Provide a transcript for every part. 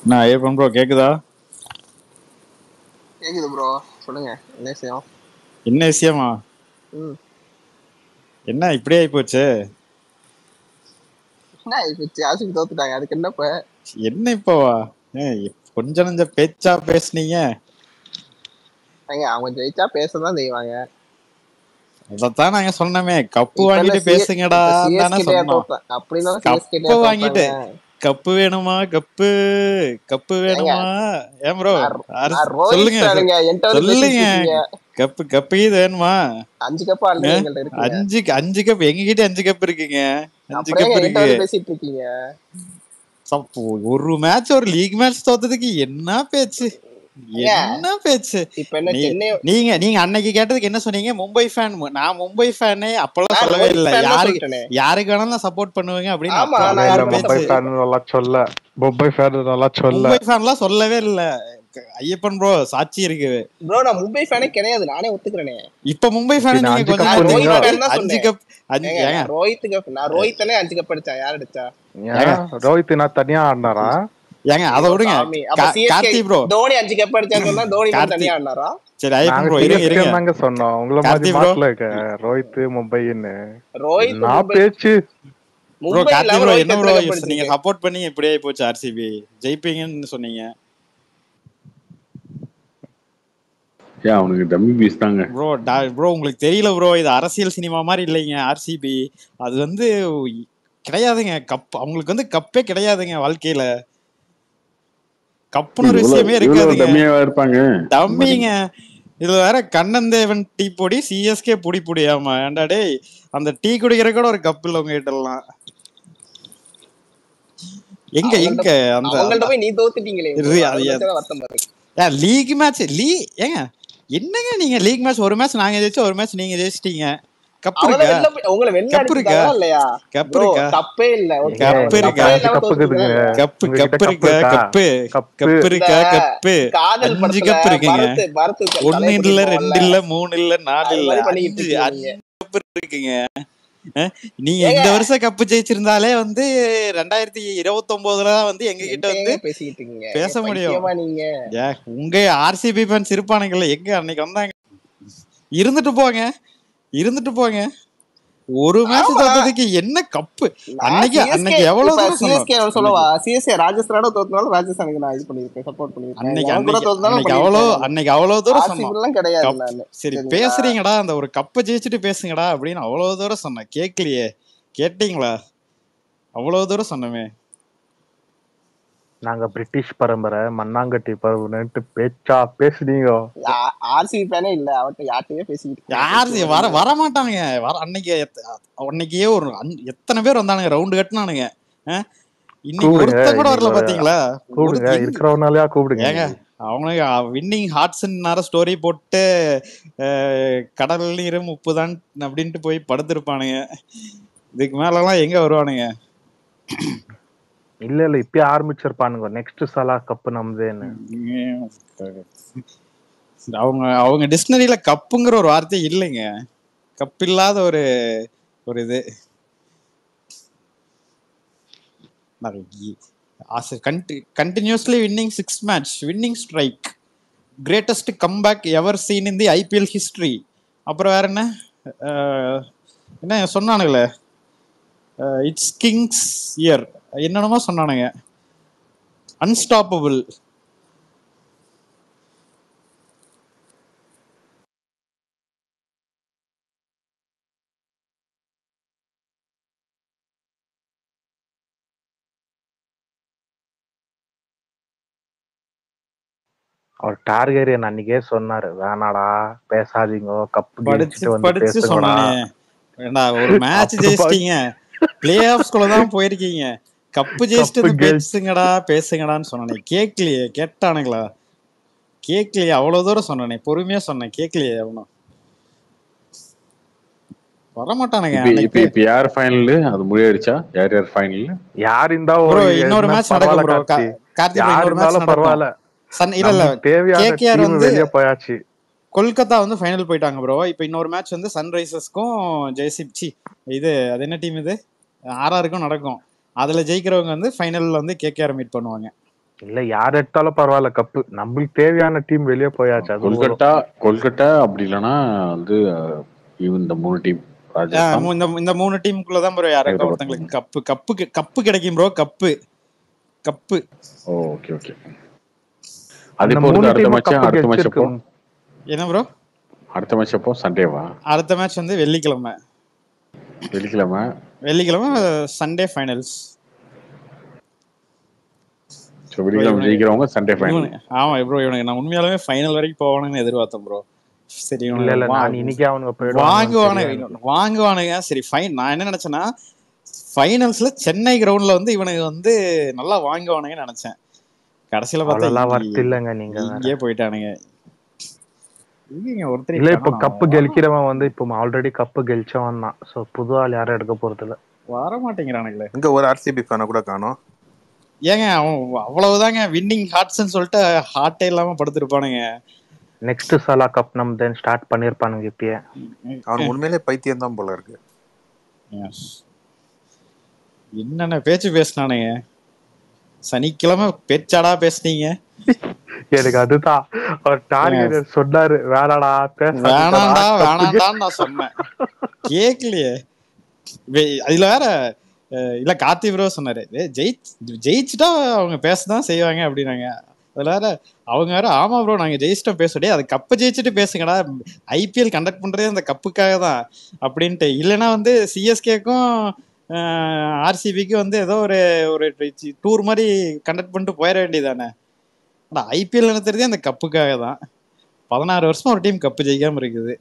நான் ஏப்பன் ப்ரோ கேக்குதா? கேக்குது ப்ரோ, சொல்லுங்க. என்ன விஷயம்? என்ன விஷயமா? என்ன இப்படி ஆயி போச்சு? என்ன ஆயிப்போச்சு? ஆசிக்கு தோத்துட்டாங்க, அதுக்கு என்ன இப்ப? என்ன இப்பவா? கொஞ்சம் நஞ்ச பேச்சா பேசுனீங்க. அவங்க ஜெயிச்சா பேசதான் செய்வாங்க. அதத்தான் நாங்க சொன்னோமே, கப்பு இப்ப என்ன வாங்கிட்டு பேசுங்கடா தானே சொன்னோம். அப்படின்னா கப்பு வாங்கிட்டு கப்பு வேணுமா? கப்பு கப்பு வேணுமா? ஏன் ப்ரோ சொல்லுங்க சொல்லுங்க. கப்பு கப்பு இது வேணுமா? 5 கப் ஆல்ரெடி எங்கள்ட்ட இருக்கு. 5 கப் எங்ககிட்ட 5 கப் இருக்குங்க. 5 கப் இருக்கு. பேசிட்டு இருக்கீங்க. ஒரு மேட்ச், ஒரு லீக் மேட்ச் தோத்ததுக்கு என்ன பேச்சு? என்ன பேச்சு? நீங்க நீங்க அன்னைக்கு கேட்டதுக்கு என்ன சொன்னீங்க? மும்பை ஃபேன். நான் மும்பை ஃபேனே அப்பெல்லாம் சொல்லவே இல்லை. யாருக்கு வேணாலும் சப்போர்ட் பண்ணுவீங்க அப்படின்னு. மும்பை ஃபேன்லாம் சொல்லவே இல்லை. ஐயப்பன் ப்ரோ சாட்சி இருக்கு. ப்ரோ நான் மும்பை ஃபேனே கிடையாது, நானே ஒத்துக்கிறேனே. இப்ப மும்பை ஃபேன் நீங்க கொஞ்சம் 5 கப் ரோஹித்னே 5 கப் அடிச்சா. யார் அடிச்சா? ரோஹித் நான் தனியா ஆடினாரா? ஏங்க அத விடுங்க. கார்த்தி ப்ரோ தோனி 5 கப் அடிச்சான்னு சொன்னா தோனி தனியா ஆடினாரா? சரி ஐயப்பன் ப்ரோ இருங்க சொன்னோம். உங்கள மாதிரி மாட்ல இருக்க ரோஹித் மும்பைன்னு. ரோஹித் நான் பேச்சு ப்ரோ. கார்த்தி ப்ரோ என்ன ப்ரோ நீங்க சப்போர்ட் பண்ணி இப்படியே போச்சு? ஆர்சிபி ஜெயிப்பீங்கன்னு சொன்னீங்க. அவனுக்கு டம்மி பீஸ் தாங்க ப்ரோ. உங்களுக்கு தெரியல ப்ரோ, இது அரசியல் சினிமா மாதிரி இல்லைங்க. ஆர்சிபி அது வந்து கிடையாதுங்க. கப் அவங்களுக்கு வந்து கப்பே கிடையாதுங்க வாழ்க்கையில. கப்புன்னு ஒரு விஷயமே இருக்காதுங்க. டம்மிங்க. இதுல வேற கண்ணன் டீ பொடி, சிஎஸ்கே பொடி பொடியாமா. ஏன்டா டேய், அந்த டீ குடிக்கிற கூட ஒரு கப் இல்ல உங்க கிட்ட எல்லாம். எங்க எங்க அந்த நீ தோத்துட்டீங்களே. லீக் மேட்ச் ஏங்க என்னங்க நீங்க லீக் மேட்ச் ஒரு மேட்ச் நாங்க ஜெயிச்சோம், ஒரு மேட்ச் நீங்க ஜெயிச்சிட்டீங்க. கப் இருக்கா? கப் இருக்கா? கப் இருக்கா? கப்பே இல்ல. கப் இருக்கா? கப்பு கப் இருக்கா? கப்பு கப் இருக்கா? கப்பு 5 கப் இருக்குங்க. 1 இல்ல 2 இல்ல 3 இல்ல 4 இல்ல 5 கப் இருக்குங்க. நீங்க இந்த வருஷம் கப்பு ஜெயிச்சிருந்தாலே வந்து 2029 வந்து எங்க கிட்ட வந்து பேச முடியும். உங்க ஆர்சிபி ஃபேன்ஸ் இருப்பானுங்கல்ல, எங்க அன்னைக்கு வந்தாங்க. இருந்துட்டு போங்க. ஒரு மேட்ச் தோத்ததுக்கு என்ன கப்பு? அன்னைக்கு எவ்வளவு தூரம் சொல்லவா? சிஎஸ்கே ராஜஸ்தானோட தோத்தனால ராஜஸ்தானுக்கு நான் இது பண்ணிருக்கேன், சப்போர்ட் பண்ணிருக்கேன். அன்னைக்கு அவ்வளவு தூரம் சொன்னோம் கிடையாது. சரி பேசுறீங்கடா, அந்த ஒரு கப்பை ஜெயிச்சுட்டு பேசுங்கடா அப்படின்னு அவ்வளவு தூரம் சொன்னேன். கேட்கலையே? கேட்டீங்களா? அவ்வளவு தூரம் சொன்னமே. நாங்க பிரிட்டிஷ் பரம்பரை மண்ணாங்கட்டி பரம்பரைன்ட்டு பேச்சா பேசுனீங்க. ஆர்சிபி ஃபேனே இல்ல, அவட்ட யார்ட்டயே பேசிட்டு யாரு வர மாட்டானுங்க. அன்னைக்கே ஒரு எத்தனை பேர் வந்தானுங்க, ரவுண்டு கட்டினானுங்க. இன்னைக்கு ஒருத்த கூட வரல பாத்தீங்களா? இருக்கிறவனாலயா கூப்பிடுங்க. ஏங்க அவங்க வின்னிங் ஹார்ட்ஸ் ஸ்டோரி போட்டு கடல் நீரும் உப்பு தான் அப்படின்ட்டு போய் படுத்திருப்பானுங்க. இதுக்கு மேலாம் எங்க வருவானுங்க? இல்ல இப்ப ஆரம்பிச்சிருப்பானுங்க. நெக்ஸ்ட் சலா கப் நம்தேன்னு. அவங்க டிக்ஷனரியில கப்புங்கிற ஒரு வார்த்தை இல்லைங்க. கப் இல்லாத ஒரு இது. Continuously winning 6 match, winning streak, greatest comeback ever seen in the IPL history. அப்புறம் வேற என்ன சொன்னானுங்களே, இட்ஸ் கிங்ஸ் இயர் என்னென்னமோ சொன்னானுங்க. அன்ஸ்டாப்பபிள். அவர் டார்கெரியன் அன்னைக்கே சொன்னாரு, வேணாடா பேசாதீங்க, கப் படிச்சு சொன்னானே. ஒரு மேட்ச் ஜெயிச்சிட்டீங்க, பிளே ஆஃப்ஸ்குள்ள தான் போயிருக்கீங்க, கப்பு ஜெயிச்சிட்டு பேசுங்கடான்னு சொன்னானே. கேட்கலையே? கேட்டானுங்களா? கேட்கலையே? அவ்வளவு தூரம் சொன்னானே, பொறுமையா சொன்னேன். கேட்கலையே? அவனும் வரமாட்டானுங்க. யார் ஃபைனல்? அது முடியடிச்சா யார் ஃபைனல்? யார் இருந்தா இன்னொரு மேட்ச் நடக்கும் ப்ரோ. கார்த்திக் இன்னொரு மேட்ச் பரவாயில்ல. இல்ல கேகேஆர் வந்து வெளிய போயாச்சு. கொல்கத்தா வந்து ஃபைனல் போயிட்டாங்க ப்ரோ. இப்போ இன்னொரு மேட்ச் வந்து சன்ரைசர்ஸ்க்கும் ஜெய்சிப்சி இது அது என்ன டீம் இது ஆர்ஆருக்கும் நடக்கும். அதுல ஜெயிக்கிறவங்க வந்து ஃபைனல்ல வந்து கேகேஆர் மீட் பண்ணுவாங்க. இல்ல யார் எடுத்தாலும் பரவாயில்ல கப்பு. நம்மளுக்கு தேவையான டீம் வெளியே போயாச்சு. அது கொல்கட்டா அப்படி இல்லைன்னா வந்து இந்த 3 டீம் இந்த 3 டீமுக்குள்ளதான் ப்ரோ யாராவது ஒருத்தங்களுக்கு கப்பு கப்பு கப்பு கிடைக்கும் bro. Cup cup. Okay okay. அது பொறுத்து அடுத்த மேட்ச் எப்போ? என்ன ப்ரோ அடுத்த மேட்ச் எப்போ? சண்டேவா? அடுத்த மேட்ச் வந்து வெள்ளிக்கிழமை சண்டே ஃபைனல்ஸ். ஜெயிக்கிறவங்க சண்டே ஃபைனல். ஆமா ப்ரோ, இவனுக்கு நான் உண்மையாலுமே ஃபைனல் வரைக்கும் போவானுன்னு எதிர்பார்த்தேன் ப்ரோ. சரி வாங்குவானுங்க. சரி ஃபைன். நான் என்ன நினைச்சேன்னா ஃபைனல்ஸ்ல சென்னை கிரவுண்ட்ல வந்து இவனுக்கு வந்து நல்லா வாங்குவானுங்கன்னு நினைச்சேன். கடைசியில பார்த்தா இங்கே போயிட்டானுங்க. இல்ல இப்ப கப்பு கெலிக்கிறவன் வந்து இப்ப ஆல்ரெடி கப்பு கெலிச்சவன் தான். சோ புது ஆள் யாரும் எடுக்க போறது இல்ல. வர மாட்டேங்கிறானுங்களே. இங்க ஒரு ஆர்சிபி ஃபேனை கூட காணோம். ஏங்க அவன் அவ்வளவுதாங்க வின்னிங் ஹார்ட்ஸ்ன்னு சொல்லிட்டு ஹார்ட்டே இல்லாம படுத்துருப்பானுங்க. நெக்ஸ்ட் சலா கப் நம்ம தென் ஸ்டார்ட் பண்ணிருப்பானுங்க. இப்பயே அவன் உண்மையிலே பைத்தியம் தான் போல இருக்கு. என்னென்ன பேச்சு பேசினானுங்க. சனிக்கிழமை பேச்சாடா பேசுனீங்க. எனக்கு அதுதான் அவர் டார்கெட் சொன்னாரு. வேணாண்டான்னு நான் சொன்னேன், கேக்கலையே. அதுல வேற இல்ல கார்த்தி ப்ரோ சொன்னாரு ஜெயிச்சுட்டா அவங்க பேசதான் செய்வாங்க அப்படின்னாங்க. அதுல வேற அவங்க வேற ஆமா ப்ரோ நாங்க ஜெயிச்சிட்டோம் பேசுறே, அது கப்பை ஜெயிச்சுட்டு பேசுங்கடா, ஐபிஎல் கண்டக்ட் பண்றதே அந்த கப்புக்காக தான் அப்படின்ட்டு. இல்லைன்னா வந்து சிஎஸ்கேக்கும் ஆர்சிபிக்கும் வந்து ஏதோ ஒரு டூர் மாதிரி கண்டக்ட் பண்ணிட்டு போயிட வேண்டியதானே. ஐபிஎல் நடத்துறதே அந்த கப்புக்காக தான். 16 வருஷமா ஒரு டீம் கப்பு ஜெயிக்காம இருக்குது.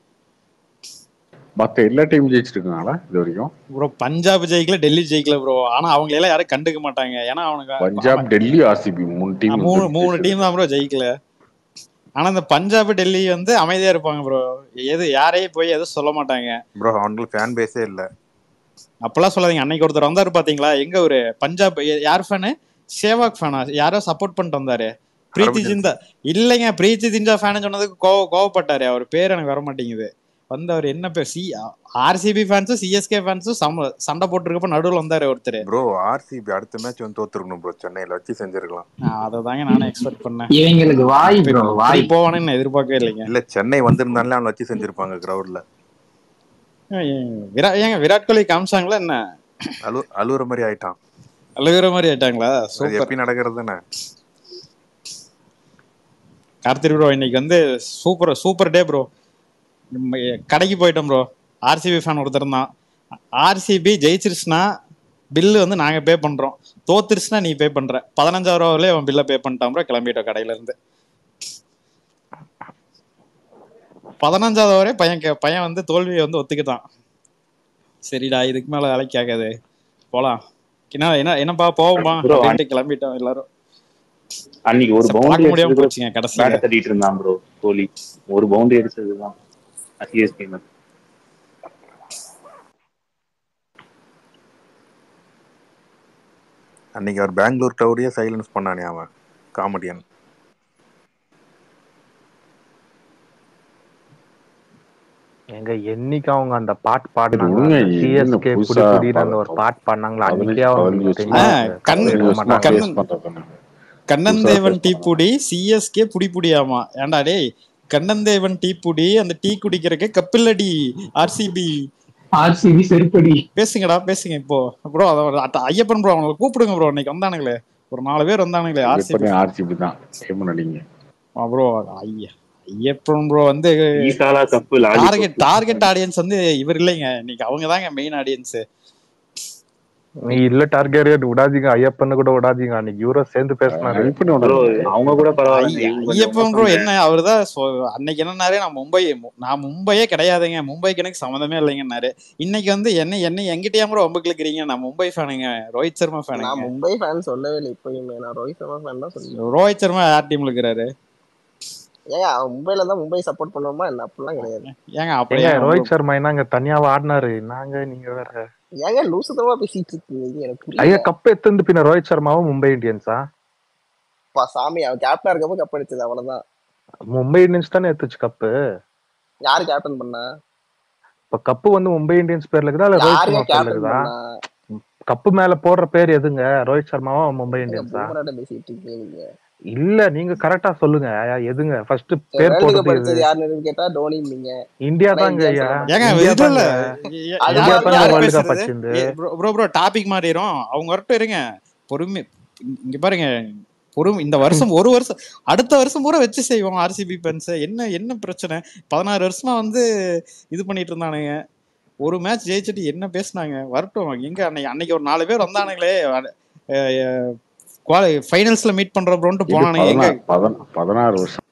மத்த எல்லா டீம் ஜெயிச்சிருக்காங்களா இது வரைக்கும்? ப்ரோ பஞ்சாப் ஜெயிக்கல, டெல்லி ஜெயிக்கல ப்ரோ. ஆனா அவங்க எல்லாம் யாரும் கண்டுக்க மாட்டாங்க. ஏன்னா அவனுக்கு பஞ்சாப், டெல்லி, ஆர்சிபி மூணு டீம் தான் ப்ரோ ஜெயிக்கல. ஆனா இந்த பஞ்சாப் டெல்லி வந்து அமைதியா இருப்பாங்க ப்ரோ. யாரையும் போய் எதுவும் சொல்ல மாட்டாங்க ப்ரோ. அவங்களுக்கு ஃபேன் பேஸே இல்ல. அப்பெல்லாம் சொல்லாதீங்க. அன்னைக்கு ஒருத்தர் வந்தாரு பாத்தீங்களா, எங்க ஒரு பஞ்சாப் யார் ஃபேனு, சேவாக் ஃபேனா யாரோ சப்போர்ட் பண்ணிட்டு வந்தாரு, பிரீத்தி ஜிந்தா. இல்லைங்க, பிரீத்தி ஜிந்தா ஃபேன் சொன்னதுக்கு கோவப்பட்டாரு. அவர் பேர் எனக்கு வர மாட்டேங்குது. வந்து அவர் என்ன பேர் ஆர்சிபி ஃபேன்ஸும் சிஎஸ்கே ஃபேன்ஸும் சண்டை போட்டுருக்கப்ப நடுவில் வந்தாரு ஒருத்தர். ப்ரோ ஆர்சிபி அடுத்த மேட்ச் வந்து தோத்துருக்கணும் ப்ரோ. சென்னையில வச்சு செஞ்சிருக்கலாம். அததாங்க நானும் எக்ஸ்பெக்ட் பண்ணேன். இவங்களுக்கு வாய் போவானு எதிர்பார்க்கவே இல்லைங்க. இல்ல சென்னை வந்திருந்தாலே அவன் வச்சு செஞ்சிருப்பாங்க கிரவுண்ட்ல. ஏங்க விராட் கோலி காமிச்சாங்களா என்ன? அழுகுற மாதிரி ஆயிட்டான். அழுகுற மாதிரி ஆயிட்டாங்களா? எப்படி நடக்கிறது தானே. கார்த்திக் ப்ரோ இன்னைக்கு வந்து சூப்பர் டே ப்ரோ. கடைக்கு போயிட்டோம் ப்ரோ. ஆர்சிபி ஃபேன் ஒருத்தர் தான். ஆர்சிபி ஜெயிச்சிருச்சுன்னா பில்லு வந்து நாங்க பே பண்றோம், தோத்துருச்சுன்னா நீ பே பண்ற. 15,000 ரூபாவிலே அவன் பில்லை பே பண்ணிட்டான் ப்ரோ. கிளம்பிட்டோம் கடையில இருந்து. 15,000 வரை பையன் வந்து தோல்வியை வந்து ஒத்துக்கிட்டான். சரிடா இதுக்கு மேல வேலைக்கு ஆகாது, போலாம். என்னப்பா போவோமா அப்படின்ட்டு கிளம்பிட்டோம் எல்லாரும். அன்னைக்கு ஒரு பவுண்டரி முடியாம போச்சுங்க. கடைசியில தட்டிட்டு இருந்தான் ப்ரோ கோலி. ஒரு பவுண்டரி அடிச்சதுதான் சிஎஸ்கே. அன்னைக்கு அவர் பெங்களூர் கிரௌடியே சைலன்ஸ் பண்ணானே அவன் காமெடியன். எங்க என்னைக்கு அவங்க அந்த பாட்டு பாடினாங்க, சிஎஸ்கே புடி புடின்னு அந்த ஒரு பாட்டு பாடினாங்களா, அன்னைக்கே கண்ணந்தேவன் டீ புடி சிஎஸ்கே புடி புடியாமா. ஏன்டா டேய், கண்ணந்தேவன் டீ புடி அந்த டீ குடிக்கிறக்கே கப்பில்லடி ஆர்சிபி செருப்படி. பேசுங்கடா பேசுங்க இப்போ ப்ரோ. ஐயப்பன் ப்ரோ அவங்களை கூப்பிடுங்க ப்ரோ. இன்னைக்கு வந்தானுங்களே ஒரு 4 பேர் வந்தானுங்களே ஆர்சிபி தான் ப்ரோ. ஐயப்பன் ப்ரோ வந்து டார்கெட் ஆடியன்ஸ் வந்து இவர் இல்லைங்க. இன்னைக்கு அவங்க தாங்க மெயின் ஆடியன்ஸ். நீ இல்ல டார்கெட் விடாதீங்க, ஐயப்பன் கூட விடாதீங்க. அன்னைக்கு இவரோ சேர்ந்து பேசினாரு. அவங்க கூட பரவாயில்ல. ஐயப்பன் ப்ரோ என்ன அவருதான் அன்னைக்கு என்னன்னாரு, நான் மும்பையே கிடையாதுங்க, மும்பைக்கு எனக்கு சம்மந்தமே இல்லைங்கன்னாரு. இன்னைக்கு வந்து என்ன எங்கிட்டயா ப்ரோ ரொம்ப கிளிக்கிறீங்க, நான் மும்பை ஃபேனுங்க, ரோஹித் சர்மா ஃபேனுங்க. நான் மும்பை ஃபேன் சொல்லவே இல்லை இப்பயுமே, நான் ரோஹித் சர்மா ஃபேன் தான் சொல்லுவேன். ரோஹித் சர்மா யார் டீம்ல இருக்கிறாரு? ஏங்க மும்பைல தான் மும்பை சப்போர்ட் பண்ணுவோமா என்ன? அப்படிலாம் கிடையாது. ஏங்க அப்படியே ரோஹித் சர்மா என்னங்க தனியாவா ஆடினாரு? நாங்க நீங்க வேற ஏங்க லூசுதமா பேசிட்டு இருக்கீங்க. எனக்கு ஐயா கப் எடுத்து பின்ன ரோஹித் சர்மாவும் மும்பை இந்தியன்ஸா? சாமி அவன் கேப்டனா இருக்கப்போ கப் அடிச்சது அவ்வளவுதான். மும்பை இந்தியன்ஸ் தானே எடுத்துச்சு கப்பு. யாரு கேப்டன் பண்ணா? இப்ப கப்பு வந்து மும்பை இந்தியன்ஸ் பேர்ல இருக்குதா இல்ல ரோஹித் சர்மா பேர்ல இருக்குதா? கப்பு மேல போடுற பேர் எதுங்க? ரோஹித் சர்மாவா மும்பை இந்தியன்ஸா? பேசிட்டு இருக்கீங்க. இல்ல நீங்க கரெக்டா சொல்லுங்க எதுங்க ஃபர்ஸ்ட் பேர் போடுறது எது? யாருன்னு கேட்டா தோனிங்க. இந்தியா தாங்க. வேர்ல்ட் கப் அடிச்சது. ப்ரோ டாபிக் மாறிரும். அவங்க வரட்டும் இருங்க. பொறுமை இங்க பாருங்க. இந்த வருஷம் ஒரு வருஷம் அடுத்த வருஷம் பூரா வச்சு செய்வோம் ஆர்சிபி ஃபேன்ஸ். என்ன பிரச்சனை? 16 வருஷமா வந்து இது பண்ணிட்டு இருந்தானுங்க. ஒரு மேட்ச் ஜெயிச்சுட்டு என்ன பேசினாங்க? வரட்டும். எங்க அன்னைக்கு ஒரு 4 பேர் வந்தானுங்களே ஃபைனல்ஸ்ல மீட் பண்ற ப்ரோன்ட்டு போனானுங்க. எங்க 16 வருஷம்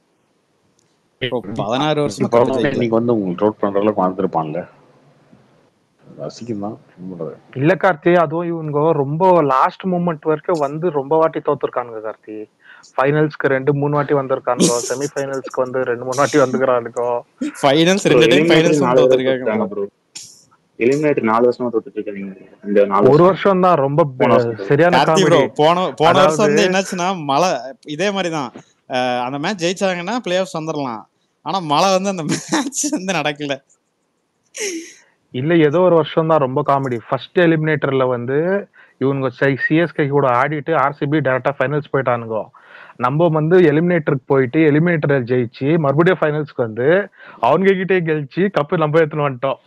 16 வருஷம் இன்னைக்கு வந்து உங்களுக்கு ரோட் பண்ற அளவுக்கு வந்திருப்பான்ல. ரசிக்கும் தான். இல்ல கார்த்தி, அதுவும் இவங்க ரொம்ப லாஸ்ட் மூமெண்ட் வரைக்கும் வந்து ரொம்ப வாட்டி தோத்துருக்கானுங்க கார்த்தி. ஃபைனல்ஸ்க்கு 2-3 வாட்டி வந்திருக்கானுங்க. செமி ஃபைனல்ஸ்க்கு வந்து 2-3 வாட்டி வந்துக்கிறானுங்க. ஃபைனல்ஸ் 2 டைம் ஃபைனல்ஸ் தோத்துருக்காங்க ப்ரோ. எலிமினேட்டர் 4 வருஷமா தோத்துட்டு இருக்காங்க. இந்த 4 ஒரு வருஷம் தான் ரொம்ப சரியான காமெடி. போன வருஷம் வந்து என்னாச்சுன்னா மழை இதே மாதிரி தான். அந்த மேட்ச் ஜெயிச்சாங்கன்னா பிளே ஆஃப்ஸ் வந்துடலாம். ஆனா மழை வந்து அந்த மேட்ச் வந்து நடக்கல. இல்ல ஏதோ ஒரு வருஷம் தான் ரொம்ப காமெடி. ஃபர்ஸ்ட் எலிமினேட்டர்ல வந்து இவங்க சிஎஸ்கே கூட ஆடிட்டு ஆர்சிபி டைரக்டா ஃபைனல்ஸ் போயிட்டானுங்க. நம்ம வந்து எலிமினேட்டருக்கு போயிட்டு எலிமினேட்டரை ஜெயிச்சு மறுபடியும் ஃபைனல்ஸ்க்கு வந்து அவங்க கிட்டே கழிச்சு கப்பு நம்ம எடுத்துன்னு வந்துட்டோம்.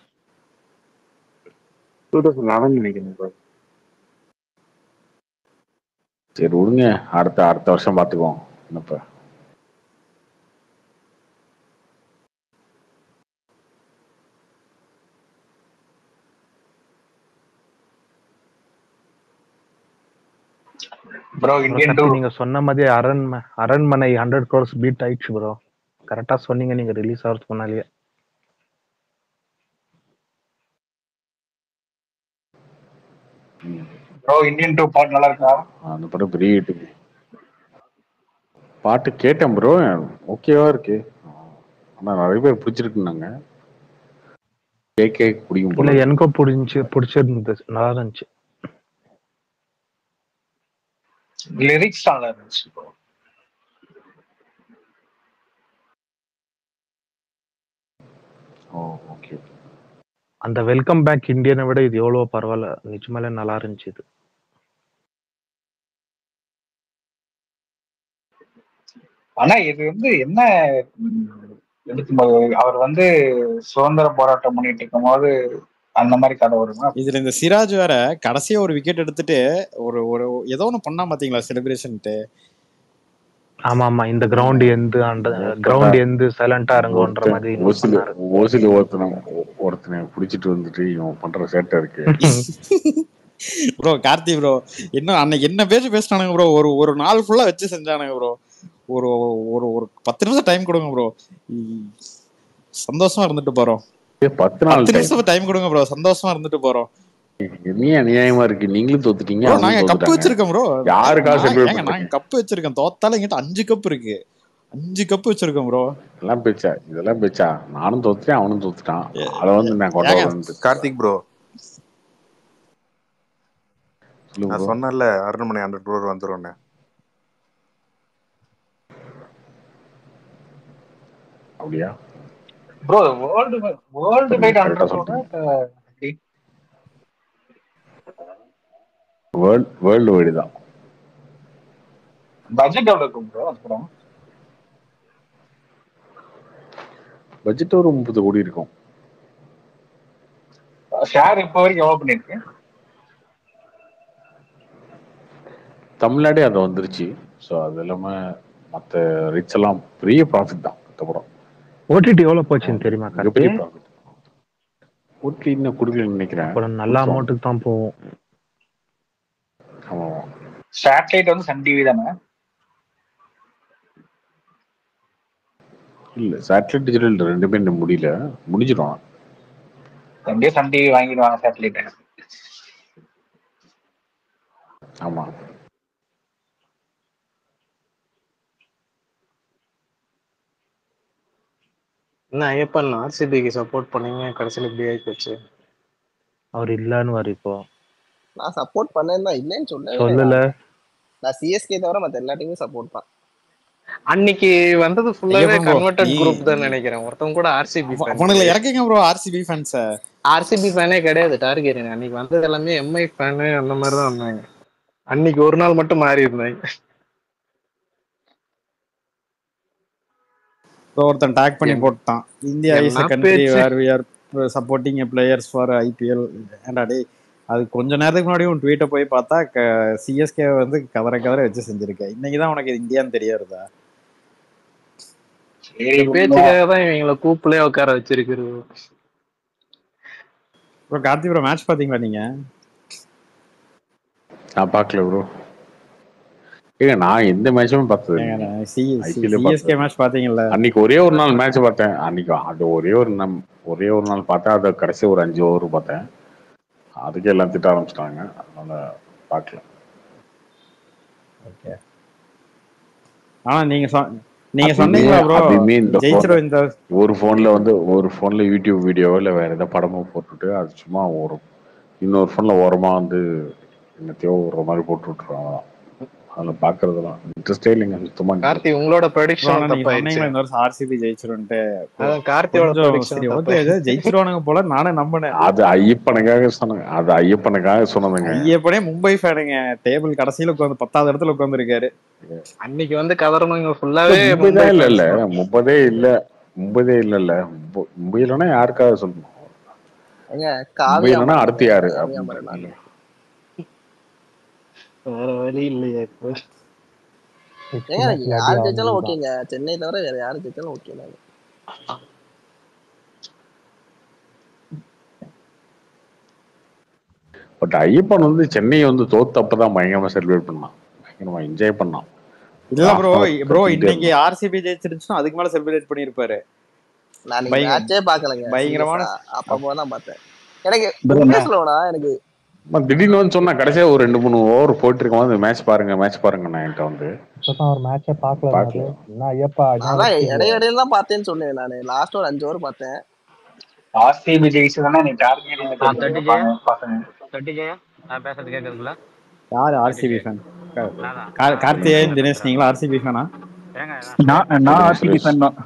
2011 நினைக்கிறேன். சரி விடுங்க, அடுத்த வருஷம் பாத்துக்குவோம். என்னப்ப ப்ரோ நீங்க சொன்ன மாதிரி அரண்மனை 100 crores பீட் ஆயிடுச்சு ப்ரோ. கரெக்டா சொன்னீங்க நீங்க ரிலீஸ் ஆகிறதுக்கு முன்னாலேயே. ப்ரோ இந்தியன் 2 பாட்டு நல்லா இருக்கா? அந்த படம் பெரிய ஹிட். பாட்டு கேட்டேன் ப்ரோ, ஓகேவா இருக்கு. ஆனா நிறைய பேர் பிடிச்சிருக்குன்னாங்க. கேட்க பிடிக்கும் போல. எனக்கும் பிடிச்சிருந்தது, நல்லா இருந்துச்சு. லிரிக்ஸ் நல்லா இருந்துச்சு ப்ரோ. ஓகே. அந்த வெல்கம் பேக் இந்தியனை விட இது எவ்வளவு பரவாயில்ல, நிஜமாலே நல்லா இருந்துச்சு இது. ஆனா இது வந்து என்ன அவர் வந்து சுதந்திர போராட்டம் பண்ணிட்டு இருக்கும் போது அந்த மாதிரி கதை வருமா? இதுல இந்த சிராஜ் வேற கடைசியா ஒரு விக்கெட் எடுத்துட்டு ஒரு ஏதோ ஒண்ணு பண்ணா பாத்தீங்களா செலிப்ரேஷன்ட்டு. ஆமா இந்த கிரவுண்ட் எந்த சைலண்டா இருங்கன்ற மாதிரி ஓசில ஒருத்தனை பிடிச்சிட்டு வந்துட்டு இவன் பண்ற சேட்டை இருக்கு. ப்ரோ கார்த்தி ப்ரோ இன்னும் அன்னைக்கு என்ன பேசினானுங்க ப்ரோ. ஒரு நாள் ஃபுல்லா வச்சு செஞ்சானுங்க ப்ரோ. ஒரு ஒரு ஒரு 10 நிமிஷம் டைம் கொடுங்க ப்ரோ, சந்தோஷமா இருந்துட்டு போறோம். 10 நிமிஷம் டைம் கொடுங்க ப்ரோ, சந்தோஷமா இருந்துட்டு போறோம். என்ன அநியாயமா இருக்கு. நீங்களும் தோத்துட்டீங்க. நாங்க கப்பு வச்சிருக்கோம் ப்ரோ. யாருக்காக நாங்க கப்பு வச்சிருக்கோம். தோத்தாலும் எங்கிட்ட 5 கப் இருக்கு. 5 கப் வச்சிருக்கோம் ப்ரோ. இதெல்லாம் பேச்சா? நானும் தோத்துட்டேன், அவனும் தோத்துட்டான். அத வந்து நான் கொண்டாடுறேன். கார்த்திக் ப்ரோ நான் சொன்னேன்ல அரண்மனை 100 crore வந்துரும். அப்படியா bro? World wide 100 crore world wide தான். பட்ஜெட் எவ்வளவு இருக்கும் ப்ரோ அப்புறம்? பட்ஜெட் ஒரு 30 கோடி இருக்கும். ஷேர் இப்போ வரைக்கும் எவ்வளவு பண்ணிருக்கு? தமிழ்நாடே அதை வந்துருச்சு. ஸோ அது இல்லாம மற்ற ரிச் எல்லாம் பெரிய ப்ராஃபிட் தான். படம் ஓடிடி எவ்வளவு போச்சுன்னு தெரியுமா? பெரிய ப்ராஃபிட். ஓடிடி இன்னும் கொடுக்கலன்னு நினைக்கிறேன். நல்ல அமௌண்ட்டுக்கு தான் போகும். ஆமா, சேட்டலைட் வந்து சன் டிவி தானே? இல்ல சேட்டலைட் டிஜிட்டல் ரெண்டுமே இன்னும் முடிஞ்சிடும். ரெண்டே சன் டிவி வாங்கிடுவாங்க சேட்டலைட். ஆமா. என்ன ஐயப்பன் ஆர்சிபிக்கு சப்போர்ட் பண்ணீங்க, கடைசியில் இப்படி ஆகி போச்சு. அவர் இல்லன்னு வர இப்போ நான் சப்போர்ட் பண்ணேன் தான், இல்லைன்னு சொல்லல. நான் சிஎஸ்கே தவிர மற்ற எல்லா டீமும் சப்போர்ட் தான். அன்னைக்கு வந்தது ஃபுல்லாவே கன்வெர்ட்டட் குரூப் தான் நினைக்கிறேன். ஒருத்தவங்க கூட ஆர்சிபி அவனுங்களை இறக்குங்க ப்ரோ. ஆர்சிபி ஃபேன்ஸ் ஆர்சிபி ஃபேனே கிடையாது டார்கெட். அன்னைக்கு வந்தது எல்லாமே எம்ஐ ஃபேனு அந்த மாதிரி தான் வந்தாங்க. அன்னைக்கு ஒரு நாள் மட்டும் மாறி இருந்தாங்க. ஒருத்தன் டாக் பண்ணி போட்டான், India is a country where we are supporting players for IPL. ஏன்டா டேய், அது கொஞ்ச நேரத்துக்கு முன்னாடி உன் ட்வீட்டை போய் பார்த்தா சிஎஸ்கே வந்து கவர வச்சு செஞ்சிருக்க. இன்னைக்குதான் உனக்கு இந்தியான்னு தெரியாதுதா. பேச்சுக்காக தான் இவங்களை கூப்பிலே உட்கார வச்சிருக்கிறது. ப்ரோ கார்த்தி ப்ரோ மேட்ச் பாத்தீங்களா நீங்க? நான் பார்க்கல ப்ரோ. ஏங்க நான் எந்த மேட்சுமே பார்த்தது சிஎஸ்கே மேட்ச் பாத்தீங்கல்ல? அன்னைக்கு ஒரே ஒரு நாள் மேட்ச் பார்த்தேன். அன்னைக்கு அது ஒரே ஒரு நாள் பார்த்தேன். அதை கடைசி ஒரு 5 ஓவர் பார்த்தேன். அதுக்கே எல்லாம் திட்ட ஆரம்பிச்சிட்டாங்க, அதனால பார்க்கல. ஓகே. ஆனா நீங்க சொன்னீங்களா ப்ரோ ஜெயிச்சிரும் இந்த ஒரு போன்ல யூடியூப் வீடியோவோ இல்ல வேற ஏதாவது படமோ போட்டுட்டு அது சும்மா இன்னொரு போன்ல ஓரமா வந்து என்னத்தையோ ஒரு மாதிரி போட்டு விட்டுருவாங்க. அதெல்லாம் பாக்குறதுலாம் இன்ட்ரெஸ்டே இல்லைங்க சுத்தமா. கார்த்தி உங்களோட ப்ரெடிக்ஷன் தப்பாயிடுச்சு. இந்த வருஷம் ஆர்சிபி ஜெயிச்சிரும்னு. கார்த்தியோட ப்ரெடிக்ஷன் ஓகே ஜெயிச்சிருவானுங்க போல நானே நம்பினேன். அது ஐயப்பனுக்காக சொன்னதுங்க. ஐயப்பனே மும்பை ஃபேனுங்க. டேபிள் கடைசியில உட்கார்ந்து 10வது இடத்துல உட்கார்ந்து இருக்காரு. அன்னைக்கு வந்து கதறணுங்க ஃபுல்லாவே. இல்ல மும்பதே இல்ல மும்பைலனா யாருக்காக சொல்லணும்? மும்பைலனா அடுத்து யாரு? வேற வழி இல்லையா இப்போ? யாரு ஜெயிச்சாலும் ஓகேங்க. சென்னை தவிர வேற யாரு ஜெயிச்சாலும் ஓகே. பட் ஐயப்பன் வந்து சென்னை வந்து தோத்தப்பதான் பயங்கரமா செலிப்ரேட் பண்ணான், பயங்கரமா என்ஜாய் பண்ணான். இல்ல ப்ரோ இன்னைக்கு ஆர்சிபி ஜெயிச்சிருந்துச்சுன்னா அதுக்கு மேல செலிப்ரேட் பண்ணிருப்பாரு. நான் மேட்சே பார்க்கலங்க, பயங்கரமான அப்பப்போ தான் பார்த்தேன். எனக்கு திடீர்னு வந்து சொன்னா கடைசியா ஒரு 2-3 ஓவர் போயிட்டு இருக்கும் மேட்ச் பாருங்க நான் என்கிட்ட வந்து ஒரு மேட்சே பார்க்கல. என்ன ஐயப்பா அதான் இடையில தான் பார்த்தேன்னு சொன்னேன். நான் லாஸ்ட் ஒரு 5 ஓவர் பார்த்தேன். ஆர்சிபி ஜெயிச்சதானே நீ டார்கெட் நான் பேசுறது கேக்குதுங்களா? யார் ஆர்சிபி ஃபேன்? கார்த்திகேயன் தினேஷ் நீங்களா ஆர்சிபி ஃபேனா? நான் ஆர்சிபி ஃபேன் தான்.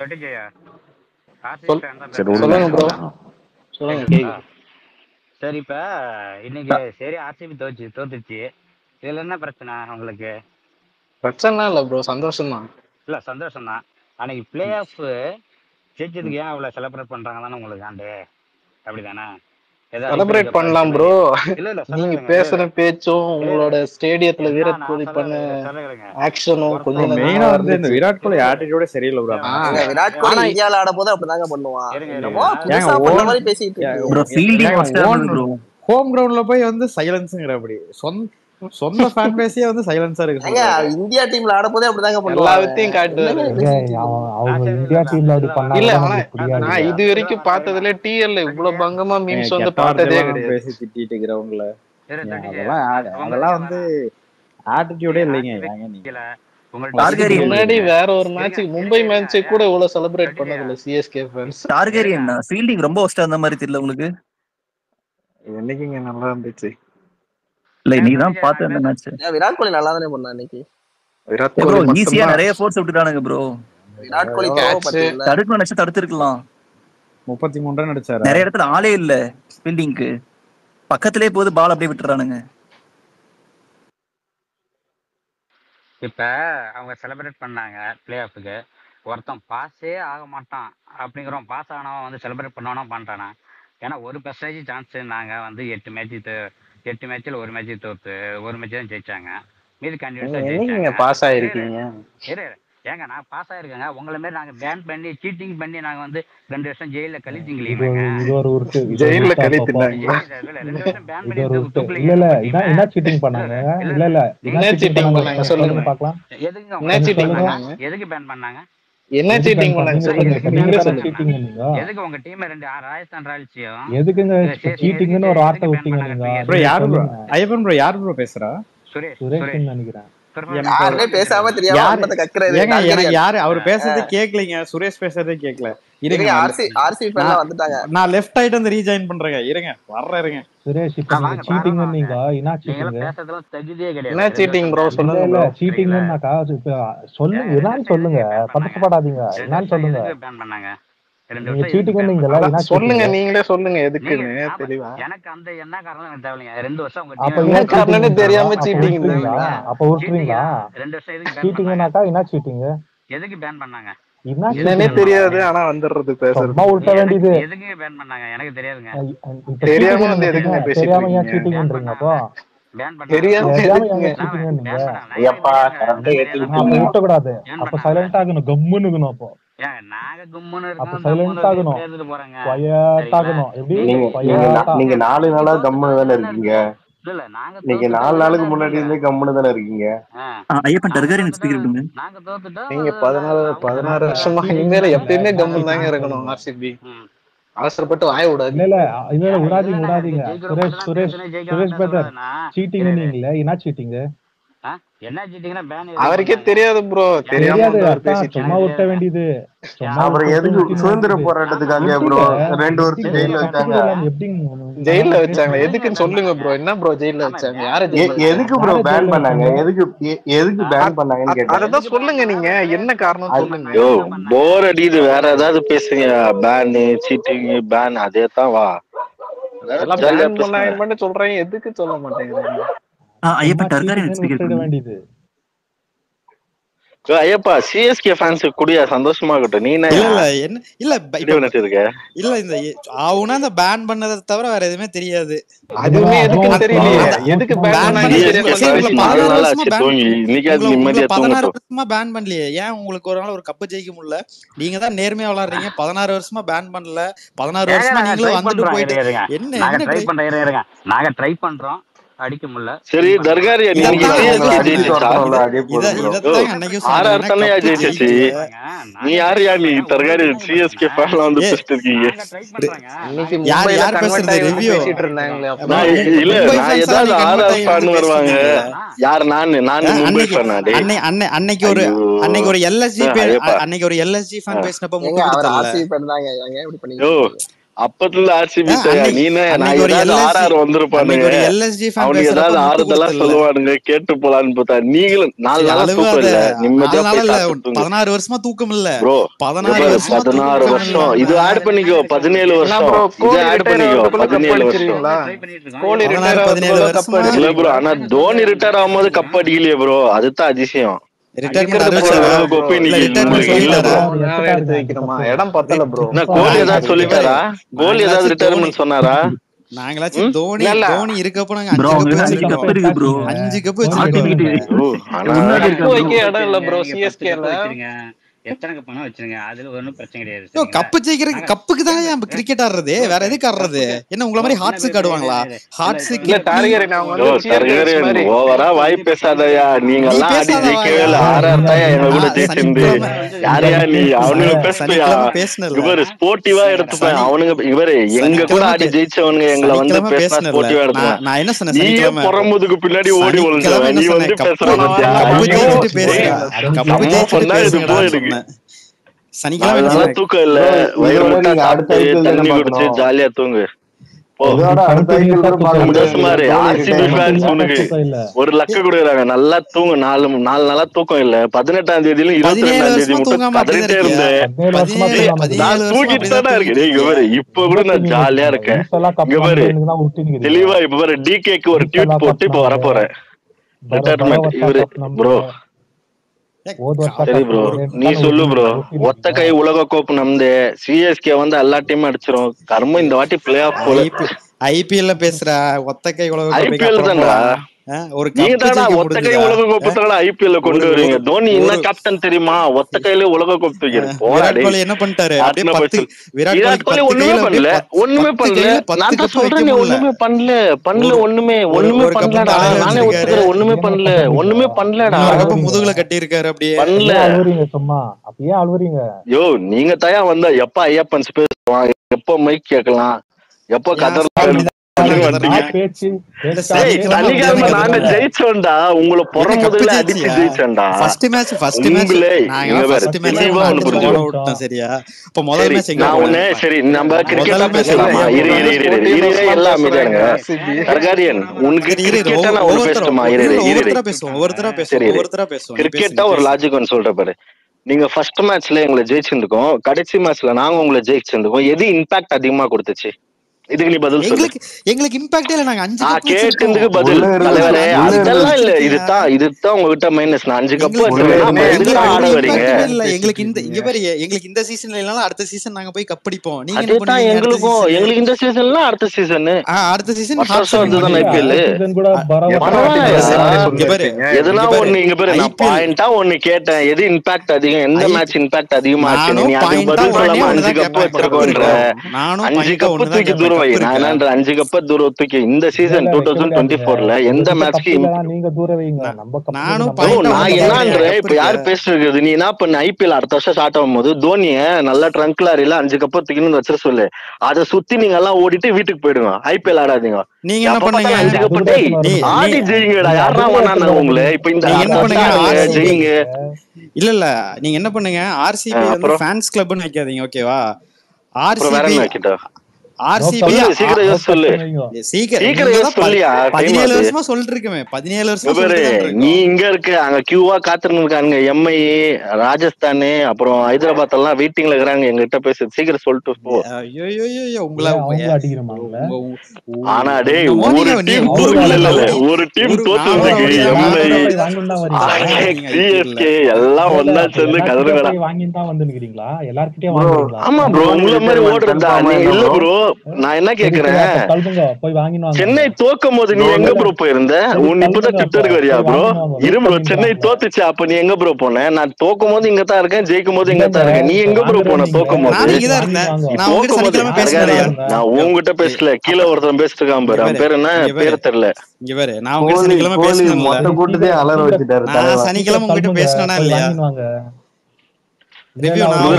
சொல்லுங்க ப்ரோ சொல்லுங்க. சரி இப்ப இன்னைக்கு சரி ஆர்சிபி தோத்துச்சு, இதுல என்ன பிரச்சனை உங்களுக்கு? பிரச்சனை இல்ல ப்ரோ, சந்தோஷம் தான். இல்ல சந்தோஷம் தான். அன்னைக்கு பிளே ஆஃப் ஜெயிச்சதுக்கு ஏன் அவ்வளவு செலிப்ரேட் பண்றாங்கன்னு உங்களுக்கு ஆண்டு அப்படிதானே? செலிப்ரேட் பண்ணலாம் ப்ரோ. நீங்க பேசுற பேச்சும் உங்களோட ஸ்டேடியத்துல விராட் கோலி பண்ண ஆக்ஷனும் கொஞ்சம் மெயினா வந்து இந்த விராட் கோலி ஆட்டிட்யூடே சரியில்லை ப்ரோ. விராட் கோலி இந்தியால ஆட போது அப்படிதாங்க பண்ணுவான். என்னமோ புதுசா பண்ண மாதிரி பேசிட்டு இருக்காரு bro. Fielding master bro. Home கிரவுண்ட்ல போய் வந்து சைலன்ஸ்ங்கற அப்படி சொந்த ஃபேன் பேஸே வந்து சைலன்ஸா இருக்கு. இந்தியா டீம்ல ஆட போதே அப்படிதாங்க பண்ணுவாங்க. எல்லாத்தையும் காட்டுவாரு. அவங்க இந்தியா டீம்ல அப்படி பண்ணாங்க இல்ல. நான் இது வரைக்கும் பார்த்ததுல டிஎல்ல இவ்வளவு பங்கமா மீம்ஸ் வந்து பார்த்ததே கிடையாது. பேசி திட்டிட்டு கிரவுண்ட்ல அதெல்லாம் வந்து ஆட்டிட்யூடே இல்லைங்க. முன்னாடி வேற ஒரு மேட்ச் மும்பை மேட்ச் கூட இவ்வளவு செலிப்ரேட் பண்ணதில்ல சிஎஸ்கே ஃபேன்ஸ். டார்கெரியன் ஃபீல்டிங் ரொம்ப ஒஸ்டா அந்த மாதிரி தெரியல உங்களுக்கு? என்னைக்குங்க நல்லா இருந்துச்சு. இல்ல நீ தான் பார்த்த அந்த மேட்ச். விராட் கோலி நல்லா தானே பண்ணா இன்னைக்கு. விராட் கோலி ஈஸியா நிறைய ஃபோர்ஸ் விட்டுட்டானுங்க ப்ரோ. விராட் கோலி தடுக்கணும் நினைச்சு தடுத்திருக்கலாம். 33 ரன் அடிச்சாரு. நிறைய இடத்துல ஆளே இல்ல ஃபீல்டிங்க்கு, பக்கத்திலே போது பால் அப்படியே விட்டுறானுங்க. இப்ப அவங்க செலிப்ரேட் பண்ணாங்க பிளே ஆஃப்க்கு. ஒருத்தன் பாஸே ஆக மாட்டான் அப்படிங்கிறோம், பாஸ் ஆனவன் வந்து செலிப்ரேட் பண்ணவனா பண்றானா? ஏன்னா 1% சான்ஸ். நாங்க வந்து 8 மேட்ச்ல ஒரு மேட்ச் தோத்து ஒரு மேட்ச் தான் ஜெயிச்சாங்க. மீதி கண்டினியூஸா ஜெயிச்சாங்க. பாஸ் ஆயிருக்கீங்க. ஏங்க நான் பாஸ் ஆயிருக்கேங்க. உங்களை மாதிரி நாங்க பேன் பண்ணி சீட்டிங் பண்ணி நாங்க வந்து 2 வருஷம் ஜெயில கழிச்சிங்களே. ஜெயில கழிச்சிட்டாங்க. 2 வருஷம் பேன் பண்ணி தூக்குலீங்க. இல்ல என்ன சீட்டிங் பண்ணாங்க? இல்ல என்ன சீட்டிங் பண்ணாங்க சொல்லுங்க பார்க்கலாம். எதுக்கு பேன் பண்ணாங்க? என்ன சீட்டிங் பண்ணாங்க சொல்லுங்க. எதுக்கு உங்க டீம் 2 ராஜஸ்தான் ராயல்ஸையும் எதுக்குங்க சீட்டிங்னு ஒரு வார்த்தை விட்டீங்க நீங்க? ப்ரோ யாரு ப்ரோ? ஐயப்பன் ப்ரோ யாரு ப்ரோ பேசுறா? சுரேஷ் நினைக்கிறேன். பேசாம தெரியாம எனக்கு யாரு அவர் பேசுறதே கேக்கலீங்க, சுரேஷ் பேசுறதே கேக்கல. இருங்க வந்துட்டாங்க, நான் லெஃப்ட் ஆயிட்டு வந்து ரீஜாயின் பண்றேங்க. இருங்க வர்றேன். சுரேஷ் இப்ப நீங்க சீட்டிங் நீங்க என்ன சீட்டிங் பேசுறதெல்லாம் தகுதியே கிடையாது. என்ன சீட்டிங் ப்ரோ சொல்லுங்க. இல்ல சீட்டிங்னாக்கா சொல்லுங்க, என்னன்னு சொல்லுங்க, பதட்டப்படாதீங்க, என்னன்னு சொல்லுங்க. பேன் பண்ணாங்க. நீங்க சீட்டிங் நீங்களா என்ன சொல்லுங்க, நீங்களே சொல்லுங்க எதுக்குன்னு தெளிவா. எனக்கு அந்த என்ன காரணம் எனக்கு தேவையில்லைங்க. 2 வருஷம் உங்க அப்ப என்ன காரணம்னே தெரியாம சீட்டிங் அப்ப விட்டுறீங்களா? 2 வருஷம் எதுக்கு சீட்டிங்னாக்கா என்ன சீட்டிங் எதுக்கு பேன் பண்ணாங்க என்னன்னே தெரியாது, ஆனா வந்துடுறது பேசுறது. சும்மா உள்ட்ட வேண்டியது. எதுக்கு பேன் பண்ணாங்க எனக்கு தெரியாதுங்க. தெரியாம வந்து எதுக்குங்க பேசிட்டு தெரியாம ஏன் சீட்டிங்ன்றீங்க? அப்போ தெரியாம விட்ட கூடாது. அப்ப சைலண்ட் ஆகணும், கம்முன்னு இருக்கணும். அப்போ அப்ப சைலண்ட் ஆகணும், குவையட் ஆகணும். எப்படி நீங்க 4 நாளா கம்முன்னு தானே இருக்கீங்க? நீங்க 4 நாளுக்கு முன்னாடி இருந்தே கம்முன்னு தானே இருக்கீங்க? ஐயப்பன் டர்காரியன் ஸ்பீக்கர் பண்ணுங்க. நீங்க 16 வருஷமா இனிமேல எப்பயுமே கம்முன்னு தாங்க இருக்கணும். ஆர்சிபி அவசரப்பட்டு வாய விடாது. இல்ல விடாதீங்க. சுரேஷ் பிரதர், சீட்டிங் நீங்களே என்ன சீட்டிங்? என்ன சீட்டிங்னா பேன் அவருக்கே தெரியாது ப்ரோ. தெரியாது, சும்மா விட்ட வேண்டியது. அப்புறம் எதுக்கு சுதந்திர போராட்டத்துக்காக ப்ரோ 2 வருஷம் ஜெயில வச்சாங்க? ஜெயில வச்சாங்க எதுக்குன்னு சொல்லுங்க ப்ரோ. என்ன ப்ரோ ஜெயில வச்சாங்க? யாரு எதுக்கு ப்ரோ பேன் பண்ணாங்க? எதுக்கு பேன் பண்ணாங்கன்னு கேட்டேன். அததான் சொல்லுங்க, நீங்க என்ன காரணம் சொல்லுங்க. யோ போர் அடிக்குது, வேற ஏதாவது பேசுங்க. பேன் சீட்டிங் பேன் அதே தான் வா. எல்லாம் பேன் பண்ணாங்கன்னு சொல்றேன், எதுக்கு சொல்ல மாட்டேங்கிறீங்க? ஐயப்பன் டர்காரியன் ஸ்பீக்கர் பண்ணுங்க. வேண்டியது ஐயப்பா சிஎஸ்கே ஃபேன்ஸ் கூடிய சந்தோஷமா இருக்கட்டும். நீ இல்ல இந்த ஆவுனா அந்த பேன் பண்ணதை தவிர வேற எதுவுமே தெரியாது. அதுவுமே எதுக்கு தெரியலையே. எதுக்கு பேன் நிம்மதியா 16 வருஷமா பேன் பண்ணலையே, ஏன் உங்களுக்கு ஒரு நாள் ஒரு கப்பு ஜெயிக்க முடியல? நீங்க தான் நேர்மையா விளையாடுறீங்க. 16 வருஷமா பேன் பண்ணல, 16 வருஷமா நீங்களும் வந்துட்டு போயிட்டு என்ன ட்ரை பண்றீங்க? நாங்க ட்ரை பண்றோம், அடிக்க முடியல. சரி தர்காரியா நீங்க ஜெயிச்சிச்சு. நீ யாரையா நீ தர்காரியா சிஎஸ்கே ஃபேன்ல வந்து பேசிட்டு இருக்கீங்க? இல்ல நான் ஏதாவது ஆர்ஆர் ஃபேன் வருவாங்க. யார்? நானு மும்பை ஃபேன். அன்னைக்கு ஒரு எல்எஸ்ஜி ஃபேன் பேசினப்ப அப்பத்துல ஆர்சிபி ஆர்ஆர் வந்திருப்பானுங்க, அவனுக்கு ஏதாவது ஆறுதலா சொல்லுவானுங்க, கேட்டு போலான்னு பார்த்தா நீங்களும் 4 நாளா தூக்கம் இல்ல, நிம்மதியா 16 வருஷமா தூக்கம் இல்ல ப்ரோ. 16 வருஷம் இது ஆட் பண்ணிக்கோ, 17 வருஷம் இது ஆட் பண்ணிக்கோ, 17 வருஷம் இல்ல ப்ரோ. ஆனா தோனி ரிட்டையர் ஆகும்போது கப் அடிக்கலையே ப்ரோ, அதுதான் அதிசயம். கோலி ஏதாவது சொல்லிட்டாரா? கோலி ஏதாவது ரிட்டையர்மென்ட் சொன்னாரா? நாங்களாச்சும் தோனி இருக்கப்போ நாங்க 5 கப் இருக்கு ப்ரோ. 5 கப் இடம் இல்ல ப்ரோ. சிஎஸ்கேல எத்தனை கப் வச்சிருங்க, அதுல ஒன்னும் பிரச்சனை கிடையாது. கப்பு ஜெயிக்கிறதுக்கு கப்புக்கு தானே நம்ம கிரிக்கெட் ஆடுறது, வேற எதுக்கு ஆடுறது? என்ன உங்கள மாதிரி ஹார்ட்ஸுக்கு ஆடுவாங்களா? ஹார்ட்ஸுக்கு ஓவரா வாய் பேசாதயா. நீங்க எல்லாம் ஆடி ஜெயிக்கவே இல்ல, ஆர்ஆர் தாயா எங்க கூட ஜெயிச்சிருந்து. யாரையா நீ? அவனுங்க பேசுனியா? இவரு ஸ்போர்ட்டிவா எடுத்துப்பேன். அவனுங்க இவரு எங்க கூட ஆடி ஜெயிச்சவனுங்க எங்களை வந்து பேசினா ஸ்போர்ட்டிவா எடுத்துப்பேன். நான் என்ன சொன்னேன்? நீ புறமுதுக்கு பின்னாடி ஓடி ஒழுங்க, நீ வந்து பேசுற சனிக்கிழமை தூக்கம் இல்ல, தண்ணி குடிச்சு ஜாலியா தூங்கு. ஒரு லக்க கொடுக்குறாங்க, நல்லா தூங்கு. 4 நாளா தூக்கம் இல்ல. 18ஆம் தேதியிலும் 22ஆம் தேதி மட்டும் கதறிட்டே இருந்தேன். நான் தூக்கிட்டு தானே இருக்கேன். இப்ப கூட நான் ஜாலியா இருக்கேன். இங்க பாரு தெளிவா. இப்ப பாரு டிகேக்கு ஒரு ட்வீட் போட்டு இப்ப வரப்போறேன். ரிட்டையர்மெண்ட் இவரு ப்ரோ. சரி ப்ரோ, நீ சொல்லு ப்ரோ. ஒத்த கை உலக கோப்பு நம்பு. சிஎஸ்கே வந்து எல்லா டீமும் அடிச்சிரும். கர்மம் இந்த வாட்டி பிளே ஆஃப் போல. ஐபிஎல்ல பேசுற ஒத்த கை உலக கோப்பை ஐபிஎல் தான்டா. ஒத்த கை உலக கோப்பை தான் ஐபிஎல் கொண்டு வருவீங்க. தோனி என்ன கேப்டன் தெரியுமா? ஒத்த கையில உலக கோப்பை என்ன பண்ணிட்டாரு? விராட் கோலி ஒண்ணுமே பண்ணல. நான் தான் சொல்றேன், ஒண்ணுமே பண்ணல. ஒண்ணுமே பண்ணலடா. நானே ஒத்துக்கிறேன், ஒண்ணுமே பண்ணலடா. முதுகுல கட்டி இருக்காரு, அப்படியே பண்ணல. சும்மா அப்படியே அழுவுறீங்க. யோ நீங்க தயா வந்தா எப்ப ஐயப்பன்ஸ் பேசுவான், எப்ப மைக் கேட்கலாம், எப்ப கதர் சனிக்கிழமை நாங்க ஜெயிச்சோம்டா, உங்களை புற முதல்ல அடிச்சு ஜெயிச்சோம்டா. நான் ஒண்ணு சரி நம்ம கிரிக்கெட்டா பேசலாமா? எல்லாம் அமைதியாருங்க. தர்காரியன் உனக்கு கிரிக்கெட்டா நான் ஒண்ணு பேசட்டுமா? கிரிக்கெட்டா ஒரு லாஜிக் ஒன்னு சொல்ற பாரு. நீங்க ஃபர்ஸ்ட் மேட்ச்ல எங்களை ஜெயிச்சிருந்துக்கோம், கடைசி மேட்ச்ல நாங்க உங்களை ஜெயிச்சிருந்துக்கோம். எது இம்பாக்ட் அதிகமா கொடுத்துச்சு? இதுக்கு நீ பதில் சொல்லு. எங்களுக்கு இம்பாக்ட் இல்ல, நாங்க 5 கப் கேட்டதுக்கு பதில் தலைவரே. அதெல்லாம் இல்ல, இதுதான் உங்ககிட்ட மைனஸ். நான் 5 கப் ஆட வரீங்க. எங்களுக்கு இந்த இங்க பாரு, எங்களுக்கு இந்த சீசன்ல இல்லனா அடுத்த சீசன் நாங்க போய் கப் அடிப்போம். நீங்க என்ன பண்ணுவீங்க? எங்களுக்கு இந்த சீசன்ல அடுத்த சீசன் அதுதான் ஐபிஎல். எதுனா ஒண்ணு இங்க பாரு, நான் பாயிண்டா ஒண்ணு கேட்டேன், எது இம்பாக்ட் அதிகம், எந்த மேட்ச் இம்பாக்ட் அதிகமா ஆச்சு? நீ அதுக்கு பதில் சொல்லாம 5 கப் வச்சிருக்கோன்ற. 5 கப் தூக்கி தூரம் வை. நான் என்னன்ற 5 கப் தூரம் தூக்கி இந்த சீசன் 2024ல எந்த மேட்ச்க்கு நீங்க தூரம் வைங்க. நான் என்னன்ற இப்ப யார் பேசுறது? நீ என்ன பண்ண? ஐபிஎல் அடுத்த வருஷம் ஸ்டார்ட் ஆகும்போது தோனிய நல்லா ட்ரங்க் லாரியில 5 கப் தூக்கின்னு வச்சிட சொல்லு. அதை சுத்தி நீங்க எல்லாம் ஓடிட்டு வீட்டுக்கு போயிடுங்க. ஐபிஎல் ஆடாதீங்க. நீங்க என்ன பண்ணீங்க? 5 கப் ஆடி ஜெயிங்கடா. யாரா வேணாங்க உங்களை இப்ப இந்த ஜெயிங்க. இல்ல நீங்க என்ன பண்ணுங்க, ஆர்சிபி வந்து ஃபேன்ஸ் கிளப்னு வைக்காதீங்க, ஓகேவா? ஆர்சிபி சீக்கிரம் சொல்லு. 17 வருஷமா சொல்லிட்டு இருக்கேன். 17 வருஷமா நீ இங்க இருக்க, அங்க கியூவா காத்துட்டு இருக்காங்க. எம்ஐ, ராஜஸ்தான், அப்புறம் ஹைதராபாத் எல்லாம் வெயிட்டிங்ல இருக்கிறாங்க. எங்கிட்ட பேசு, சீக்கிரம் சொல்லிட்டு போ. ஆனா டேய், ஒரு டீம் தோத்துருக்கு. எம்ஐ, சிஎஸ்கே எல்லாம் ஒண்ணா சேர்ந்து கதறுங்கடா. ஆமா ப்ரோ, உங்களை மாதிரி ஓடுறதா நீ இல்ல ப்ரோ. நான் என்ன கேக்குறேன், சென்னை தோக்கும் போது நீ எங்க ப்ரோ போயிருந்த? உன் இப்பதான் ட்விட்டருக்கு வரியா ப்ரோ? இரு ப்ரோ, சென்னை தோத்துச்சு, அப்ப நீ எங்க ப்ரோ போன? நான் தோக்கும் போது இங்க தான் இருக்கேன், ஜெயிக்கும் போது இங்க தான் இருக்கேன். நீ எங்க ப்ரோ போன தோக்கும் போது? நான் உங்ககிட்ட பேசல, கீழே ஒருத்தன் பேசிட்டு இருக்கான் பாரு, அவன் பேர் என்ன பேர் தெரியல. சனிக்கிழமை உங்ககிட்ட பேசினா இல்லையா? நீ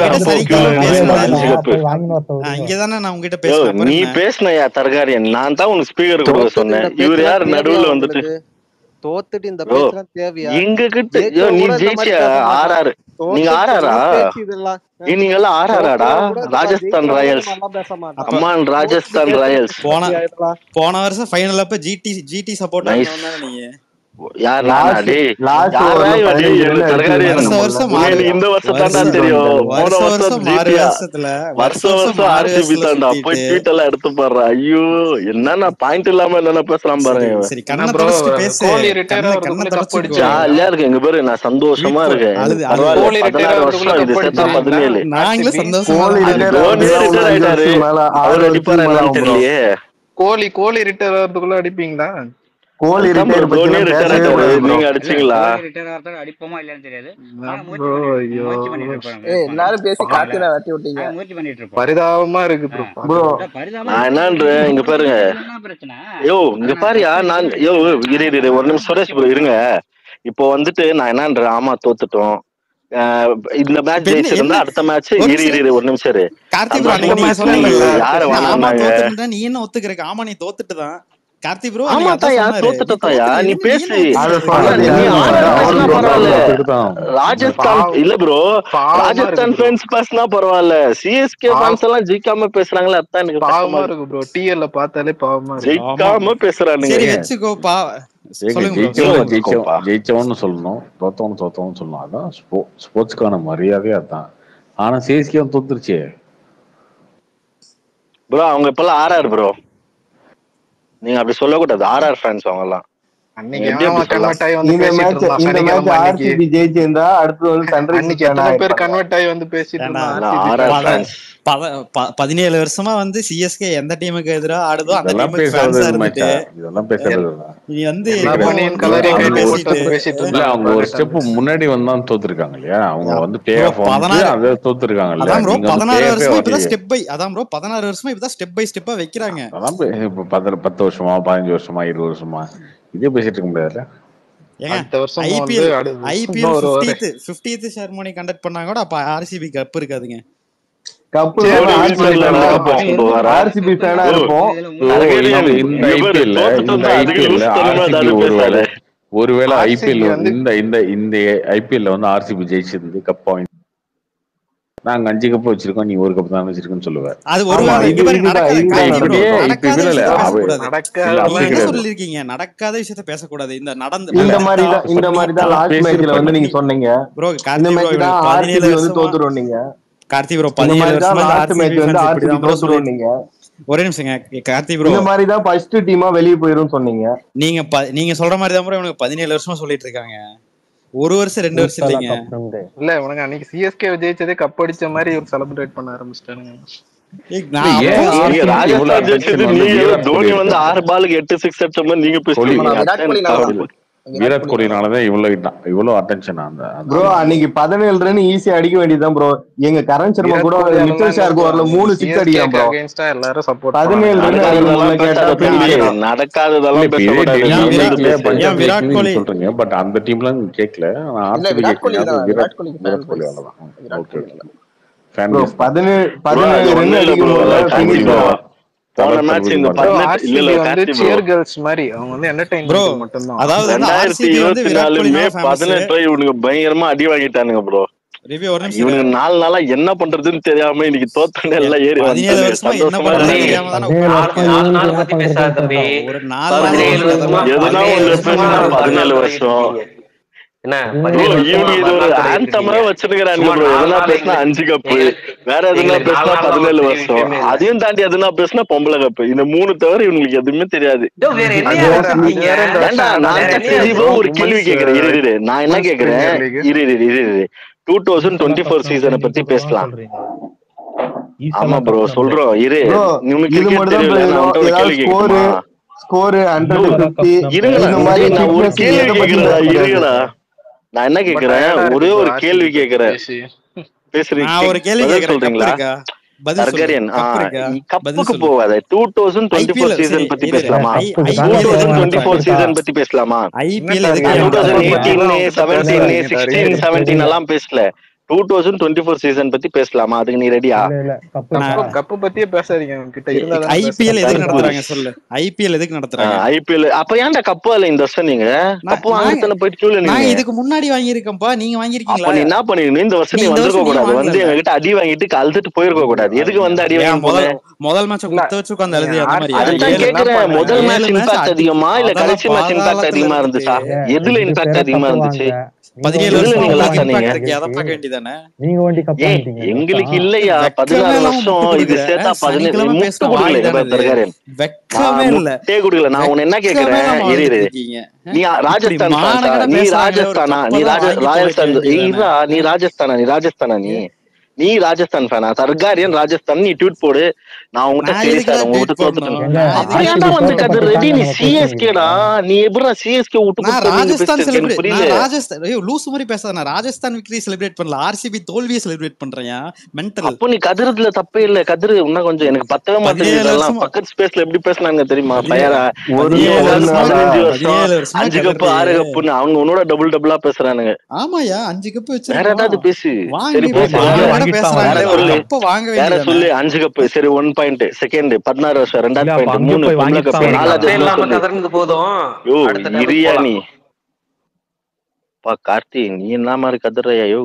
பேசினயா தர்காரியன்? நான் தான் உனக்கு ஸ்பீக்கர் கொடுக்க சொன்னேன். இவர் யாரு நடுவுல வந்துட்டு தோத்துட்டு இந்த பேச்செல்லாம் தேவையா? எங்க கிட்ட நீ ஜெயிச்சியா? ஆர்ஆர் நீங்க ஆர்ஆரா? நீங்க எல்லாம் ஆர்ஆராடா? ராஜஸ்தான் ராயல்ஸ். அம்மான் ராஜஸ்தான் ராயல்ஸ். போன வருஷம் ஃபைனல் அப்ப ஜிடி சப்போர்ட் பண்ணவங்க நீங்க. யார் நானா? டேய் இந்த வருஷம் தாண்டா தெரியும். வருஷம் ஆர்சிபி தாண்டா. போய் ட்வீட் எல்லாம் எடுத்து பாரு. ஐயோ என்னன்னா பாயிண்ட் இல்லாம என்னென்ன பேசலாம் பாருங்க. ஜாலியா இருக்கு எங்க பேரு. நான் சந்தோஷமா இருக்கேன். 17 வருஷம் இது சேர்த்தா 17. அவர் அடிப்பாரு என்னன்னு தெரியலையே. கோலி ரிட்டையர் ஆகிறதுக்குள்ள அடிப்பீங்களா? நீங்க அடிச்சீங்களா? அடிப்போமா இல்லன்னு தெரியாது. எல்லாரும் பேசி காத்துல வெட்டி விட்டீங்க. பரிதாபமா இருக்கு ப்ரோ. நான் என்னன்ற இங்க பாருங்க. யோ இங்க பாரியா, நான் யோ இரு ஒரு நிமிஷம் சுரேஷ் ப்ரோ இருங்க. இப்போ வந்துட்டு நான் என்னன்ற, ஆமா தோத்துட்டோம், இந்த மேட்ச் ஜெயிச்சிருந்தா அடுத்த மேட்ச் இரு ஒரு நிமிஷம் இரு. யாரு வேணாங்க? நீ என்ன ஒத்துக்கிறக்க? ஆமா நீ தோத்துட்டுதான் கார்த்தி ப்ரோ. ஆமா தாயா, தோத்துட்டயா நீ பேசு. ராஜஸ்தான் இல்ல ப்ரோ, ராஜஸ்தான் ஃபேன்ஸ் பேசினா பரவாயில்ல. சிஎஸ்கே ஃபேன்ஸ் எல்லாம் ஜெயிக்காம பேசுறாங்களே, அதான் எனக்கு பாவமா இருக்கு ப்ரோ. டிஎல்ல பார்த்தாலே பாவமா இருக்கு. ஜெயிக்காம பேசுறானுங்க. சரி வெச்சுக்கோப்பா. ஜெயிச்சவன்னு சொல்லணும், தோத்தவன்னு சொல்லணும். அதான் ஸ்போர்ட்ஸ்க்கான மரியாதையே அதான். ஆனா சிஎஸ்கே தோத்துருச்சு ப்ரோ. அவங்க இப்பெல்லாம் ஆர்ஆர் ப்ரோ. நீங்க அப்படி சொல்லக்கூடாது. ஆர்ஆர் ஃபேன்ஸ் அவங்க எல்லாம். பதினேழு வருஷமா வந்து சிஎஸ்கே எந்த டீமுக்கு எதிராக ஆடுதோ அந்த டீமுக்கு ஃபேன்ஸா இருந்துட்டு நீ வந்து அவங்க ஒரு ஸ்டெப் முன்னாடி வந்தான் தோத்துருக்காங்க இல்லையா? அவங்க வந்து பிளே ஆஃப் வந்து தோத்துருக்காங்க. அதான் ப்ரோ 16 வருஷமா இப்பதான் ஸ்டெப் பை அதான் ப்ரோ 16 வருஷமா இப்பதான் ஸ்டெப் பை ஸ்டெப்பா வைக்கிறாங்க. அதான் 10 வருஷமா 15 வருஷமா 20 வருஷமா இதே பேசிட்டு இருக்க முடியாதுல்ல. ஐபிஎல் 50th செரமனி கண்டக்ட் பண்ணா கூட அப்ப ஆர்சிபி கப் இருக்காதுங்க. கப்பு ஆர்சிபி ஃபேனா இருப்போம். இந்த ஐபிஎல்ல ஒருவேளை ஐபிஎல் இந்த ஐபிஎல்ல வந்து ஆர்சிபி ஜெயிச்சிருந்து கப் பாயிண்ட் நாங்க 5 கப் வச்சிருக்கோம், நீ 1 கப் தான் வச்சிருக்கோன்னு சொல்லுவார். அது சொல்லிருக்கீங்க, நடக்காத விஷயத்த பேசக்கூடாது. இந்த மாதிரிதான் லாஸ்ட் மேட்ச்ல வந்து நீங்க சொன்னீங்க ப்ரோ. கார்த்தி ப்ரோ 17 வந்து தோத்துறோம். நீங்க கார்த்தி ப்ரோ 17 வருஷமா லாஸ்ட் மேட்ச் வந்து ஆர்சிபி தோத்துறோம். நீங்க ஒரே நிமிஷங்க கார்த்தி ப்ரோ, இந்த மாதிரி தான் ஃபர்ஸ்ட் டீமா வெளிய போயிரும் சொன்னீங்க. நீங்க சொல்ற மாதிரி தான் ப்ரோ இவனுக்கு 17 வருஷமா சொல்லிட்டு இருக்காங்க. 1 வருஷம் 2 வருஷம் இல்லைங்க. இல்ல உனக்கு அன்னைக்கு சிஎஸ்கே ஜெயிச்சதே கப் அடிச்ச மாதிரி ஒரு செலிப்ரேட் பண்ண ஆரம்பிச்சிட்டானுங்க. தோனி வந்து 6 பாலுக்கு 8 6 அடிச்ச மாதிரி நீங்க பேசுறீங்க. விராட் கோலினாலதான் இவ்வளவு அட்டென்ஷன். ப்ரோ அன்னைக்கு 17 ரன் ஈஸியா அடிக்க வேண்டியதுதான் ப்ரோ. எங்க கரண் சர்மா கூட மிச்சல் ஷார்க்கு வரல 3 6 அடிக்கலாம் ப்ரோ. எல்லாரும் சப்போர்ட் 17 ரன் நடக்காததெல்லாம் விராட் கோலி சொல்றீங்க. பட் அந்த டீம்ல கேட்கல. விராட் கோலி அவ்வளவுதான். ஓகே 17 ரன் அடிக்கும். போன மேட்ச் இந்த 18 சியர் கேர்ள்ஸ் மாதிரி அவங்க வந்து என்டர்டெயின்மென்ட் மட்டும் தான். அதாவது 18 இவனுங்க பயங்கரமா அடி வாங்கிட்டானுங்க ப்ரோ. இவனுக்கு 4 நாளா என்ன பண்றதுன்னு தெரியாம இன்னைக்கு தோத்தனே எல்லாம் ஏறி எதுனா ஒண்ணு 17 வருஷம் பேசினா 5 கப்பு, வேற எதுனா பேசினா 17 வருஷம், அதையும் தாண்டி எதுனா பேசினா பொம்பளை கப்பு. இந்த 3 தவிர இவங்களுக்கு எதுவுமே தெரியாது. ஒரு கேள்வி கேக்குறேன். நான் என்ன கேக்குறேன், 2024 சீசனை பத்தி பேசலாம். ஆமா ப்ரோ சொல்றோம். நான் என்ன கேக்குறேன், ஒரே ஒரு கேள்வி கேக்குறேன். சொல்றீங்களா? கப்புக்கு போவாத 2024 சீசன் பத்தி பேசலாமா? 2024 சீசன் பத்தி பேசலாமா? 2018 17 16 17 எல்லாம் பேசல. 2024 சீசன் பத்தி பேசலாமா? அதுக்கு நீ ரெடியா? கப்பு பத்தியே பேசாதீங்க. ஐபிஎல் எதுக்கு நடத்துறாங்க சொல்லு. ஐபிஎல் எதுக்கு நடத்துறாங்க? ஐபிஎல் அப்ப ஏன்டா கப்பு இல்ல இந்த வருஷம்? நீங்க கப்பு வாங்கிட்டன போயிட்டு கியூல நீங்க. நான் இதுக்கு முன்னாடி வாங்கி இருக்கேன்பா, நீங்க வாங்கி இருக்கீங்களா? அப்ப நீ என்ன பண்ணிரணும், இந்த வருஷம் நீ வந்திருக்க கூடாது. வந்து எங்க கிட்ட அடி வாங்கிட்டு கழுத்துட்டு போயிருக்க கூடாது. எதுக்கு வந்து அடி வாங்கி முதல் மேட்ச் குத்த வச்சு உட்கார்ந்து எழுதி அந்த மாதிரி. அதான் கேக்குறேன், முதல் மேட்ச் இம்பாக்ட் அதிகமா இல்ல கடைசி மேட்ச் இம்பாக்ட் அதிகமா இருந்துச்சா? எதுல இம்பாக்ட் அதிகமா இருந்துச்சு? 17 வருஷம் எங்களுக்கு இல்லையா 16 வருஷம் இது சேர்த்தா 17 முட்டே குடுக்கல. நான் உன்ன என்ன கேக்குறேன், நீ ராஜஸ்தான் நீ ராஜஸ்தான் ஃபேனா? சர்காரியன் ராஜஸ்தான் நீ ட்வீட் போடு. நான் உங்ககிட்ட சீரியஸா உங்ககிட்ட தோத்துட்டேன். வந்து கதை ரெடி. நீ சிஎஸ்கேடா, நீ எப்படிடா சிஎஸ்கே விட்டு லூஸ் மாதிரி பேசாத. நான் ராஜஸ்தான் விக்டரி செலிப்ரேட் பண்ணல, ஆர்சிபி தோல்வியை செலிப்ரேட் பண்றேன். மென்டல். அப்போ நீ கதிரதுல தப்பே இல்ல. கதிரு இன்னும் கொஞ்சம் எனக்கு பத்தவே மாட்டேங்குது. பக்கத்து ஸ்பேஸ்ல எப்படி பேசினாங்க தெரியுமா? 5 கப்பு 6 கப்புன்னு அவங்க உன்னோட டபுளா பேசுறானுங்க. ஆமாயா 5 கப்பு வச்சு வேற ஏதாவது பேசு. சரி பேசு. வேற சொல்லு. 5 கப்பு சரி 1 பாயிண்ட். செகண்ட் 16 வருஷம் 2 பாயிண்ட் 3 பொம்பளை கப்பு 4 போதும். இரியா நீ பா கார்த்தி, நீ என்ன மாதிரி கதறையா? யோ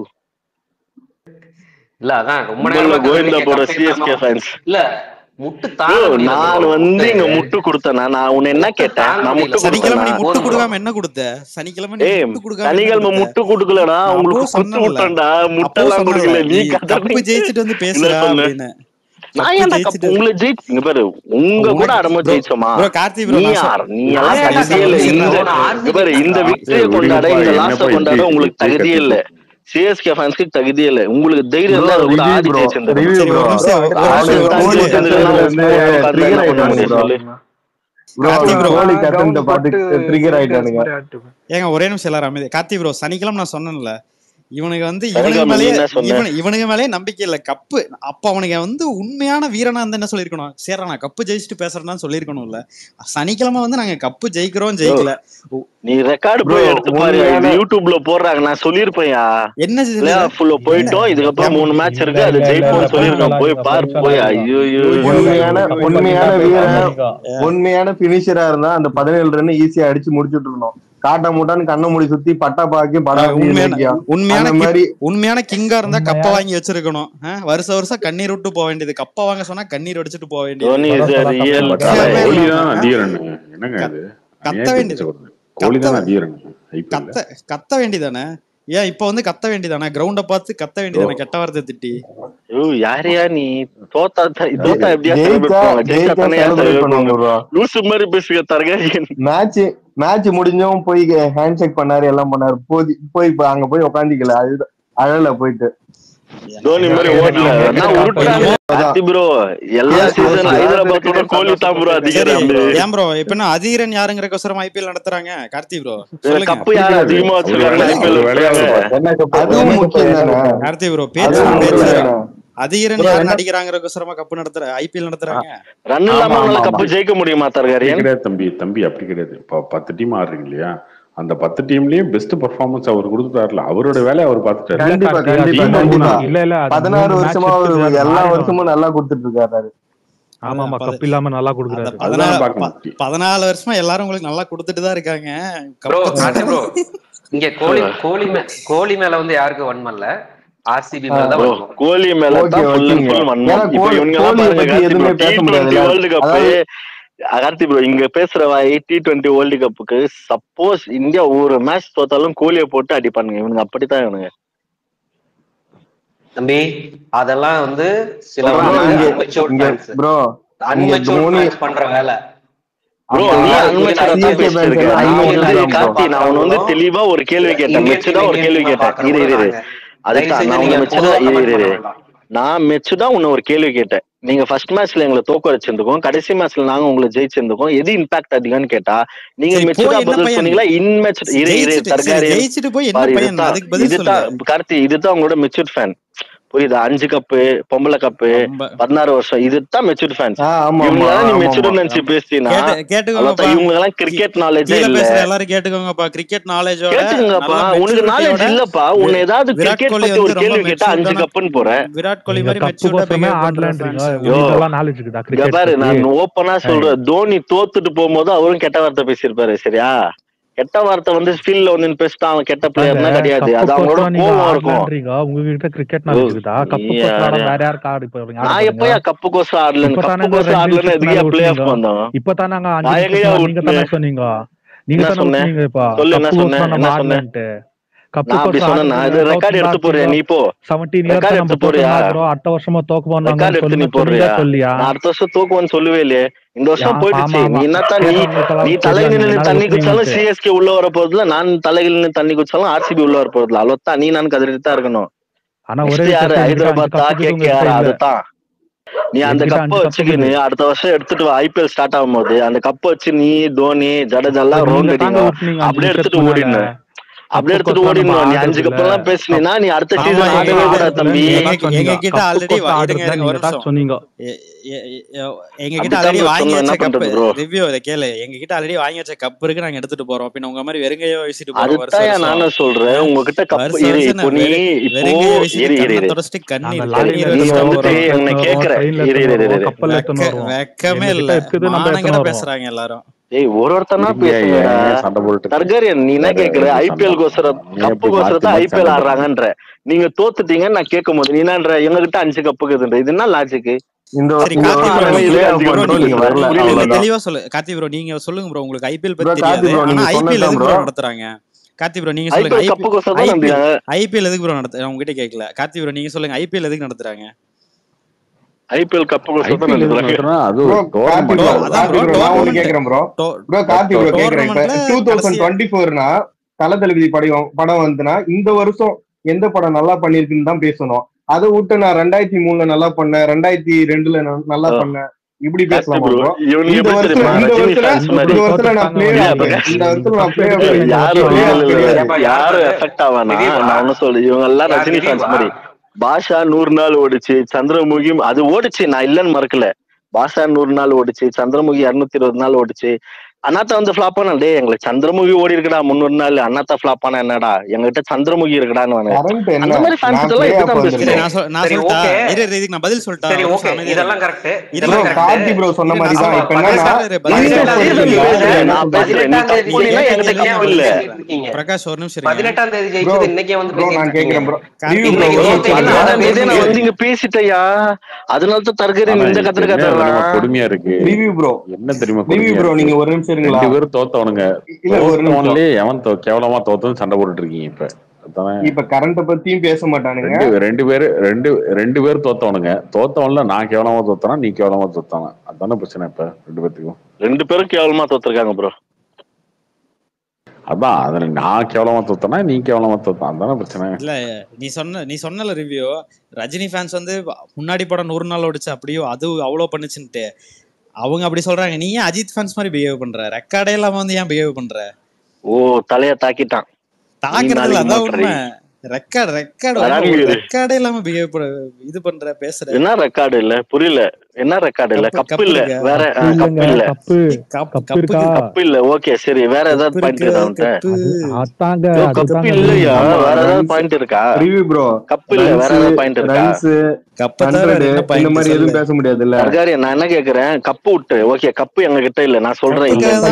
இல்ல அதான் ரொம்ப கோவிந்தா போற சிஎஸ்கே ஃபேன்ஸ் இல்ல முட்டு தாங்க. நான் வந்து இங்க முட்டு கொடுத்தேனா? நான் உன்னை என்ன கேட்டேன்? நான் முட்டு கொடுக்காம என்ன கொடுத்த? சனிக்கிழமை முட்டு கொடுக்கலடா. உங்களுக்கு குத்து முட்டண்டா. முட்டெல்லாம் கொடுக்கல. நீ கப்பு ஜெயிச்சிட்டு வந்து பேசுற அப்படின்னு. நான் ஏன்டா கப்பு உங்களை ஜெயிச்சு பாரு. உங்க கூட அடம ஜெயிச்சோமா? நீ யார்? நீ எல்லாம் தகுதியே இல்ல. இந்த விக்டரியை கொண்டாட, இந்த லாஸ்ட கொண்டாட உங்களுக்கு தகுதியே இல்ல. சிஎஸ்கே ஃபேன்ஸ்க்கு தகுதியே இல்ல. உங்களுக்கு தைரியம் இருந்தா அது கூட ஆடி ஜெயிச்சிருந்தது. ஏங்க ஒரே நிமிஷம் எல்லாரும் அமைதி. கார்த்தி ப்ரோ சனிக்கிழமை நான் சொன்னேன்ல, இவனுக்கு வந்து இவனுக்கு மேலேயே நம்பிக்கை இல்ல. கப்பு அப்ப அவனுக்கு வந்து உண்மையான வீரனா வந்து என்ன சொல்லிருக்கணும், சரி நான் கப்பு ஜெயிச்சுட்டு பேசுறேன்னு சொல்லிருக்கணும். இல்ல சனிக்கிழமை வந்து நாங்க கப்பு ஜெயிக்கிறோம் ஜெயிக்கல, நீ ரெக்கார்டு போய் எடுத்து பாரு, யூடியூப்ல போடுறாங்க. நான் சொல்லிருப்பேன்யா என்ன போயிட்டோம், இதுக்கப்புறம் 3 மேட்ச் இருக்கு, அது ஜெயிப்போம் சொல்லிருக்கோம். போய் பாரு போய். ஐயோ உண்மையான வீரன் உண்மையான பினிஷரா இருந்தா அந்த 17 ரன் ஈஸியா அடிச்சு முடிச்சுட்டு இருந்தோம். காட்ட மூட்டான்னு கண்ண மூடி சுத்தி பட்டா பாக்கி உண்மையான கிங்கா இருந்தா கப்ப வாங்கி வச்சிருக்கணும். வருஷம் கண்ணீர் விட்டு போக வேண்டியது, கப்ப வாங்க சொன்னா கண்ணீர் அடிச்சுட்டு போக வேண்டியது. கத்த வேண்டியதானே? ஏன் இப்ப வந்து கத்த வேண்டியதானே? கிரவுண்ட பார்த்து கத்த வேண்டியதானே? கெட்ட வார்த்தை திட்டி யாரையா நீ தோத்தா எப்படியா லூசு மாதிரி பேசுக தரகாரியன். மேட்ச் முடிஞ்சவும் போய் ஹேண்ட் ஷேக் பண்ணாரு, எல்லாம் பண்ணாரு. போய் அங்க போய் உட்காந்துக்கல, அழல போயிட்டு தோனி மாதிரி ஓடல. ப்ரோ எல்லா சீசன் ஹைதராபாத்தோட கோலி தான் ப்ரோ அதிகம். ஏன் ப்ரோ இப்ப என்ன அதிரன் யாருங்கறக்கோசரம் ஐபிஎல் நடத்துறாங்க? கார்த்தி ப்ரோ கப்பு யார் அதிகமா வச்சிருக்காங்க ஐபிஎல்? அதுவும் முக்கியம் தானே கார்த்தி ப்ரோ. பேச்சு அதிகரன் யாரு நடிக்கிறாங்கறக்கோசரமா கப்பு நடத்துற ஐபிஎல் நடத்துறாங்க. ரன் இல்லாம கப்பு ஜெயிக்க முடியுமா தரகாரியன்? தம்பி அப்படி கிடையாது. இப்போ 10 டீம் ஆடுறீங்க இல்லையா, அந்த 10 டீம்லயும் பெஸ்ட் பெர்ஃபார்மன்ஸ் அவர் கொடுத்துட்டாருல, அவரோட வேலையை அவர் பார்த்துட்டாரு. 16 வருஷமா எல்லா வருஷமும் நல்லா கொடுத்துட்டு இருக்காரு. ஆமா கப் இல்லாம நல்லா கொடுக்குறாரு. 14 வருஷமா எல்லாரும் உங்களுக்கு நல்லா கொடுத்துட்டு தான் இருக்காங்க. இங்க கோலி மேல வந்து யாருக்கு வன்மல்ல, ஆர்சிபி மேல தான் கோலி மேல தான் ஃபுல் வன்மம். இப்போ இவங்க வேர்ல்ட் கப் கார்த்தி ப்ரோ இங்க பேசுற T20 வேர்ல்டு கப்புக்கு சப்போஸ் இந்தியா ஒரு மேட்ச் தோத்தாலும் கோலியை போட்டு அடிப்பானுங்க இவனுங்க. அப்படித்தான் இவனுங்க தம்பி. அதெல்லாம் வந்து சில பண்ற வேலை. கார்த்தி நான் அவன் வந்து தெளிவா ஒரு கேள்வி கேட்டேன், மெச்சுதான் ஒரு கேள்வி கேட்டேன். நான் மெச்சுதான் உன்ன ஒரு கேள்வி கேட்டேன். நீங்க ஃபர்ஸ்ட் மேட்ச்ல எங்களை தோக்க வச்சிருந்தோம், கடைசி மேட்ச்ல நாங்க உங்களை ஜெயிச்சிருந்தோம், எது இம்பாக்ட் அதிகம்னு கேட்டா நீங்க மெச்சுடா பதில் சொன்னீங்களா? இன்மெச் இதுதான் கார்த்தி, இதுதான் உங்களோட மெச்சூர்ட் ஃபேன் புரியுதா? 5 கப்பு பொம்பளை கப்பு 16 வருஷம் இதுதான் மெச்சூர்ட் ஃபேன்ஸ். இவங்களாம் நீ மெச்சூர்ட் நினைச்சு பேசினா இவங்க எல்லாம் கிரிக்கெட் நாலேஜே இல்ல. எல்லாரும் கேட்டுக்கோங்கப்பா, கிரிக்கெட் நாலேஜ் கேட்டுங்கப்பா. உனக்கு நாலேஜ் இல்லப்பா. உன்னை ஏதாவது கிரிக்கெட் பத்தி ஒரு கேள்வி கேட்டா 5 கப்புன்னு போறேன். விராட் கோலி மாதிரி பாரு, நான் ஓப்பனா சொல்றேன், தோனி தோத்துட்டு போகும்போது அவரும் கெட்ட வார்த்தை பேசியிருப்பாரு. சரியா? கெட்ட வார்த்தை வந்து ஸ்டில்ல வந்து பேசிட்டா அவன் கெட்ட பிளேயர்னா கிடையாது, அது அவங்களோட கோவம் இருக்கும். உங்ககிட்ட கிரிக்கெட் நாலேஜ் இருக்குதா? கப்பு கோசம் வேற யார் கார்டு? இப்போ நான் எப்பயா கப்பு கோசம் ஆடல, கப்பு கோசம் ஆடலன்னு எதுக்கு பிளே ஆஃப் வந்தோம்? இப்பதான் நாங்க நீங்க தானே சொன்னீங்க. நீங்க தானே சொன்னீங்க. இப்ப சொல்லு என்ன சொன்னேன்? என்ன சொன்னேன்? ரெக்கார்ட் எடுத்து போறியா நீ? இப்போ 17 இயர்ஸ் நம்ம போறியா? அடுத்த வருஷமா தோக்குவோம் சொல்லியா? அடுத்த வருஷம் தோக்குவோன்னு சொல்லவே இல்லையே. இந்த வருஷம் போயிடுச்சு. நீ என்னத்தான் நீ தலையில நின்று தண்ணி குடிச்சாலும் சிஎஸ்கே உள்ள வர போறதுல, நான் தலையில நின்று தண்ணி குடிச்சாலும் ஆர்சிபி உள்ள வர போறதுல. அவ்வளவுதான். நீ நான் கதறிட்டு தான் இருக்கணும். யாரு ஹைதராபாத் கேகேஆர் அதுதான். நீ அந்த கப்பை வச்சுக்கின்னு அடுத்த வருஷம் எடுத்துட்டு வா. ஐபிஎல் ஸ்டார்ட் ஆகும் போது அந்த கப்பை வச்சு நீ தோனி ஜடேஜா எல்லாம் ரோல் அடிங்க, அப்படியே எடுத்துட்டு ஓடினு அப்படியே எடுத்துட்டு ஓடிடணும். நீ 5 கப் எல்லாம் பேசினா நீ அடுத்த சீசன் ஆடவே கூடாது தம்பி. எங்க கிட்ட ஆல்ரெடி சொன்னீங்க, எங்க கிட்ட ஆல்ரெடி வாங்கி வச்ச கப் ரிவ்யூ இத கேளு. எங்க கிட்ட ஆல்ரெடி வாங்கி வச்ச கப் இருக்கு, நாங்க எடுத்துட்டு போறோம். பின்ன உங்க மாதிரி வெறுங்கையோ வீசிட்டு போறோம். அதுதான் நானும் சொல்றேன், உங்ககிட்ட கப் இரு. இப்போ நீ என்ன கேக்குற? வெக்கமே இல்ல, மானங்கட பேசுறாங்க எல்லாரும். ஒருத்தனா பேசுங்கடா. தர்காரியன் நீ என்ன கேக்குற? ஐபிஎல் கோசரம் கப்பு கோசரத்தான் ஐபிஎல் ஆடுறாங்கன்ற. நீங்க தோத்துட்டீங்கன்னு நான் கேட்கும் போது நீ என்னன்ற எங்க கிட்ட 5 கப்புக்குதுன்ற. இது என்ன லாஜிக்கு? தெளிவா சொல்லு கார்த்தி ப்ரோ. நீங்க சொல்லுங்க ப்ரோ, உங்களுக்கு ஐபிஎல் பத்தி தெரியாது. ஆனா ஐபிஎல் எதுக்கு ப்ரோ நடத்துறாங்க? கார்த்தி ப்ரோ நீங்க சொல்லுங்க. ஐபிஎல் எதுக்கு ப்ரோ நடத்து? உங்ககிட்ட கேட்கல. கார்த்தி ப்ரோ நீங்க சொல்லுங்க, ஐபிஎல் எதுக்கு நடத்துறாங்க? ஐபிஎல் கப் கோசரம் அது கேக்குறேன் ப்ரோ. ப்ரோ கார்த்தி ப்ரோ கேக்குறேன், இப்ப 2024னா தல தளபதி படம் வந்துனா இந்த வருஷம் எந்த படம் நல்லா பண்ணிருக்குன்னு தான் பேசணும். அதை விட்டு நான் 2003ல நல்லா பண்ணேன், 2002ல நல்லா பண்ணேன், இப்படி பேசலாமா bro bro? இவனுக்கு இந்த எப்படி தெரியுமா வருஷத்துல நான் play யாரும் எஃபெக்ட் ஆவானா? நான் ஒண்ணு சொல்லு, இவங்க எல்லாம் ரஜினி ஃபேன்ஸ் மாதிரி. பாஷா 100 நாள் ஓடிச்சு, சந்திரமுகி அது ஓடிச்சு, நான் இல்லன்னு மறக்கல. பாஷா 100 நாள் ஓடிச்சு, சந்திரமுகி 220 நாள் ஓடிச்சு. அண்ணாத்தா வந்து ஃபிளாப் ஆனா, டே எங்களுக்கு சந்திரமுகி ஓடி இருக்குடா 300 நாள், அண்ணாத்தா ஃபிளாப் ஆனா என்னடா, எங்ககிட்ட சந்திரமுகி இருக்குடான்னு. அந்த மாதிரி ஃபேன்ஸ் எல்லாம் எப்பதான் பேசுறேன். நான் பதில் சொல்லிட்டேன். சரி ஓகே, இதெல்லாம் கரெக்ட். கார்த்தி ப்ரோ சொன்ன மாதிரி தான். இப்ப என்னன்னா பிரகாஷ் ஒரு நிமிஷம் 18ஆம் தேதி ஜெயிச்சது இன்னைக்கே வந்து நான் கேக்குறேன் ப்ரோ. நீங்க பேசிட்டயா, அதனால தான் தர்கரின் இந்த கத்திர கத்துறான். கொடுமையா இருக்கு ரிவ்யூ ப்ரோ. என்ன தெரியுமா ரிவ்யூ ப்ரோ, நீங்க ஒரு நிமிஷம் இருங்களா? 2 பேரும் தோத்தவனுங்க. எவன் கேவலமா தோத்தன்னு சண்டை போட்டுட்டு இருக்கீங்க இப்ப. இப்ப கரண்ட் பத்தியும் பேச மாட்டானுங்க. ரெண்டு பேர் தோத்தவன்ல நான் கேவலமா தோத்தனா, நீ கேவலமா தோத்தானா, அதான பிரச்சனை இப்ப 2 பேத்துக்கும். 2 பேரும் கேவலமா தோத்துருக்காங்க ப்ரோ. அதான் அதுல நான் கேவலமா தோத்தனா, நீ கேவலமா தோத்தான், அதான பிரச்சனை. இல்ல நீ சொன்னல ரிவ்யூ, ரஜினி ஃபேன்ஸ் வந்து முன்னாடி படம் 100 நாள் ஓடிச்சு அப்படியோ அது அவ்வளவு பண்ணுச்சுன்ட்டு அவங்க அப்படி சொல்றாங்க. நீ ஏன் அஜித் ஃபேன்ஸ் மாதிரி பிஹேவ் பண்ற? ரெக்கார்டே இல்லாம வந்து ஏன் பிஹேவ் பண்ற? ஓ தலைய தாக்கிட்டான். தாக்குறதுல அதான் உண்மை. ரெக்கார்டே இல்லாம பிஹேவ் இது பண்ற பேசுற. என்ன ரெக்கார்டு இல்ல? புரியல. என்ன ரெக்கார்டு இல்ல? கப்பு இல்ல, வேற கப்பு இல்ல, கப்பு இல்ல. ஓகே சரி, வேற ஏதாவது பாயிண்ட் இருக்கா உன்கிட்ட? கப்பு இல்லையா? வேற ஏதாவது பாயிண்ட் இருக்கா? ரிவ்யூ ப்ரோ, கப்பு இல்ல, வேற ஏதாவது பாயிண்ட் இருக்கா? இந்த மாதிரி எதுவும் பேச முடியாது இல்ல. சர்காரி நான் என்ன கேக்குறேன், கப்பு விட்டு ஓகே, கப்பு எங்க கிட்ட இல்ல, நான் சொல்றேன்.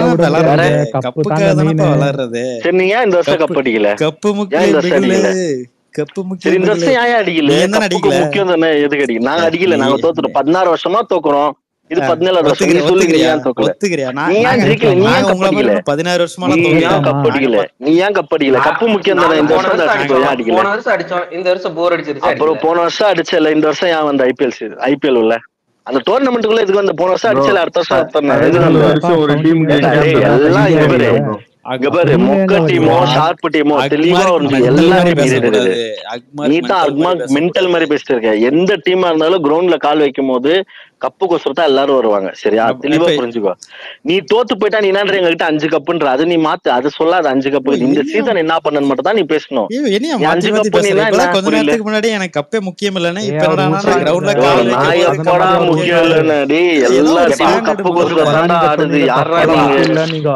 சரி நீங்க ஏன் இந்த வருஷம் கப் அடிக்கல? கப்பு முக்கியம். சரி இந்த வருஷம் ஏன் அடிக்கல? முக்கியம் தானே, எதுக்கு அடிக்கல? நாங்க அடிக்கல, நாங்க தோத்துட்டோம். 16 வருஷமா தோக்குறோம். இது 17 வருஷம். நீ சொல்லுங்க ஏன் தோக்கல? நீ ஏன் ஜெயிக்கல? நீ ஏன் கப் அடிக்கல? 16 வருஷமா நீ ஏன் கப் அடிக்கல? நீ ஏன் கப் அடிக்கல? கப்பு முக்கியம் தானே. இந்த வருஷம் அடிக்கல. போன வருஷம் அடிச்சோம், இந்த வருஷம் போர் அடிச்சிருச்சு. அப்புறம் போன வருஷம் அடிச்சல, இந்த வருஷம் ஏன் வந்து ஐபிஎல் உள்ள அந்த டோர்னமெண்ட்டுக்குள்ள இதுக்கு வந்து போன வருஷம் அடிச்சல, அடுத்த வருஷம் ஒரு டீம் எல்லாம் பாரு, மொக்க டீமோ ஷார்ப் டீமோ தெளிவா எல்லாமே நீ தான் அக்மார்க் மென்டல் மாதிரி பேசிட்டு இருக்க. எந்த டீமா இருந்தாலும் கிரவுண்ட்ல கால் வைக்கும் போது கப்பு கொசரத்தா எல்லாரும் வருவாங்க. சரியா? தெளிவா புரிஞ்சுக்கோ. நீ தோத்து போயிட்டா நீ என்ன எங்க கிட்ட 5 கப்புன்ற, அது நீ மாத்து, அது சொல்லாத. 5 கப்பு இந்த சீசன் என்ன பண்ணன்னு மட்டும் தான் நீ பேசணும். 5 கப்பு கொஞ்ச நேரத்துக்கு முன்னாடி எனக்கு கப்பே முக்கியம் இல்லன்னு, இப்ப கிரவுண்ட்ல கால் நான் எப்படா முக்கியம் இல்லன்னு? டேய் எல்லா டீமும் கப்பு கொசரத்தாண்டா ஆடுது. யாரா நீங்க?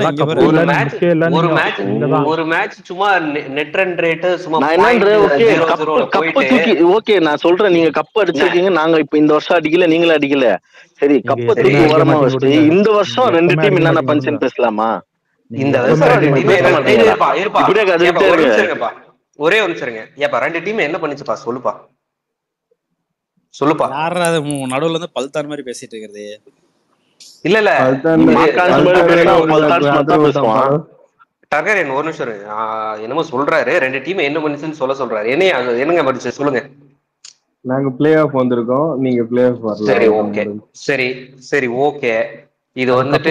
ஒரு மேட்ச் சும்மா நெட் ரன் ரேட் சும்மா நான் என்னன்ற ஓகே கப்பு தூக்கி ஓகே நான் சொல்றேன். நீங்க கப்பு அடிச்சிருக்கீங்க, நாங்க இப்ப இந்த வருஷம் அடிக்கல, நீங்களும் அடிக்கல. சரி கப்பை தூக்கி ஓரமா வச்சுட்டு இந்த வருஷம் 2 டீம் என்னென்ன பஞ்சுன்னு பேசலாமா? இந்த வருஷம் ஒரே ஒரு நிமிஷம் ஏப்பா 2 டீம் என்ன பண்ணுச்சுப்பா? சொல்லுப்பா. யாரா நடுவுல இருந்து பல்தான் மாதிரி பேசிட்டு இருக்கிறது? இல்ல டர்கரியன் ஒரு நிமிஷம் என்னமோ சொல்றாரு. 2 டீம் என்ன பண்ணுச்சுன்னு சொல்றாரு. என்னங்க பண்ணுச்சு சொல்லுங்க. நாங்க பிளே ஆஃப் வந்திருக்கோம், நீங்க பிளே ஆஃப் வரல. சரி ஓகே, சரி ஓகே. இது வந்துட்டு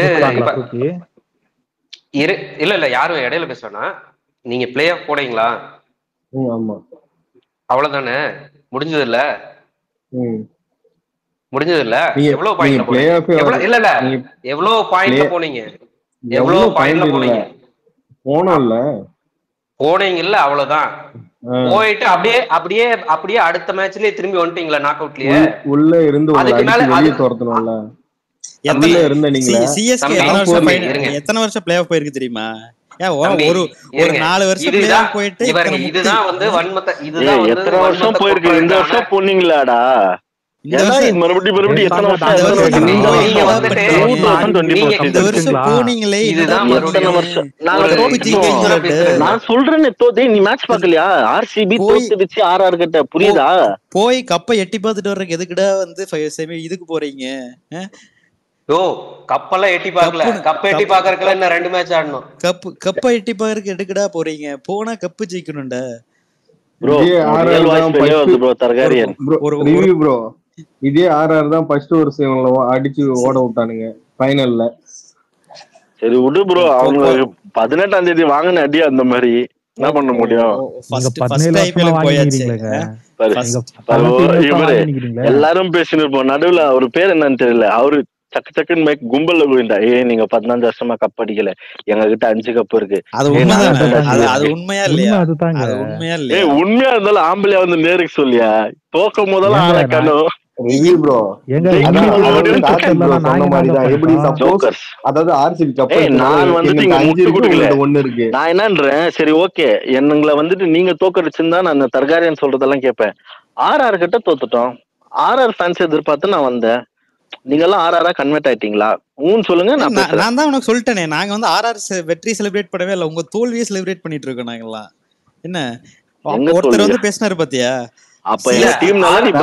இல்ல யாரும் இடையில பேசுறா. நீங்க பிளே ஆஃப் போனீங்களா? ஆமா, அவ்வளவுதானே, முடிஞ்சது இல்ல. எவ்வளவு பாயிண்ட் போனீங்க? எவ்வளவு பாயிண்ட்ல போனீங்க? போனீங்கல்ல, அவ்வளவுதான். போயிட்டு அப்படியே அடுத்த மேட்ச்லயே திரும்பி வந்துட்டீங்களா? நாக் அவுட்லயே உள்ள இருந்து அதுக்கு மேல வெளிய தோர்த்தணும்ல. எத்தனை வருஷம் பிளே ஆஃப் போயிருக்கு தெரியுமா? ஒரு 4 வருஷம் பிளே ஆஃப் போயிட்டு இதுதான் வந்து வன்மத்தை. இதுதான் எத்தனை வருஷம் போயிருக்கு? இந்த வருஷம் போனீங்களாடா? மறுபடியும் எத்தனை வருஷம்? நான் சொல்றேன்னு நீ மேட்ச் பாக்கலையா? ஆர்சிபி தோத்துடுச்சு ஆர்ஆர் கிட்ட, புரியுதா? போய் கப்பை எட்டி பார்த்துட்டு வர்றதுக்கு எதுக்குடா வந்து இதுக்கு போறீங்க? கப்பெல்லாம் எட்டி பாக்கல, கப்ப எட்டி பாக்கறதுல என்ன 2 மேட்ச் ஆடணும். கப்பை எட்டி பாக்கறதுக்கு எதுக்குடா போறீங்க? போனா கப்பு ஜெயிக்கணும்டா. இதே ஆர்ஆர் தான் ஃபர்ஸ்ட் வருஷம் இவங்கள அடிச்சு ஓட விட்டானுங்க ஃபைனல்ல. சரி விடு ப்ரோ, அவங்க 18ஆம் தேதி வாங்கின அடி அந்த மாதிரி. என்ன பண்ண முடியும்? எல்லாரும் பேசினிருப்போம். நடுவுல அவரு பேர் என்னன்னு தெரியல. அவரு சக்கு சக்குன்னு கும்பல்ல போயிட்டா. நீங்க 15 வருஷமா கப் அடிக்கல, எங்க கிட்ட 5 கப் இருக்கு. உண்மையா இருந்தாலும் ஆம்பளையா வந்து நேருக்கு சொல்லியா தோக்கும் போதெல்லாம் ஆளக்கணும். நான் என்னன்றேன், சரி ஓகே என்னங்களை வந்துட்டு நீங்க தோக்கடிச்சுன்னா நான் தர்காரியன் சொல்றதெல்லாம் கேட்பேன். RR கிட்ட தோத்துட்டோம், RR ஃபேன்ஸ் எதிர்பார்த்து நான் வந்தேன். நீங்க எல்லாம் RR கன்வெர்ட் ஆயிட்டீங்களா? சொல்லுங்க. நான் தான் உனக்கு சொல்லிட்டேனே, நாங்க வந்து RR வெற்றி செலிப்ரேட் பண்ணவே இல்லை, உங்க தோல்வியை செலிப்ரேட் பண்ணிட்டு இருக்கோம் நாங்கெல்லாம். என்ன ஒருத்தர் வந்து பேசினாரு பாத்தியா? அப்ப எங்க டீம்னால நீ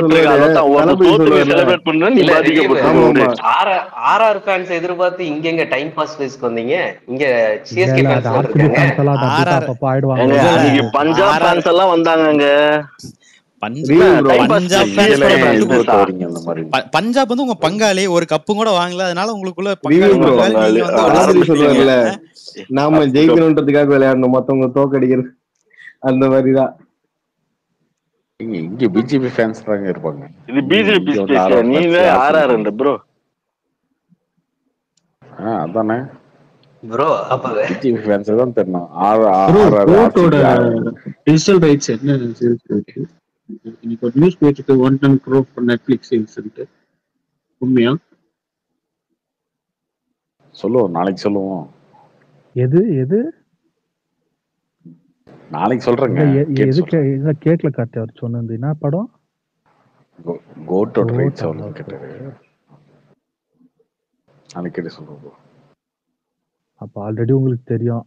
RR ஃபேன்ஸ் எதிர்பார்த்து இங்க டைம் பாஸ் பேஸ்க்கு வந்தீங்க. இங்க சிஎஸ்கே ஃபேன்ஸ் இருக்காங்க. பஞ்சாப் ஃபேன்ஸ் எல்லாம் வந்தாங்க. பஞ்சாப் வந்து உங்க பங்காளி, ஒரு கப்பு கூட வாங்கல, அதனால உங்களுக்குள்ள சொல்லுவாங்கல்ல, நாம ஜெயிக்கணும்ன்றதுக்காக விளையாடணும், மத்தவங்க தோக்கடிக்கிறது அந்த மாதிரிதான். இங்க பிஜேபி ஃபேன்ஸ் தாங்க இருப்பாங்க. இது பிஜேபி ஸ்பேஸ், நீங்க RR ப்ரோ. அதானே ப்ரோ, அப்ப பிஜேபி ஃபேன்ஸ் தான் தெரியணும். டிஜிட்டல் ரைட்ஸ் என்ன இருக்கு? இன்னைக்கு ஒரு நியூஸ் போயிட்டு இருக்கு, 110 crore for Netflix sales இருக்கு. உண்மையா? சொல்லுவோம், நாளைக்கு சொல்லுவோம். எது நாளைக்கு சொல்றேங்க. கேட்கல கார்த்தி அவர் சொன்னது என்ன படம்? கோட்டோட ரைட்ஸ் அவ்வளவு கேட்டாரு. நாளைக்கு கேட்டு சொல்றோம். அப்ப ஆல்ரெடி உங்களுக்கு தெரியும்.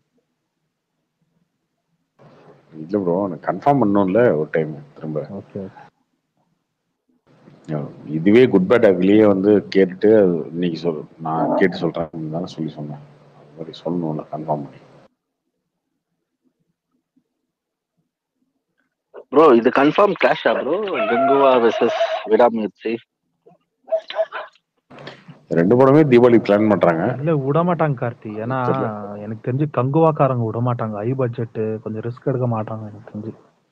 இல்ல ப்ரோ, நான் கன்ஃபார்ம் பண்ணணும்ல ஒரு டைம் திரும்ப. ஓகே, இதுவே குட் பேட் அக்லியே வந்து கேட்டுட்டு இன்னைக்கு நான் கேட்டு சொல்றேன் சொல்லி சொன்னேன். அது மாதிரி சொல்லணும்ல கன்ஃபார்ம் பண்ணி. ப்ரோ இது கன்ஃபார்ம் கிளாஷா ப்ரோ? கங்குவா வெர்சஸ் விடாமுயற்சி ரெண்டு படமே தீபாவளி பிளான் பண்றாங்க. இல்ல விட மாட்டாங்க கார்த்தி, ஏன்னா எனக்கு தெரிஞ்சு கங்குவாக்காரங்க விட மாட்டாங்க. ஹை பட்ஜெட், கொஞ்சம் ரிஸ்க் எடுக்க மாட்டாங்க எனக்கு தெரிஞ்சு.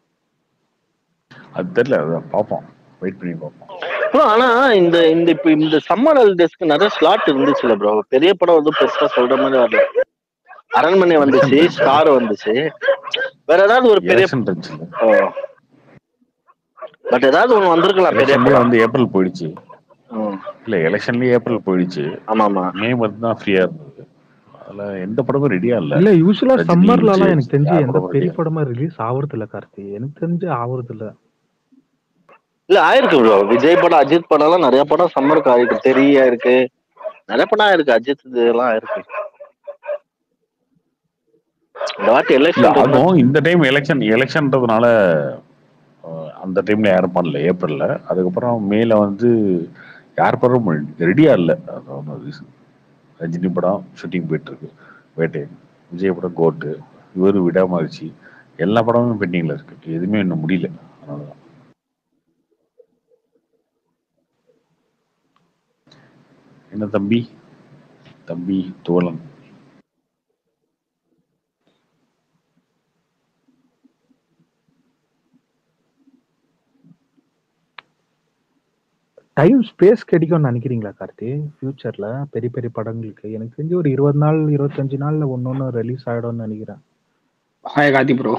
அது தெரியல, அதான் பாப்போம், வெயிட் பண்ணி பாப்போம். ப்ரோ ஆனா இந்த சம்மர் ஹாலிடேஸ்க்கு நிறைய ஸ்லாட் இருந்துச்சுல ப்ரோ. பெரிய படம் வந்து பெருசா சொல்ற மாதிரி வரல. அரண்மனை வந்துச்சு, ஸ்டார் வந்துச்சு, வேற ஏதாவது ஒரு பெரிய பட் ஏதாவது ஒண்ணு வந்திருக்கலாம். பெரிய படம் வந்து ஏப்ரல் போயிடுச்சு. இல்ல எலெக்ஷன்லயே ஏப்ரல் போயிடுச்சு. ஆமா ஆமா, மே மட்டும் தான் ஃப்ரீயா இருந்தது. அதுல எந்த படமும் ரெடியா இல்ல. இல்ல யூசுவலா சம்மர்ல எல்லாம் எனக்கு தெரிஞ்சு எந்த பெரிய படமும் ரிலீஸ் ஆவறது இல்ல கார்த்தி, எனக்கு தெரிஞ்சு ஆவறது இல்ல. இல்ல ஆயிருக்கு ப்ரோ, விஜய் படம், அஜித் படம் எல்லாம் நிறைய படம் சம்மருக்கு ஆயிருக்கு. தெரிய இருக்கு, நிறைய படம் ஆயிருக்கு, அஜித் எல்லாம் ஆயிருக்கு. இந்த வாட்டி எலெக்ஷன், இந்த டைம் எலெக்ஷன்றதுனால அந்த டைம்ல யாரும் பண்ணல ஏப்ரல்ல. அதுக்கப்புறம் மேல வந்து யார் படம் ரெடியா இல்லை. ரஜினி படம் ஷூட்டிங் போயிட்டு இருக்கு, வேட்டையன். விஜய் படம் கோட்டு, இவரு விடாமருச்சி, எல்லா படமும் பெண்டிங்ல இருக்கு, எதுவுமே இன்னும் முடியல. அதனாலதான். என்ன தம்பி தோழன், டைம் ஸ்பேஸ் கிடைக்கும்னு நினைக்கிறீங்களா கார்த்தி ஃபியூச்சர்ல பெரிய பெரிய படங்களுக்கு? எனக்கு தெரிஞ்சு ஒரு 20 நாள் 25 நாள்ல ஒன்னொன்னு ரிலீஸ் ஆயிடும்னு நினைக்கிறேன். Hi Karthi bro.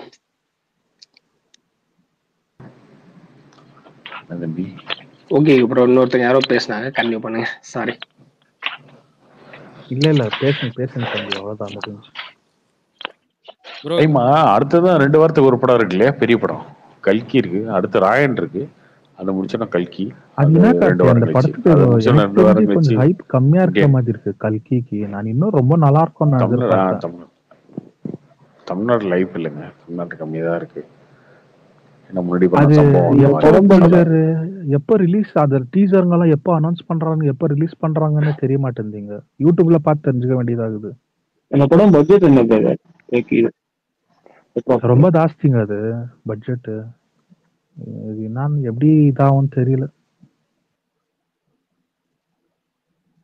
Okay bro, இன்னொருத்தங்க யாரோ பேசினாங்க, கண்டினியூ பண்ணுங்க. சாரி. இல்ல பேசுங்க தம்பி, அவ்வளவுதான் முடிஞ்சு. அடுத்ததான் 2 வாரத்துக்கு ஒரு படம் இருக்கு இல்லையா, பெரிய படம். கல்கி இருக்கு, அடுத்து ராயன் இருக்கு, அதை முடிச்சோன்னா கல்கி. அது என்ன கார்த்தி, அந்த படத்துக்கு கொஞ்சம் ஹைப் கம்மியா இருக்கிற மாதிரி இருக்கு கல்கிக்கு. நான் இன்னும் ரொம்ப நல்லா இருக்கும் தமிழ்நாடு லைஃப் இல்லைங்க, தமிழ்நாட்டு கம்மியா தான் இருக்கு. எப்ப ரிலீஸ் ஆகுது டீசருங்கெல்லாம், எப்ப அனௌன்ஸ் பண்றாங்க, எப்ப ரிலீஸ் பண்றாங்கன்னு தெரிய மாட்டேங்குது. யூடியூப்ல பார்த்து தெரிஞ்சுக்க வேண்டியதாகுது. அந்த படம் பட்ஜெட் என்ன? ரொம்ப ஜாஸ்திங்க அது பட்ஜெட். என்னன்னு எப்படி இதாகும் தெரியல.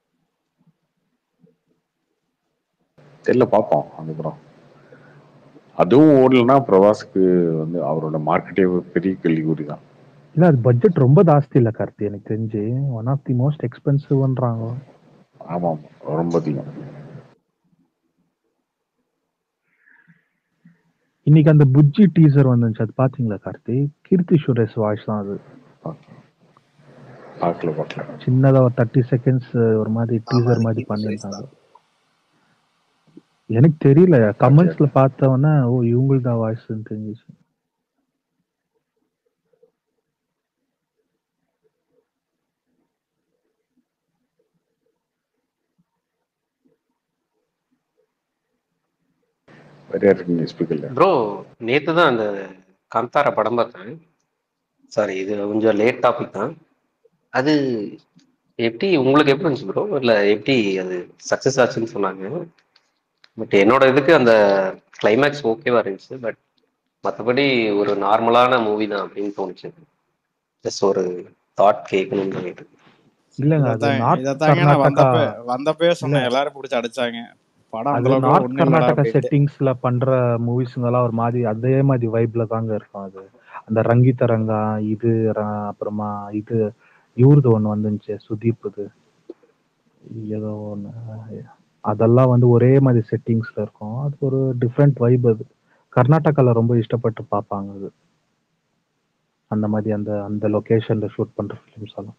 பாப்போம் அந்த படம். அதுவும் ஓடலன்னா பிரபாஸ்க்கு வந்து அவரோட மார்க்கெட்டே பெரிய கேள்விக்குறி தான். இல்ல அது பட்ஜெட் ரொம்ப ஜாஸ்தி இல்ல கார்த்தி, எனக்கு தெரிஞ்சு ஒன் ஆஃப் தி மோஸ்ட் எக்ஸ்பென்சிவ்ன்றாங்க. ஆமாம், ரொம்ப அதிகம். இன்னைக்கு அந்த புஜ்ஜி டீசர் வந்துச்சு, அது பாத்தீங்களா கார்த்தி? கீர்த்தி சுரேஷ் வாய்ஸ் தான் அது. பார்க்கல. சின்னதா ஒரு 30 செகண்ட்ஸ் ஒரு மாதிரி டீசர் மாதிரி பண்ணியிருந்தாங்க. எனக்கு தெரியல, கமெண்ட்ஸ்ல பார்த்தவொன்னே ஓ இவங்கள்தான் வாய்ஸ்ன்னு தெரிஞ்சிச்சு. ப்ரோ நேத்து தான் அந்த காந்தாரா படம் பார்த்தேன். சாரி, இது கொஞ்சம் லேட் டாபிக் தான். அது எப்படி உங்களுக்கு எப்படி இருந்துச்சு ப்ரோ? இல்லை எப்படி அது சக்ஸஸ் ஆச்சுன்னு சொன்னாங்க. பட் என்னோட இதுக்கு அந்த கிளைமேக்ஸ் ஓகேவா இருந்துச்சு. பட் மற்றபடி ஒரு நார்மலான மூவி தான் அப்படின்னு தோணுச்சு. ஜஸ்ட் ஒரு தாட் கேட்கணும்னு சொல்லிட்டு. இல்லங்க, அது நார்த் கர்நாடகா வந்தப்பே சொன்னேன், எல்லாரும் பிடிச்சி அடிச்சாங்க படம். அது நார்த் கர்நாடகா செட்டிங்ஸ்ல பண்ற மூவிஸ்ங்கெல்லாம் ஒரு மாதிரி அதே மாதிரி வைப்ல தாங்க இருக்கும். அது அந்த ரங்கிதரங்கா இது அப்புறமா இது இவருது ஒண்ணு வந்துச்சு சுதீப், இது ஏதோ ஒண்ணு, அதெல்லாம் வந்து ஒரே மாதிரி செட்டிங்ஸ்ல இருக்கும். அது ஒரு டிஃப்ரெண்ட் வைப். அது கர்நாடகால ரொம்ப இஷ்டப்பட்டு பார்ப்பாங்க அது, அந்த மாதிரி அந்த அந்த லொகேஷன்ல ஷூட் பண்ற ஃபிலிம்ஸ் எல்லாம்.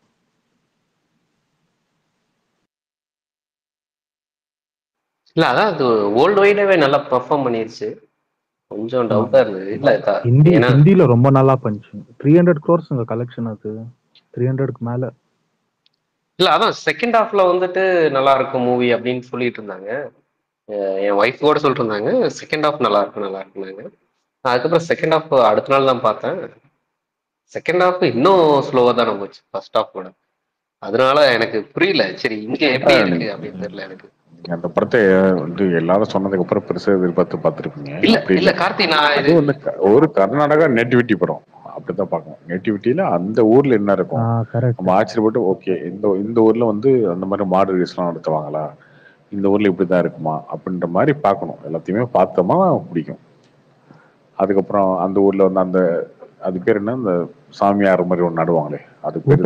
இல்ல அதான் அது வேர்ல்டு வைடாவே நல்லா பெர்ஃபார்ம் பண்ணிருச்சு. கொஞ்சம் டவுட்டா இருந்தது. இல்ல ஹிந்தில ரொம்ப நல்லா பண்ணிச்சு. 300 crores கலெக்ஷன், அது 300க்கு மேல. இல்ல அதான் செகண்ட் ஹாஃப்ல வந்துட்டு நல்லா இருக்கும் மூவி அப்படின்னு சொல்லிட்டு இருந்தாங்க. என் ஒய்ஃப் கூட சொல்லிட்டு இருந்தாங்க செகண்ட் ஹாஃப் நல்லா இருக்குனாங்க. அதுக்கப்புறம் செகண்ட் ஹாஃப் அடுத்த நாள் தான் பார்த்தேன். செகண்ட் ஹாஃப் இன்னும் ஸ்லோவா தானே போச்சு ஃபர்ஸ்ட் ஹாஃப் கூட. அதனால எனக்கு புரியல, சரி இங்க எப்படி இருக்கு அப்படின்னு தெரியல எனக்கு. அந்த படத்தை வந்து எல்லாரும் சொன்னதுக்கு அப்புறம் பெருசா எதிர்பார்த்து பார்த்துருப்பீங்க. இல்ல கார்த்தி, நான் இது வந்து ஒரு கர்நாடகா நேட்டிவிட்டி படம் அப்படித்தான் பார்க்கணும். நேட்டிவிட்டியில அந்த ஊர்ல என்ன இருக்கும் நம்ம ஆச்சரியப்பட்டு ஓகே இந்த ஊர்ல வந்து அந்த மாதிரி மாடு ரேஸ்லாம் நடத்துவாங்களா, இந்த ஊர்ல இப்படிதான் இருக்குமா அப்படின்ற மாதிரி பார்க்கணும். எல்லாத்தையுமே பார்த்தோமா பிடிக்கும். அதுக்கப்புறம் அந்த ஊர்ல வந்து அந்த அது பேர் என்ன, அந்த சாமியார் மாதிரி ஒன்று நடுவாங்களே, அது பேர்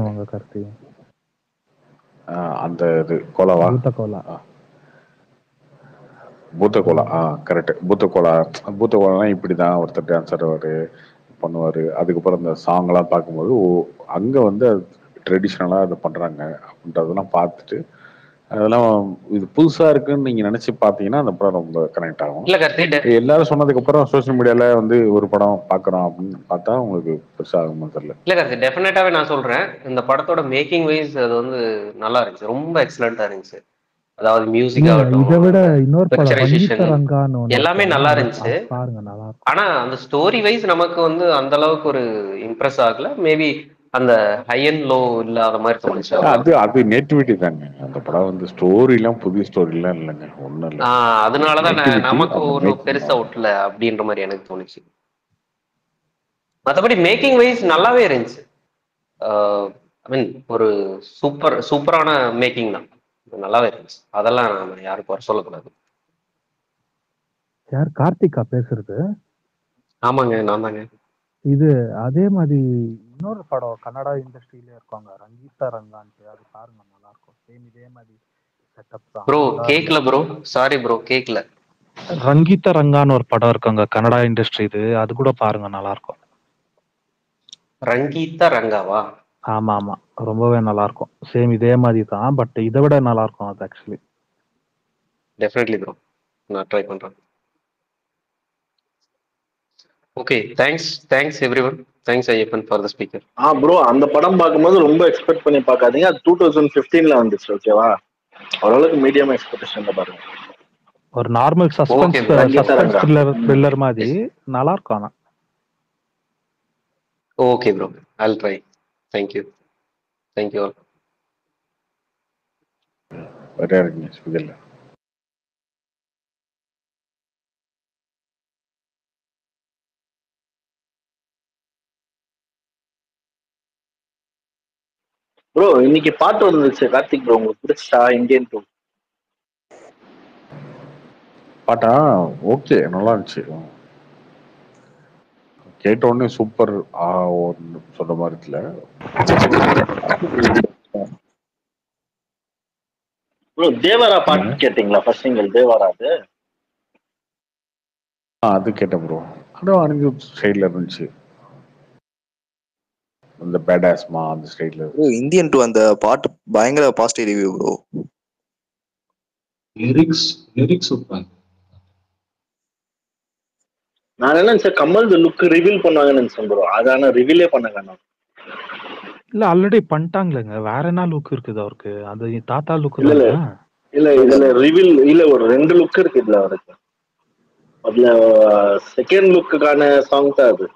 அந்த இது கோலாவா, பூத்தகோலா. கரெக்ட், பூத்தகோலா இப்படிதான் ஒருத்தர் டான்ஸர் பண்ணுவாரு. அதுக்கப்புறம் அந்த சாங் எல்லாம் பார்க்கும்போது அங்க வந்து ட்ரெடிஷ்னலா அதை பண்றாங்க அப்படின்றதெல்லாம் பார்த்துட்டு, அதெல்லாம் இது புதுசா இருக்குன்னு நீங்க நினைச்சு பாத்தீங்கன்னா அந்த படம் ரொம்ப கனெக்ட் ஆகும். எல்லாரும் சொன்னதுக்கு அப்புறம் சோசியல் மீடியால வந்து ஒரு படம் பாக்குறோம் அப்படின்னு பார்த்தா உங்களுக்கு பெருசா ஆகுமா தெரியல. இல்ல கார்த்தி, டெஃபினட்டாவே நான் சொல்றேன், இந்த படத்தோட மேக்கிங் வைஸ் அது வந்து நல்லா இருந்துச்சு, ரொம்ப எக்ஸலண்டா இருந்துச்சு. அதாவது மியூசிக் ஆகட்டும், இதை விட இன்னொரு படம் எல்லாமே நல்லா இருந்துச்சு. ஆனா அந்த ஸ்டோரி வைஸ் நமக்கு வந்து அந்த அளவுக்கு ஒரு இம்ப்ரெஸ் ஆகல. மேபி அந்த ஹை அண்ட் லோ இல்லாத மாதிரி தோணுச்சு. அது நேட்டிவிட்டி தாங்க. அந்த படம் வந்து ஸ்டோரி எல்லாம் புதிய ஸ்டோரி எல்லாம் இல்லைங்க, ஒண்ணும் இல்ல. அதனாலதான் நமக்கு ஒன்றும் பெருசா ஒட்டல அப்படின்ற மாதிரி எனக்கு தோணுச்சு. மற்றபடி மேக்கிங் வைஸ் நல்லாவே இருந்துச்சு. ஐ மீன் ஒரு சூப்பரான மேக்கிங் தான், நல்லாவே இருந்துச்சு. அதெல்லாம் நம்ம யாருக்கும் வர சொல்லக்கூடாது. யார் கார்த்திகா பேசுறது? ஆமாங்க, நான் தாங்க. இது அதே மாதிரி இன்னொரு படம் கன்னடா இண்டஸ்ட்ரியில இருக்காங்க, ரங்கீதா ரங்கான்ட்டு, அது பாருங்க நல்லா இருக்கும். சேம் இதே மாதிரி செட்டப் தான். ப்ரோ கேக்கல ப்ரோ, சாரி ப்ரோ கேக்கல. ரங்கீதா ரங்கான்னு ஒரு படம் இருக்காங்க கன்னடா இண்டஸ்ட்ரி, இது அது கூட பாருங்க நல்லா இருக்கும். ரங்கீதா ரங்காவா? ஆமா ஆமா, ரொம்பவே நல்லா இருக்கும். சேம் இதே மாதிரி தான், பட் இதை விட நல்லா இருக்கும் அது ஆக்சுவலி. டெஃபினெட்லி ப்ரோ, நான் ட்ரை பண்றேன். Okay, thanks everyone. Thanks Ayyappan for the speaker. Bro அந்த படம் பார்க்கும்போது ரொம்ப எக்ஸ்பெக்ட் பண்ணி பார்க்காதீங்க, அது 2015ல வந்துச்சு, ஓகேவா? ஓரளவுக்கு மீடியம் எக்ஸ்பெக்டேஷன்ல பாருங்க. ஒரு நார்மல் சஸ்பென்ஸ் த்ரில்லர் மாதிரி நல்லா இருக்கும். ஆனா okay bro, I'll try. Thank you all. வேற இருக்குங்க ஸ்பீக்கர்ல. ப்ரோ இன்னைக்கு பாட்டு வந்துச்சு கார்த்திக் ப்ரோ, உங்களுக்கு பிடிச்சா? இந்தியன் டூ பாட்டா ஓகே நல்லா இருந்துச்சு. கேட்ட உடனே சூப்பர் சொல்ற மாதிரி இல்ல. தேவாரா பாட்டு கேட்டீங்களா? ஃபர்ஸ்ட் சிங்கிள் தேவாரா அது கேட்டேன் ப்ரோ. அதுவும் அனிருத் ஸ்டைல்ல இருந்துச்சு. அந்த பேடாஸ்மா அந்த ஸ்டைல்ல. இந்தியன் 2 அந்த பாட்டு பயங்கர positive review bro. Lyrics super. நான் என்ன நினைச்சேன் கமல் லுக் ரிவீல் பண்ணுவாங்கன்னு நினைச்சேன் ப்ரோ. அதான ரிவீலே பண்ணாங்க. இல்ல ஆல்ரெடி பண்ணிட்டாங்களேங்க. வேற என்ன லுக் இருக்குது அவருக்கு? அது தாத்தா லுக் இல்ல இதுல ரிவீல் இல்ல. ஒரு 2 லுக் இருக்கு இதுல அவருக்கு. அதுல செகண்ட் லுக்குக்கான சாங் தான் அது.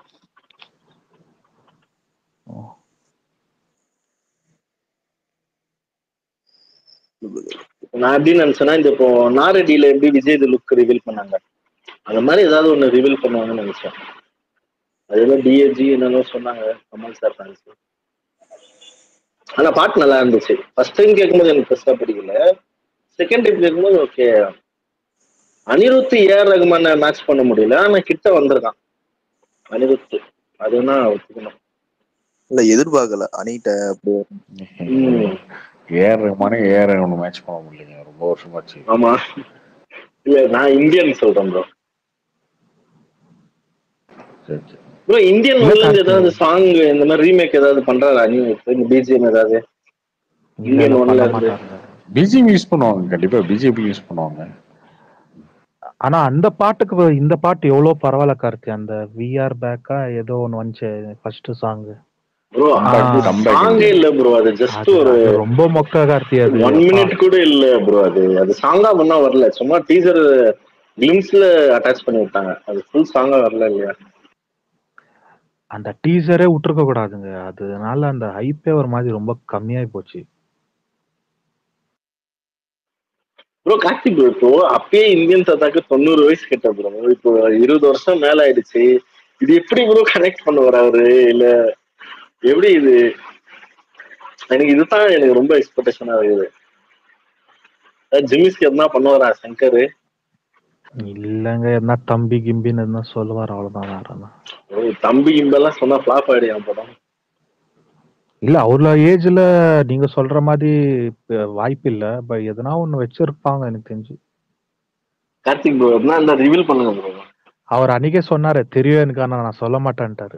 நான் எப்படி நினைச்சேன்னா இந்த இப்போ நாரடியில எப்படி விஜய் லுக் ரிவீல் பண்ணாங்க அந்த மாதிரி ஏதாவது ஒண்ணு ரிவீல் பண்ணுவாங்கன்னு நினைச்சேன். அதெல்லாம் டிஏஜி என்னன்னு சொன்னாங்க கமல் சார் ஃபேன்ஸ். ஆனா பாட்டு நல்லா இருந்துச்சு. ஃபர்ஸ்ட் டைம் கேட்கும்போது எனக்கு பெருசா பிடிக்கல. செகண்ட் டைம் கேட்கும்போது ஓகே. அனிருத் ஏஆர் ரகுமான மேட்ச் பண்ண முடியல. ஆனா கிட்ட வந்திருக்கான் அனிருத். அதுனா ஒத்துக்கணும். இல்ல எதிர்பார்க்கல அனிட்ட ஏஆர் ரகுமானே ஏஆர் ரகுமான மேட்ச் பண்ண முடியல. ரொம்ப வருஷமாச்சு. ஆமா இல்ல நான் இந்தியன் சொல்றேன் ப்ரோ. ப்ரோ இந்தியன் ஒன்ல இருந்து ஏதாவது சாங் இந்த மாதிரி ரீமேக் ஏதாவது பண்றாரா அனிருத்? இந்த பிஜிஎம் ஏதாவது இந்தியன் ஒன்ல இருந்து பிஜிஎம் யூஸ் பண்ணுவாங்க. கண்டிப்பா பிஜேபி யூஸ் பண்ணுவாங்க. ஆனா அந்த பாட்டுக்கு இந்த பாட்டு எவ்வளவு பரவாயில்ல கார்த்தி. அந்த விஆர் பேக்கா ஏதோ ஒன்னு வந்துச்சு ஃபர்ஸ்ட் சாங். ப்ரோ சாங்கே இல்ல ப்ரோ. அது ஜஸ்ட் ஒரு ரொம்ப மொக்க கார்த்தி. அது 1 மினிட் கூட இல்ல ப்ரோ. அது சாங்கா பண்ணா வரல. சும்மா டீசர் கிளிம்ஸ்ல அட்டாச் பண்ணி விட்டாங்க. அது ஃபுல் சாங்கா வரல இல்லையா? அந்த டீசரே விட்டுருக்க கூடாதுங்க. அதனால அந்த ஹைப்பே ஒரு மாதிரி ரொம்ப கம்மியாயி போச்சு. ப்ரோ கார்த்திக் ப்ரோ இப்போ அப்பயே இந்தியன் தாத்தாக்கு 90 வயசு கிட்ட ப்ரோ. இப்போ 20 வருஷம் மேல ஆயிடுச்சு. இது எப்படி ப்ரோ கனெக்ட் பண்ணுவார் அவரு? இல்ல எப்படி இது? எனக்கு இதுதான் எனக்கு ரொம்ப எக்ஸ்பெக்டேஷனா இருக்குது. ஜிமிஸ்க்கு என்ன பண்ணுவாரா சங்கர்? இல்லங்க என்ன தம்பி கிம்பின்னு என்ன சொல்லுவார் அவ்வளவுதான். வேற தம்பி கிம்பெல்லாம் சொன்னா ஃபிளாப் ஆயிடும் படம். இல்ல அவ்வளோ ஏஜ்ல நீங்க சொல்ற மாதிரி வாய்ப்பு இல்ல. பட் எதனா ஒண்ணு வச்சிருப்பாங்க எனக்கு தெரிஞ்சு. கார்த்திக் ப்ரோ என்ன அந்த ரிவீல் பண்ணுங்க ப்ரோ. அவர் அன்னைக்கே சொன்னாரு தெரியும் எனக்கு, ஆனா நான் சொல்ல மாட்டேன்ட்டாரு.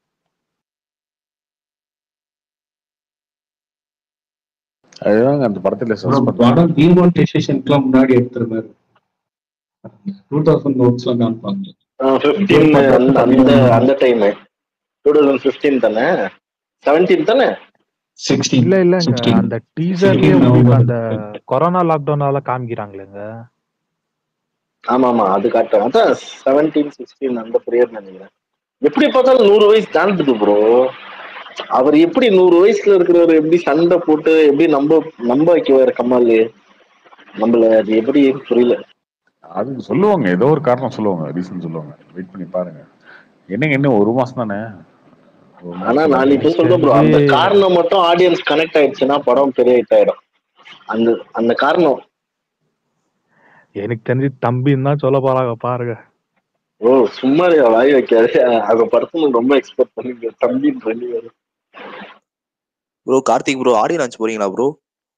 அதுதான் அந்த படத்துல படம் டிமானிட்டைசேஷனுக்குலாம் முன்னாடி எடுத்திருந்தாரு. 2000 நோட்ஸ்லாம் காமிப்பாங்க. 15 அந்த டைம் 2015 தானே 17 தானே 16. இல்ல இல்லங்க அந்த டீசர்லயே உங்களுக்கு அந்த கொரோனா லாக்டவுனால காமிக்கிறாங்களேங்க. ஆமா ஆமா அது காட்டுறேன். அதான் 17 16 அந்த பீரியட் நினைக்கிறேன். எப்படி பார்த்தாலும் 100 வயசு தாண்டுது ப்ரோ. அவர் எப்படி 100 வயசுல இருக்கிறவர் எப்படி சண்டை போட்டு எப்படி நம்ப வைக்குவாரு கமல்? நம்மள அது எப்படி புரியல. அது சொல்லுவாங்க ஏதோ ஒரு காரணம் சொல்லுவாங்க, ரீசன் சொல்லுவாங்க. வெயிட் பண்ணி பாருங்க. என்னங்க இன்னும் 1 மாசம் தானே. ஆனா நான் இப்ப சொல்றேன் ப்ரோ, அந்த காரணம் மட்டும் ஆடியன்ஸ் கனெக்ட் ஆயிடுச்சுன்னா படம் பெரிய ஹிட் ஆயிடும். அந்த காரணம் எனக்கு தெரிஞ்சு தம்பின்னு தான் சொல்ல போறாங்க பாருங்க. ஓ சும்மா வாய் வைக்காது. அந்த படத்துல ரொம்ப எக்ஸ்பெக்ட் பண்ணி தம்பின்னு bro. Karthik bro audio launch போறீங்களா ப்ரோ?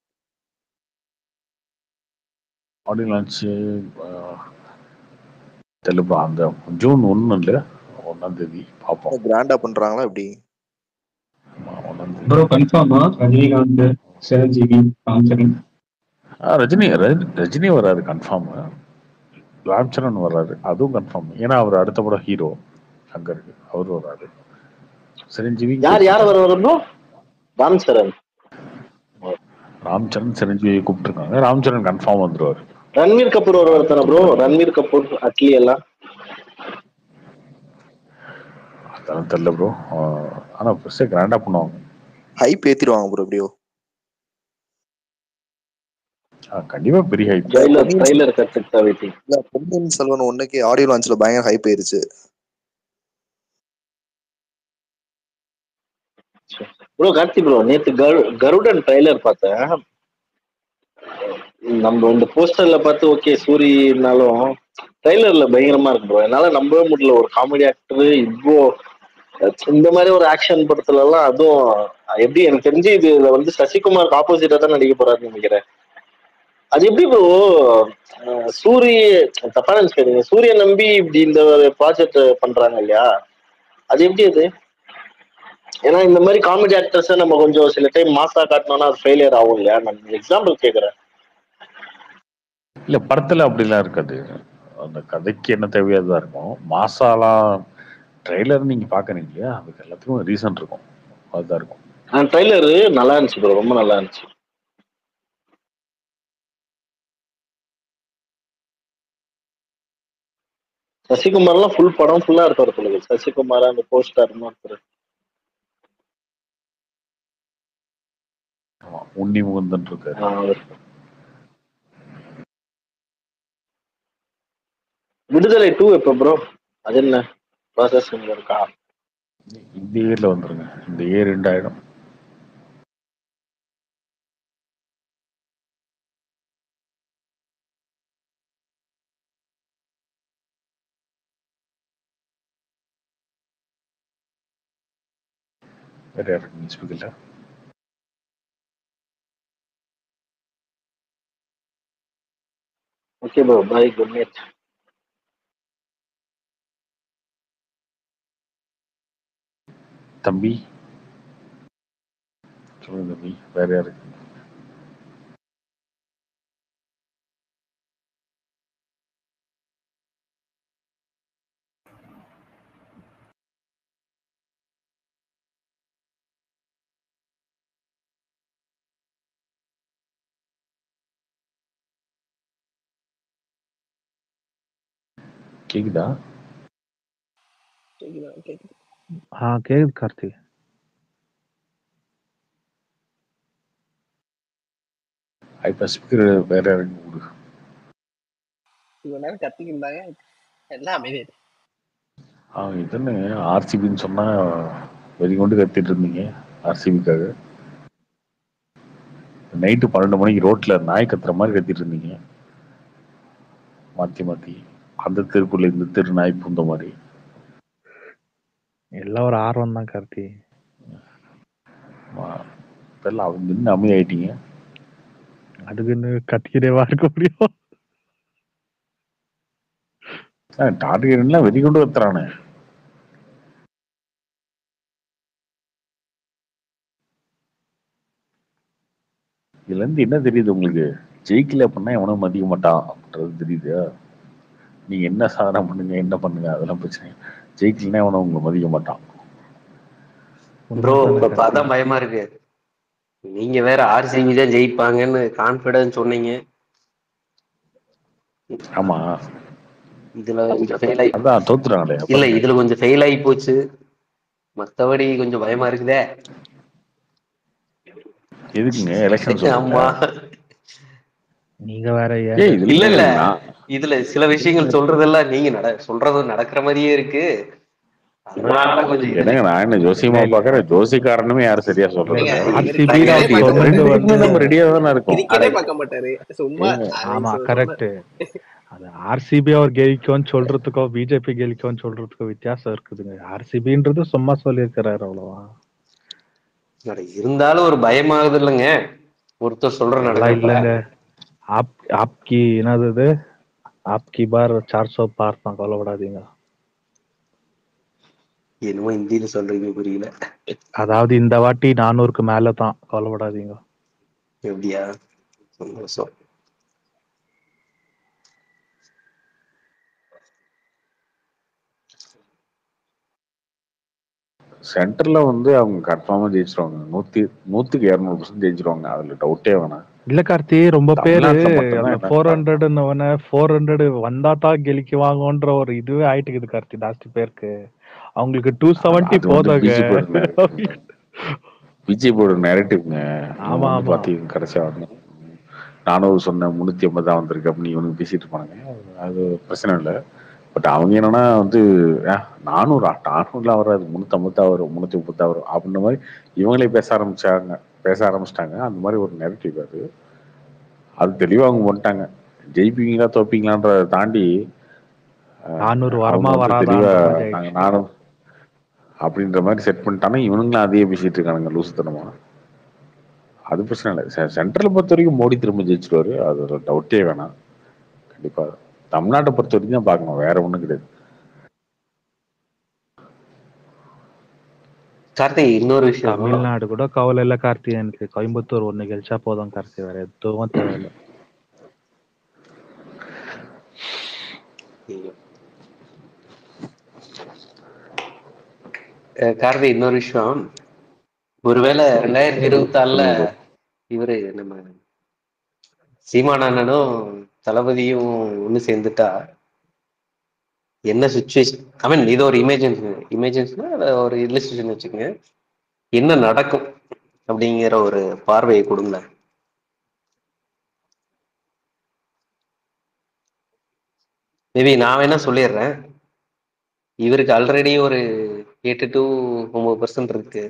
ஆடியோ லான்ச் தெலுங்கு அந்த ஜூன் 1ஆம் தேதி பாப்போம். கிராண்டா பண்றாங்களா எப்படி ப்ரோ? கன்ஃபார்மா ரஜினிகாந்த், சிரஞ்சீவி, ராம்சரண்? ரஜினி வராது கன்ஃபார்ம். ராம்சரண் வராது அதுவும் கன்ஃபார்ம். ஏன்னா அவர் அடுத்த படம் ஹீரோ சங்கருக்கு, அவரு வராது. சிரஞ்சீவி யார் வர? ராம்சரண் சிரஞ்சீவி கூப்பிட்டுருக்காங்க. ராம்சரண் கன்ஃபார்ம் வந்துருவாரு. ரன்வீர் கபூர் ஒருத்தன ப்ரோ. ரன்வீர் கபூர் அட்லி எல்லாம் அதெல்லாம் தெரியல ப்ரோ. ஆனா பெருசா கிராண்டா பண்ணுவாங்க. ஹைப் ஏத்திடுவாங்க ப்ரோ எப்படியோ. கண்டிப்பா பெரிய ஹைப். Trailer கட்டுட்டா waiting. இல்ல பொன்னியின் செல்வன் 1க்கு ஆடியோ லான்ச்ல பயங்கர ஹைப் ஆயிருச்சு ப்ரோ. கார்த்தி ப்ரோ நேத்து கருடன் ட்ரைலர் பார்த்தேன். நம்ம இந்த போஸ்டர்ல பார்த்து ஓகே சூரினாலும் ட்ரைலர்ல பயங்கரமா இருக்கு ப்ரோ. என்னால நம்பவே முடியல ஒரு காமெடி ஆக்டர் இவ்வளோ இந்த மாதிரி ஒரு ஆக்ஷன் படத்துல எல்லாம். அதுவும் எப்படி எனக்கு தெரிஞ்சு இதுல வந்து சசிகுமாருக்கு ஆப்போசிட்டா தான் நடிக்க போறாருன்னு நினைக்கிறேன். அது எப்படி ப்ரோ சூரிய தப்பா நினைச்சுக்காதீங்க, சூரிய நம்பி இப்படி இந்த ஒரு ப்ராஜெக்ட் பண்றாங்க இல்லையா, அது எப்படி அது? ஏன்னா இந்த மாதிரி காமெடி ஆக்டர்ஸை நம்ம கொஞ்சம் சில டைம் மாசா காட்டினோம்னா அது ஃபெயிலியர் ஆகும் இல்லையா? நான் எக்ஸாம்பிள் கேட்கறேன். இல்ல படத்துல அப்படிலாம் இருக்காது. அந்த கதைக்கு என்ன தேவையோ அதுதான் இருக்கும். மாசாலாம் ட்ரெய்லர் நீங்க பாக்குறீங்க இல்லையா, அதுக்கு எல்லாத்துக்கும் ரீசன் இருக்கும். அதுதான் இருக்கும். ட்ரெய்லரு நல்லா இருந்துச்சு ப்ரோ, ரொம்ப நல்லா இருந்துச்சு. சசிகுமார்லாம் ஃபுல் படம் ஃபுல்லா இருப்பாரு போல. சசிகுமார் அந்த போஸ்டர் உன்னி முகுந்தன் இருக்காரு. விடுதலை 2 எப்ப ப்ரோ? அது என்ன ப்ராசஸ் இருக்கா? இந்த இயர்ல வந்துருங்க. இந்த இயர் 2 ஆயிடும். வேற யாருக்கு ஸ்பீக்கர்ல? Okay bro, bye, good night. தம்பி சொல்லுங்க தம்பி, வேற யாருக்கு? கேக்குதா? கேக்குது கார்த்தி. இப்ப ஸ்பீக்கர் வேற யாருக்கு கொடு. இவ்வளவு நேரம் கத்திக்கிட்டாங்க எல்லாம் அமைதி. இதுன்னு ஆர்சிபின்னு சொன்னா வெறி கொண்டு கத்திட்டு இருந்தீங்க ஆர்சிபிக்காக. நைட்டு 12 மணிக்கு ரோட்ல நாய் கத்துற மாதிரி கத்திட்டு இருந்தீங்க மாத்தி மாத்தி. அந்த தெருக்குள்ள இந்த தெரு நாய் பூந்த மாதிரி. எல்லாம் ஒரு ஆர்வம் தான் கார்த்தி. அவங்க நின்று அமைதி ஆயிட்டீங்க. அதுக்குன்னு கத்திக்கிட்டேவா இருக்க முடியும்? டார்கெட்லாம் வெறி கொண்டு கத்துறானே. இதுல இருந்து என்ன தெரியுது உங்களுக்கு? ஜெயிக்கல அப்படின்னா எவனும் மதிக்க மாட்டான் அப்படின்றது தெரியுது. நீங்க என்ன சாதனை பண்ணுங்க, என்ன பண்ணுங்க, அதெல்லாம் பிரச்சனை. ஜெயிக்கலன்னா எவனும் உங்களை மதிக்க மாட்டான். ப்ரோ இப்ப அதான் பயமா இருக்கு. நீங்க வேற ஆர்சிபி தான் ஜெயிப்பாங்கன்னு கான்பிடன்ஸ் சொன்னீங்க. ஆமா, இதுல கொஞ்சம் ஃபெயில் ஆகி அதான் தோத்துறாங்களே. இல்ல இதுல கொஞ்சம் ஃபெயில் ஆகி போச்சு. மத்தபடி கொஞ்சம் பயமா இருக்குதே. எதுக்குங்க எலெக்ஷன் சொல்றீங்க? ஆமா, நீங்க வேற. இல்ல இல்ல இதுல சில விஷயங்கள் சொல்றதெல்லாம் நீங்க சொல்றது நடக்கிற மாதிரியே இருக்கு. அதனால கொஞ்சம் என்னங்க நான் என்ன ஜோசியமா பாக்குறேன்? ஜோசிக்காரனுமே யாரும் சரியா சொல்றது நம்ம ரெடியா தானே இருக்கோம். ஆமா கரெக்ட். அது ஆர்சிபி அவர் கெலிக்கும்னு சொல்றதுக்கோ பிஜேபி கெலிக்கும்னு சொல்றதுக்கோ வித்தியாசம் இருக்குதுங்க. ஆர்சிபின்றது சும்மா சொல்லியிருக்கிறாரு அவ்வளவா. இருந்தாலும் ஒரு பயமாகுது இல்லைங்க ஒருத்தர் சொல்ற நல்லா இல்லைங்க. ஆப்கி என்னது ஆப்கி பார் 400 பார் தான், கவலைப்படாதீங்க. என்னமோ இந்தியில சொல்றீங்க புரியல. அதாவது இந்த வாட்டி 400க்கு மேல தான், கவலைப்படாதீங்க. எப்படியா? சந்தோஷம். சென்டர்ல வந்து அவங்க கன்ஃபார்மா ஜெயிச்சிருவாங்க. 100க்கு 200% ஜெயிச்சிருவாங்க. அதுல டவுட்டே வேணாம். இல்ல கார்த்தி, ரொம்ப பேரு 400 வந்தா தான் கெலிக்குவாங்கன்ற ஒரு இதுவே ஆயிட்டுக்குது கார்த்தி. ஜாஸ்தி பேருக்கு அவங்களுக்கு 270 போதாங்க. பிஜேபியோட நரேட்டிவ்ங்க. ஆமா பாத்தீங்க கடைசியா 400 சொன்ன 350 வந்திருக்கு அப்படின்னு இவனுக்கு பேசிட்டு இருப்பாங்க. அது பிரச்சனை இல்லை. பட் அவங்க என்னன்னா வந்து 400 வராது, 350 வரும், 330 வரும் அப்படின்ற மாதிரி இவங்களே பேச ஆரம்பிச்சிட்டாங்க. அந்த மாதிரி ஒரு நெரட்டிவ் அது தெளிவாக அவங்க பண்ணிட்டாங்க. ஜெயிப்பீங்களா தோப்பீங்களான்றதை தாண்டி 400 அவங்க வரமா வந்து தெளிவா வராதான்ற மாதிரி நாங்க ஆயிடுச்சு. நானும் அப்படின்ற மாதிரி செட் பண்ணிட்டானா இவனுங்களும் அதையே பேசிட்டு இருக்கானுங்க லூசுத்தனமா. அது பிரச்சனை இல்லை. சென்ட்ரல் பொறுத்த வரைக்கும் மோடி திரும்ப ஜெயிச்சிருவாரு, அது ஒரு டவுட்டே வேணாம். கண்டிப்பா தமிழ்நாட்டை பொறுத்த வரைக்கும் தான் பார்க்கணும், வேற ஒண்ணும் கிடையாது. கார்த்தி இன்னொரு விஷயம், தமிழ்நாடு கூட கவலை இல்ல கார்த்தி, எனக்கு கோயம்புத்தூர் ஒண்ணு கழிச்சா போதும் கார்த்தி, வேற எதுவும் தேவையில்ல. கார்த்தி இன்னொரு விஷயம், ஒருவேளை 2024 இவரு நம்ம சீமானண்ணனும் தளபதியும் ஒண்ணு சேர்ந்துட்டா என்ன சுச்சுவேஷன், ஐ மீன் இது ஒரு இமேஜின்ஸ்னா ஒரு இல்லஸ்ட்ரேஷன் வச்சுக்கோங்க, என்ன நடக்கும் அப்படிங்கிற ஒரு பார்வையை கொடுங்க. மேபி நான் வேணா சொல்லிடுறேன், இவருக்கு ஆல்ரெடி ஒரு 8 to 9% இருக்கு.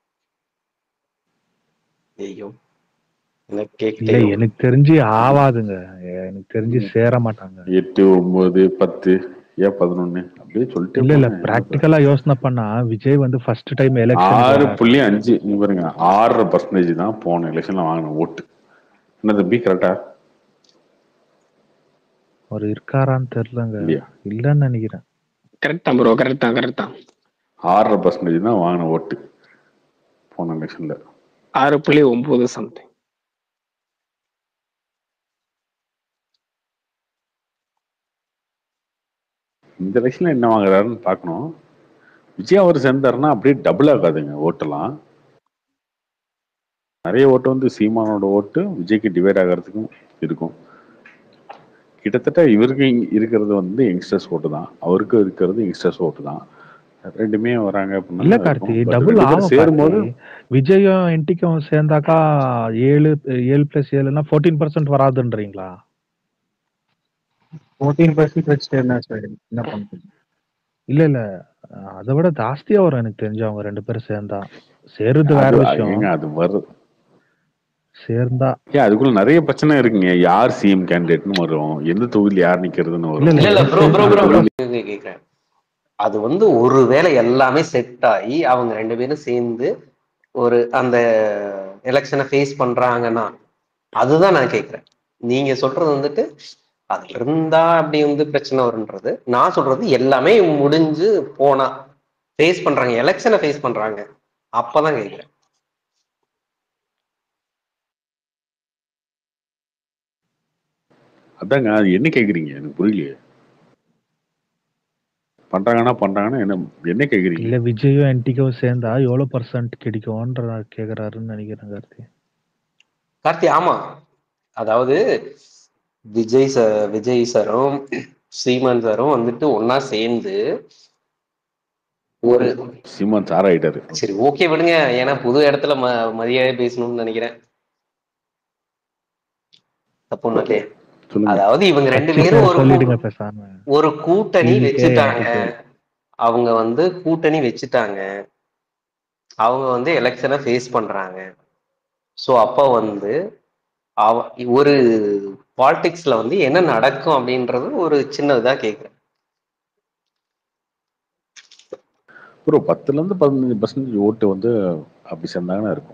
ஐயோ இல்ல எனக்கு தெரிஞ்சு ஆவாதுங்க, எனக்கு தெரிஞ்சு சேர மாட்டாங்க. 8, 9, 10, ஏன் 11 அப்படியே சொல்லிட்டு இல்ல பிராக்டிகலா யோசனை பண்ணா விஜய் வந்து ஃபர்ஸ்ட் டைம் எலெக்ஷன் 6.5 பாருங்க, 6% தான் போன எலெக்ஷன்ல வாங்கின ஓட்டு. என்ன தம்பி கரெக்டா? ஒரு இருக்காரான்னு தெரியலங்க, இல்லன்னு நினைக்கிறேன். கரெக்டா ப்ரோ, கரெக்டா 6% தான் வாங்கின ஓட்டு போன எலெக்ஷன்ல. 6.9 சம்திங். இந்த எலெக்ஷன்ல என்ன வாங்குறாருன்னு பார்க்கணும். விஜய் அவர் சேர்ந்தாருன்னா அப்படியே டபுள் ஆகாதுங்க ஓட்டெல்லாம். நிறைய ஓட்டு வந்து சீமானோட ஓட்டு விஜய்க்கு டிவைட் ஆகிறதுக்கும் இருக்கும். கிட்டத்தட்ட இவருக்கு இருக்கிறது வந்து யங்ஸ்டர்ஸ் ஓட்டு தான், அவருக்கு இருக்கிறது யங்ஸ்டர்ஸ் ஓட்டு தான், ரெண்டுமே வராங்க. இல்ல கார்த்தி டபுள் ஆகும் சேரும்போது. விஜயும் என்டிக்கும் சேர்ந்தாக்கா 7+7னா 14% வராதுன்றீங்களா? 14% வச்சுட்டு என்ன பண்றது? இல்ல அதை விட ஜாஸ்தியா வரும் எனக்கு தெரிஞ்சு, அவங்க 2 பேரும் சேர்ந்தா. சேருது வேற விஷயம், அது வருது சேர்ந்தா. அதுக்குள்ள நிறைய பிரச்சனை இருக்குங்க. யார் சிஎம் கேண்டிடேட்னு வரும், எந்த தொகுதியில் யார் நிக்கிறதுன்னு வரும். கேக்குறேன், அது வந்து ஒருவேளை எல்லாமே செட் ஆகி அவங்க 2 பேரும் சேர்ந்து ஒரு அந்த எலெக்ஷனை ஃபேஸ் பண்றாங்கன்னா அதுதான் நான் கேட்கிறேன். நீங்க சொல்றது வந்துட்டு அதுல இருந்தா அப்படி வந்து பிரச்சனை வரும்ன்றது, நான் சொல்றது எல்லாமே முடிஞ்சு போனா ஃபேஸ் பண்றாங்க, எலெக்ஷனை ஃபேஸ் பண்றாங்க, அப்பதான் கேட்கிறேன். அதாங்க அது என்ன கேக்குறீங்க, எனக்கு புரியலையே. பண்றாங்கன்னா என்ன கேக்குறீங்க? இல்ல விஜயும் என்டிக்கும் சேர்ந்தா எவ்வளவு % கிடைக்கும்ன்ற கேக்குறாருன்னு நினைக்கிறேன் கார்த்தி. ஆமா, அதாவது விஜய் சாரும் சீமான் சாரும் வந்துட்டு ஒன்னா சேர்ந்து ஒரு சீமான் சார் ஆயிட்டாரு. சரி ஓகே விடுங்க, ஏன்னா புது இடத்துல மரியாதை பேசணும்னு நினைக்கிறேன். தப்பு. அதாவது இவங்க 2 பேரும் ஒரு கூட்டணி வச்சுட்டாங்க, அவங்க வந்து கூட்டணி வச்சுட்டாங்க, அவங்க வந்து எலெக்ஷனை ஃபேஸ் பண்றாங்க. ஸோ அப்போ வந்து ஒரு பாலிடிக்ஸ்ல வந்து என்ன நடக்கும் அப்படின்றது ஒரு சின்னதா கேட்குறேன். ஒரு 10-15% ஓட்டு வந்து அப்படி சேர்ந்தாங்கன்னா இருக்கும்.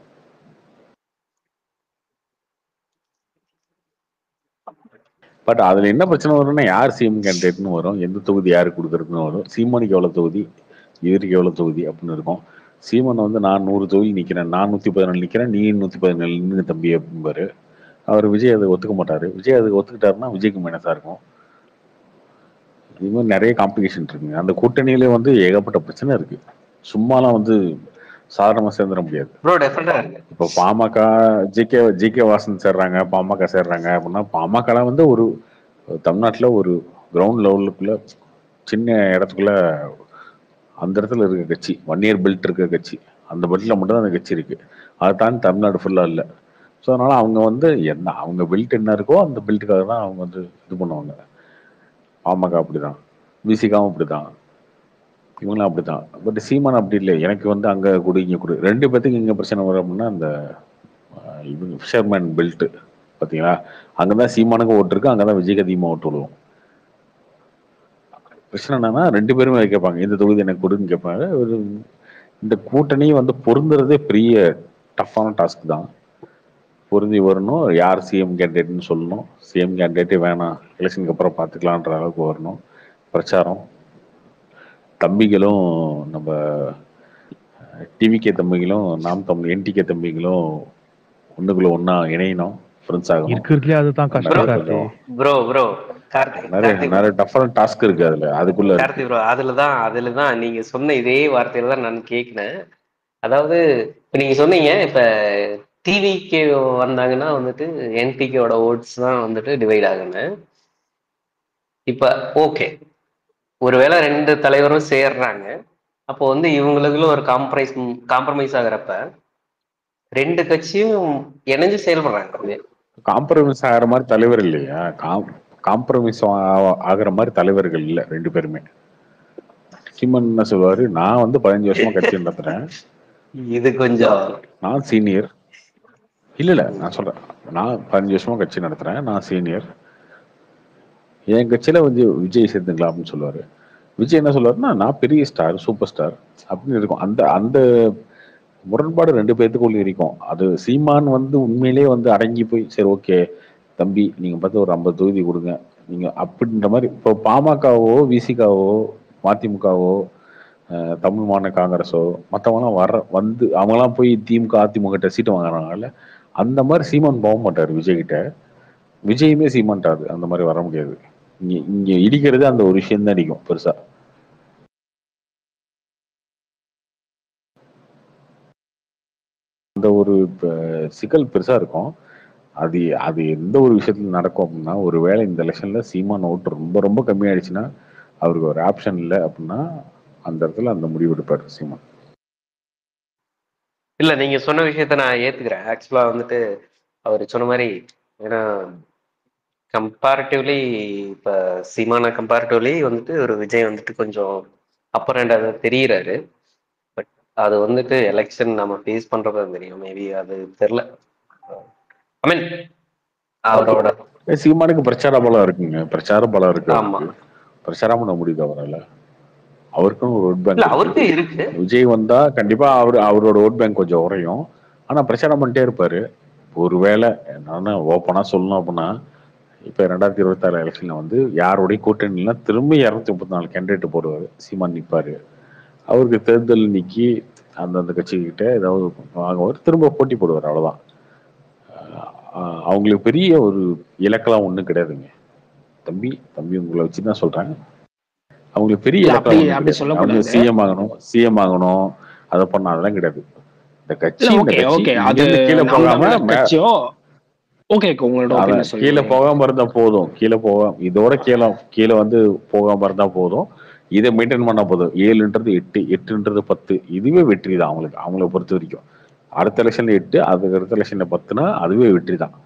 பட் அதுல என்ன பிரச்சனை வரும்னா, யார் சிஎம் கேண்டிடேட்னு வரும், எந்த தொகுதி யாருக்கு கொடுக்கறதுன்னு வரும். சீமானுக்கு எவ்வளவு தொகுதி, இவருக்கு எவ்வளவு தொகுதி அப்படின்னு இருக்கும். சீமான் வந்து நான் 100 தொகுதி நிக்கிறேன், நான் 114 நிக்கிறேன், நீ 117 தம்பி அப்படிம்பாரு. அவர் விஜய் அதை ஒத்துக்க மாட்டாரு. விஜய் அதை ஒத்துக்கிட்டாருன்னா விஜய்க்கு மைனஸா இருக்கும். இது மாதிரி நிறைய காம்ப்ளிகேஷன் இருக்குங்க. அந்த கூட்டணியில வந்து ஏகப்பட்ட பிரச்சனை இருக்கு. சும்மாலாம் வந்து சாதாரணமா சேர்ந்துட முடியாது. இப்போ பாமக ஜி கே வாசன் சேர்றாங்க, பாமக சேர்றாங்க அப்படின்னா, பாமக வந்து ஒரு தமிழ்நாட்டுல ஒரு கிரவுண்ட் லெவலுக்குள்ள சின்ன இடத்துக்குள்ள அந்த இடத்துல இருக்க கட்சி, 1 year பெல்ட் இருக்க கட்சி, அந்த பெல்ட்ல மட்டும் தான் அந்த கட்சி இருக்கு. அதை தாண்டி தமிழ்நாடு ஃபுல்லா இல்லை. ஸோ அதனால அவங்க வந்து அவங்க பெல்ட் என்ன இருக்கோ அந்த பெல்ட்டுக்காக தான் அவங்க வந்து இது பண்ணுவாங்க. பாமக அப்படிதான், விசிகாவும் அப்படிதான், இவங்களாம் அப்படிதான். பட் சீமான் அப்படி இல்லை, எனக்கு வந்து அங்க கொடு இங்க கொடு. 2 பேத்துக்கு இங்க பிரச்சனை வரும் அப்படின்னா, அந்த இவங்க ஃபிஷர்மேன் பெல்ட் பார்த்தீங்களா, அங்கதான் சீமானுக்கு ஓட்டு இருக்கு, அங்கதான் விஜய்க்கு அதிகமாக ஓட்டு விடுவோம். பிரச்சனை என்னன்னா 2 பேருமே கேட்பாங்க இந்த தொகுதி எனக்கு கொடுன்னு கேட்பாங்க. ஒரு இந்த கூட்டணி வந்து பொருந்துறதே பெரிய டஃப்பான டாஸ்க் தான். பொருந்தி வரணும், யார் சிஎம் கேண்டிடேட்னு சொல்லணும், சிஎம் கேண்டிடேட்டே வேணாம் எலெக்ஷனுக்கு அப்புறம் பார்த்துக்கலான்ற அளவுக்கு வரணும். பிரச்சாரம் தம்பிகளும் நம்ம டிவிகே தம்பிகளும் நாம் தமிழ் என்டிகே தம்பிகளும் ஒண்ணுக்குள்ள ஒன்னா இணையணும், ஃப்ரெண்ட்ஸ் ஆகணும். இருக்கிறதுலயே அதுதான் கஷ்டம். ப்ரோ கார்த்திக் நிறைய டஃப்பான டாஸ்க் இருக்கு அதுல. அதுக்குள்ள கார்த்திக் ப்ரோ அதுலதான் நீங்க சொன்ன இதே வார்த்தையில தான் நான் கேட்கினேன். அதாவது இப்ப நீங்க சொன்னீங்க இப்ப டிவிகே வந்தாங்கன்னா வந்துட்டு என்டிகேவோட ஓட்ஸ் தான் வந்துட்டு டிவைட் ஆகுன்னு. இப்ப ஓகே, ஒருவேளை 2 தலைவரும் சேர்றாங்க, அப்போ வந்து இவங்களுக்குள்ள ஒரு காம்ப்ரமைஸ் ஆகுறப்ப 2 கட்சியும் இணைஞ்சு செயல்படுறாங்க. காம்ப்ரமைஸ் ஆகிற மாதிரி தலைவர் இல்லையா? காம்ப்ரமைஸ் ஆகிற மாதிரி தலைவர்கள் இல்ல 2 பேருமே. சீமான் என்ன சொல்லுவாரு, நான் வந்து 15 வருஷமா கட்சி நடத்துறேன், இது கொஞ்சம் நான் சீனியர். இல்ல நான் சொல்றேன், நான் 15 வருஷமா கட்சி நடத்துறேன், நான் சீனியர், என் கட்சியில வந்து விஜய் சேர்த்துங்களா அப்படின்னு சொல்லுவாரு. விஜய் என்ன சொல்லுவாருன்னா, நான் பெரிய ஸ்டார், சூப்பர் ஸ்டார் அப்படின்னு இருக்கும். அந்த அந்த முரண்பாடு 2 பேர்த்துக்குள்ள இருக்கும். அது சீமான் வந்து உண்மையிலேயே வந்து அடங்கி போய் சரி ஓகே தம்பி நீங்க பார்த்து ஒரு 50 தொகுதி கொடுங்க நீங்க அப்படின்ற மாதிரி. இப்போ பாமகவோ விசிகாவோ மதிமுகவோ தமிழ் மாநில காங்கிரஸோ மற்றவங்களாம் வந்து அவங்களாம் போய் திமுக அதிமுக கிட்ட சீட்டு வாங்குறாங்கல்ல, அந்த மாதிரி சீமான் போக மாட்டார் விஜய் கிட்ட. விஜயுமே சீமான்ட்டாரு அந்த மாதிரி வர முடியாது. இங்க இடிக்கிறது அந்த ஒரு விஷயம் தான் அடிக்கும் பெருசா. அந்த ஒரு சிக்கல் பெருசா இருக்கும். அது அது எந்த ஒரு விஷயத்துல நடக்கும் அப்படின்னா, ஒருவேளை இந்த எலெக்ஷன்ல சீமான் ஓட்டு ரொம்ப ரொம்ப கம்மியாயிடுச்சுன்னா அவருக்கு ஒரு ஆப்ஷன் இல்லை அப்படின்னா அந்த இடத்துல அந்த முடிவு எடுப்பார் சீமான். இல்ல நீங்க சொன்ன விஷயத்த நான் ஏத்துக்கிறேன். ஆக்சுவலா வந்துட்டு அவர் சொன்ன மாதிரி, ஏன்னா கம்பேரிட்டிவ்லி இப்ப சீமான கம்பேரிட்டிவ்லி வந்துட்டு ஒரு விஜய் வந்துட்டு கொஞ்சம் அப்பர் ஹேண்டா தெரியுறாரு. பட் அது வந்துட்டு எலெக்ஷன் நம்ம ஃபேஸ் பண்றப்ப தெரியும். மேபி அது தெரியல. ஐ மீன் அவரோட சீமானுக்கு பிரச்சார பலம் இருக்குங்க, பிரச்சார பலம் இருக்கு, பிரச்சாரம் பண்ண முடியுது அவரால். அவருக்கும் ஒரு ஓட் பேங்க் இருக்கு. விஜய் வந்தா கண்டிப்பா அவரோட ஓட் பேங்க் கொஞ்சம் உரையும். ஆனா பிரச்சாரம் பண்ணிட்டே இருப்பாரு. ஒருவேளை என்னன்னா ஓப்பனா சொல்லணும் அப்படின்னா, இப்ப 2026 எலெக்ஷன்ல வந்து யாருடைய கூட்டணிலாம் திரும்பி 234 கேண்டிடேட் போடுவாரு, சீமான் நிற்பாரு. அவருக்கு தேர்தல் நீக்கி அந்தந்த கட்சிகிட்ட ஏதாவது வாங்குவார், திரும்ப போட்டி போடுவார், அவ்வளவுதான். அவங்களுக்கு பெரிய ஒரு இலக்கெல்லாம் ஒண்ணும் கிடையாதுங்க. தம்பி உங்களை வச்சுதான் சொல்றேன். அவங்களுக்கு பெரிய இலக்கம் அவங்க சிஎம் ஆகணும் அதை பண்ண அதெல்லாம் கிடையாது. இந்த கட்சி கீழே போகாம இருந்தா போதும், இதோட கீழே வந்து போகாம இருந்தா போதும், இதை மெயின்டைன் பண்ணா போதும். 7ன்றது 8, 8ன்றது 10, இதுவே வெற்றி தான் அவங்களை பொறுத்த வரைக்கும். அடுத்த எலெக்ஷன்ல 8, அதுக்கு அடுத்த எலெக்ஷன்ல 10னா அதுவே வெற்றி தான்.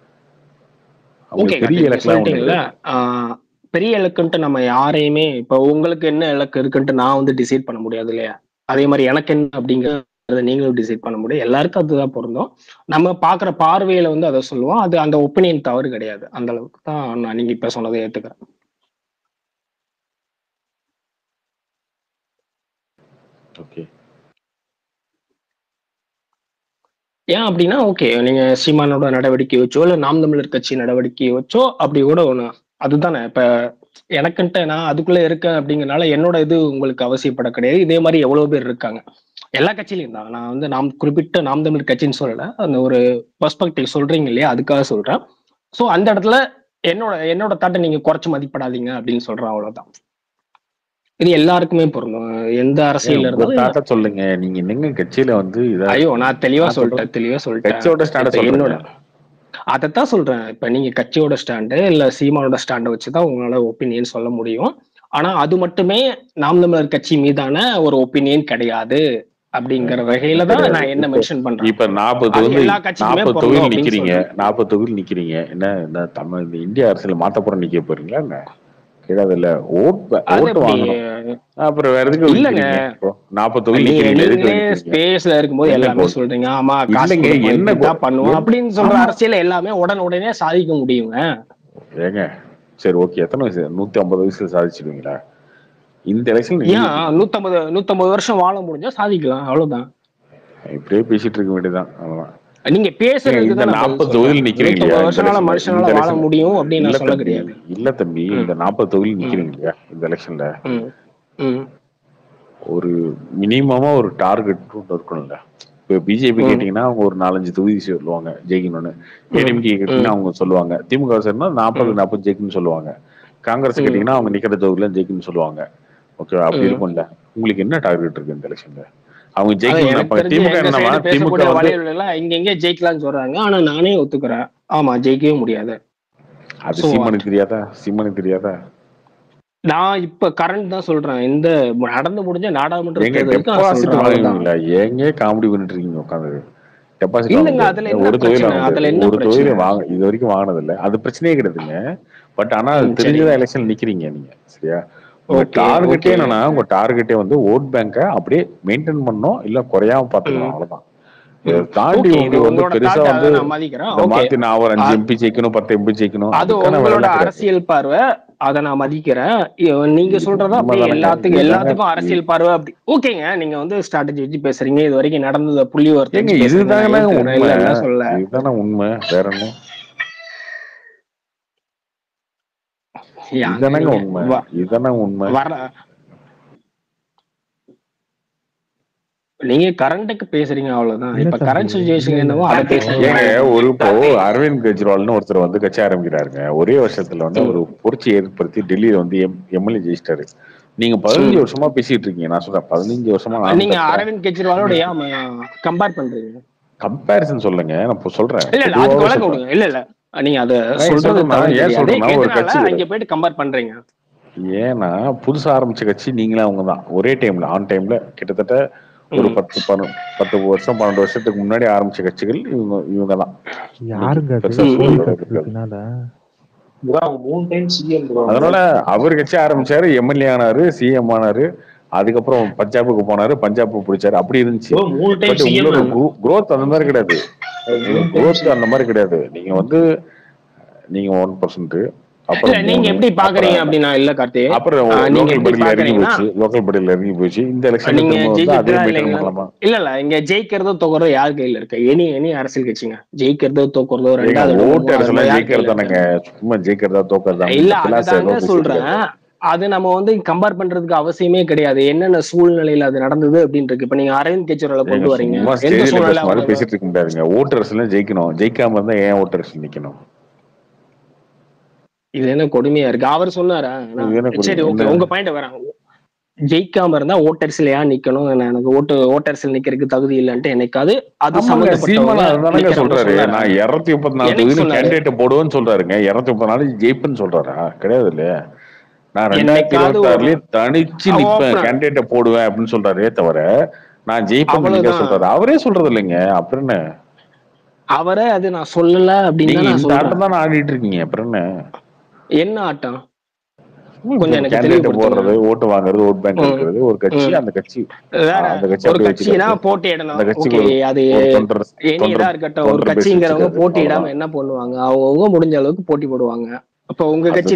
பெரிய இலக்கெல்லாம் பெரிய இலக்குன்ட்டு நம்ம யாரையுமே, இப்ப உங்களுக்கு என்ன இலக்கு இருக்குன்ட்டு நான் வந்து டிசைட் பண்ண முடியாது இல்லையா? அதே மாதிரி எனக்கு என்ன அப்படிங்கறத நீங்களும் டிசைட் பண்ண முடியும். எல்லாருக்கும் அதுதான் பொருந்தும். நம்ம பாக்குற பார்வையில வந்து அதை சொல்லுவோம். அது அந்த ஒப்பீனியன் தவறு கிடையாது. அந்த அளவுக்கு தான் நான் நீங்க இப்ப சொன்னதை ஏத்துக்கிறேன். ஏன் அப்படின்னா ஓகே, நீங்க சீமானோட நடவடிக்கை வச்சோ இல்ல நாம் தமிழர் கட்சி நடவடிக்கை வச்சோ அப்படி கூட ஒண்ணு அதுதானே. இப்ப எனக்குன்ட்டு நான் அதுக்குள்ள இருக்கேன் அப்படிங்கறனால என்னோட இது உங்களுக்கு அவசியப்பட கிடையாது. இதே மாதிரி எவ்வளவு பேர் இருக்காங்க எல்லா கட்சியிலும் தான். நான் வந்து குறிப்பிட்ட நாம் தமிழர் கட்சின்னு சொல்லல, அந்த ஒரு பெர்ஸ்பெக்டிவ் சொல்றீங்க இல்லையா, அதுக்காக சொல்றேன். சோ அந்த இடத்துல என்னோட தாட்டை நீங்க குறைச்சு மதிப்படாதீங்க அப்படின்னு சொல்றேன், அவ்வளவுதான். இது எல்லாருக்குமே பொருந்தும், எந்த அரசியல் இருந்தாலும். சொல்லுங்க நீங்க என்னங்க கட்சியில வந்து ஐயோ நான் தெளிவா சொல்லிட்டேன் என்னோட அதைத்தான் சொல்றேன். இப்ப நீங்க கட்சியோட ஸ்டாண்டு இல்ல சீமானோட ஸ்டாண்டை வச்சுதான் உங்களால ஒப்பீனியன் சொல்ல முடியும். ஆனா அது மட்டுமே நாம் தமிழர் கட்சி மீதான ஒரு ஒப்பீனியன் கிடையாது அப்படிங்கிற வகையில தான் நான் என்ன மென்ஷன் பண்றேன். இப்ப 40 தொகுதி நிக்கிறீங்க, என்ன தமிழ் இந்திய அரசியல் மாத்த போற நிக்க போறீங்களா? என்ன கிடையாது இல்ல, ஓட்டு வாங்கணும். அப்புறம் வேற எதுக்கு இல்லங்க 40 தொகுதி ஸ்பேஸ்ல இருக்கும்போது எல்லாமே சொல்றீங்க. ஆமா என்ன பண்ணுவோம் அப்படின்னு சொல்ற அரசியல் எல்லாமே உடனே சாதிக்க முடியுங்க. ஏங்க சரி ஓகே, எத்தனை வயசு? 150 வயசுல சாதிச்சிடுவீங்களா? இந்த எலெக்ஷன் ஏன் 150 வருஷம் வாழ முடிஞ்சா சாதிக்கலாம், அவ்வளவுதான். இப்படியே பேசிட்டு இருக்க வேண்டியதான். அவ்வளவுதான். நீங்க பேசுறதுக்கு இந்த தான் 40 தொகுதியில் நிக்கிறீங்க இல்லையா? 150 வருஷனால மனுஷனால வாழ முடியும் அப்படின்னு நான் சொல்ல கிடையாது. இல்ல தம்பி, இந்த 40 தொகுதியில் நிக்கிறீங்க இல்லையா இந்த எலெக்ஷன்ல, ஒரு மினிமமா ஒரு டார்கெட் இருக்கணும்ல. இப்ப பிஜேபி கேட்டீங்கன்னா அவங்க ஒரு 4-5 தொகுதி சொல்லுவாங்க ஜெயிக்கணும்னு. ஏடிஎம்கே கேட்டீங்கன்னா அவங்க சொல்லுவாங்க. திமுக சரினா 40 ஜெயிக்கணும்னு சொல்லுவாங்க. காங்கிரஸ் கேட்டீங்கன்னா அவங்க நிக்கிற தொகுதியில ஜெயிக்கணும்னு சொல்லுவாங்க. ஓகே, அப்படி இருக்கும்ல. உங்களுக்கு என்ன டார்கெட் இருக்கு இந்த எலெக்ஷன்ல? அவங்க ஜெயிக்கணும். திமுக என்னமா, திமுக இங்க எங்க ஜெயிக்கலாம்னு சொல்றாங்க. ஆனா நானே ஒத்துக்கிறேன், ஆமா ஜெயிக்கவே முடியாது. அது சீமானுக்கு தெரியாதா? சீமானுக்கு தெரியாதா? நான் இப்ப கரண்ட் தான் சொல்றேன். இந்த நடந்து முடிஞ்ச நாடாளுமன்ற டெபாசிட் வாங்குவீங்களா? ஏங்க காமெடி பண்ணிட்டு இருக்கீங்க உட்காந்து? டெபாசிட் ஒரு தொகுதியில வாங்க இது வரைக்கும் வாங்கினது இல்ல. அது பிரச்சனையே கிடையாதுங்க. பட் ஆனா தெரிஞ்சதா எலெக்ஷன் நிக்கிறீங்க நீங்க, சரியா? உங்க டார்கெட்டே என்னன்னா, உங்க டார்கெட்டே வந்து ஓட் பேங்க அப்படியே மெயின்டைன் பண்ணணும், இல்ல குறையாம பாத்துக்கணும், அவ்வளவுதான். தாண்டி உங்களுக்கு வந்து பெருசா வந்து மாத்தி நான் ஒரு 5 MP ஜெயிக்கணும், 10 MP ஜெயிக்கணும், அது உங்களோட அரசியல் பார்வை. அத நான் மதிக்கிறேன். நீங்க சொல்றதா எல்லாத்துக்கும் அரசியல் பார்வை அப்படி ஓகேங்க. நீங்க வந்து ஸ்ட்ராட்டஜி வச்சு பேசுறீங்க. இது வரைக்கும் நடந்தது புள்ளி இதுதானே உண்மை, வேற என்ன? இதுதானே உண்மை. நீங்க கரண்ட்டுக்கு பேசுறீங்க, அவ்வளவுதான். இப்ப கரண்ட் சிச்சுவேஷன் என்னவோ அதை பேசுறீங்க. ஒரு இப்போ அரவிந்த் கெஜ்ரிவால்னு ஒருத்தர் வந்து கட்சி ஆரம்பிக்கிறாருங்க. ஒரே வருஷத்துல வந்து ஒரு புரட்சி ஏற்படுத்தி டெல்லியில வந்து எம்எல்ஏ ஜெயிச்சிட்டாரு. நீங்க 15 வருஷமா பேசிட்டு இருக்கீங்க. நான் சொல்றேன் 15 வருஷமா. நீங்க அரவிந்த் கெஜ்ரிவாலோட கம்பேர் பண்றீங்க? கம்பேரிசன் சொல்லுங்க, நான் சொல்றேன். இல்ல நீங்க அத சொல்றது ஒரு கட்சி அங்க போயிட்டு கம்பேர் பண்றீங்க. ஏன்னா புதுசா ஆரம்பிச்ச கட்சி நீங்களே அவங்கதான். ஒரே டைம்ல ஆன் டைம்ல கிட்டத்தட்ட ஒரு 10 வருஷம் 12 வருஷத்துக்கு முன்னாடி ஆரம்பிச்ச கட்சிகள் இவங்கதான். அதனால அவர் கட்சி ஆரம்பிச்சாரு, எம்எல்ஏ ஆனாரு, சிஎம் ஆனாரு, அதுக்கப்புறம் பஞ்சாபுக்கு போனாரு, பஞ்சாப் பிடிச்சாரு, அப்படி இருந்துச்சு. குரோத் அந்த மாதிரி கிடையாது. குரோத் அந்த மாதிரி கிடையாது. நீங்க வந்து நீங்க 1%. நீங்க எப்படி பாக்குறீங்க அப்படின்னா, இல்ல கார்த்தி, அப்புறம் லோக்கல் படியில இறங்கி போச்சு. இந்த எலெக்ஷன் இல்ல இங்க ஜெயிக்கிறதோ தோக்குறதோ யார் கையில இருக்கு? எனி அரசியல் கட்சிங்க ஜெயிக்கிறதோ தோக்குறதோ ரெண்டாவது ஓட்டு அரசியல் ஜெயிக்கிறதானங்க, சும்மா ஜெயிக்கிறதா தோக்குறதா இல்ல. அதுதாங்க சொல்றேன். அது நம்ம வந்து கம்பேர் பண்றதுக்கு அவசியமே கிடையாது. என்னென்ன சூழ்நிலையில அது நடந்தது அப்படின்னு இருக்கு. இப்ப நீங்க அரவிந்த் கெஜ்ரிவால கொண்டு வரீங்க, எந்த சூழ்நிலை பேசிட்டு இருக்க முடியாதுங்க. ஓட்டு அரசியல் ஜெயிக்கணும், ஜெயிக்காம இருந்தா ஏன் ஓட்டு அரசியல் நிக்கணும்? இது என்ன கொடுமையா இருக்கு? அவர் சொன்னாரா? சரி ஓகே, உங்க பாயிண்ட் வரேன். ஜெயிக்காம இருந்தா ஓட்டரசில் ஏன் நிக்கணும்? எனக்கு ஓட்டரசில் நிக்கிறதுக்கு தகுதி இல்லன்ட்டு என்னைக்காவது அது சம்பந்தப்பட்ட சொல்றாரு. நான் 234 தொகுதி கேண்டிடேட் போடுவேன்னு சொல்றாருங்க. 234 ஜெயிப்புன்னு சொல்றாரா? கிடையாது இல்லையா? நான் 2026 தனிச்சு நிப்பேன், கேண்டிடேட் போடுவேன் அப்படின்னு சொல்றாரே தவிர நான் ஜெயிப்பேன்னு சொல்றாரு. அவரே சொல்றது இல்லைங்க. அப்புறம் என்ன அவரே அது நான் சொல்லல அப்படின்னு இந்த ஆட்டம் தான் ஆடிட்டு இருக்கீங்க. அப்புறம் என்ன ஆட்டம்? கொஞ்சம் எனக்கு தெளிவுபடுறது, ஓட்டு வாங்குறது, ஓட் பேங்க் இருக்கிறது ஒரு கட்சி. அந்த கட்சி ஒரு கட்சினா போட்டியிடணும். அது எனிதா இருக்கட்டும். ஒரு கட்சிங்கிறவங்க போட்டியிடாம என்ன பண்ணுவாங்க? அவங்க முடிஞ்ச அளவுக்கு போட்டி போடுவாங்க. அப்ப உங்க கட்சி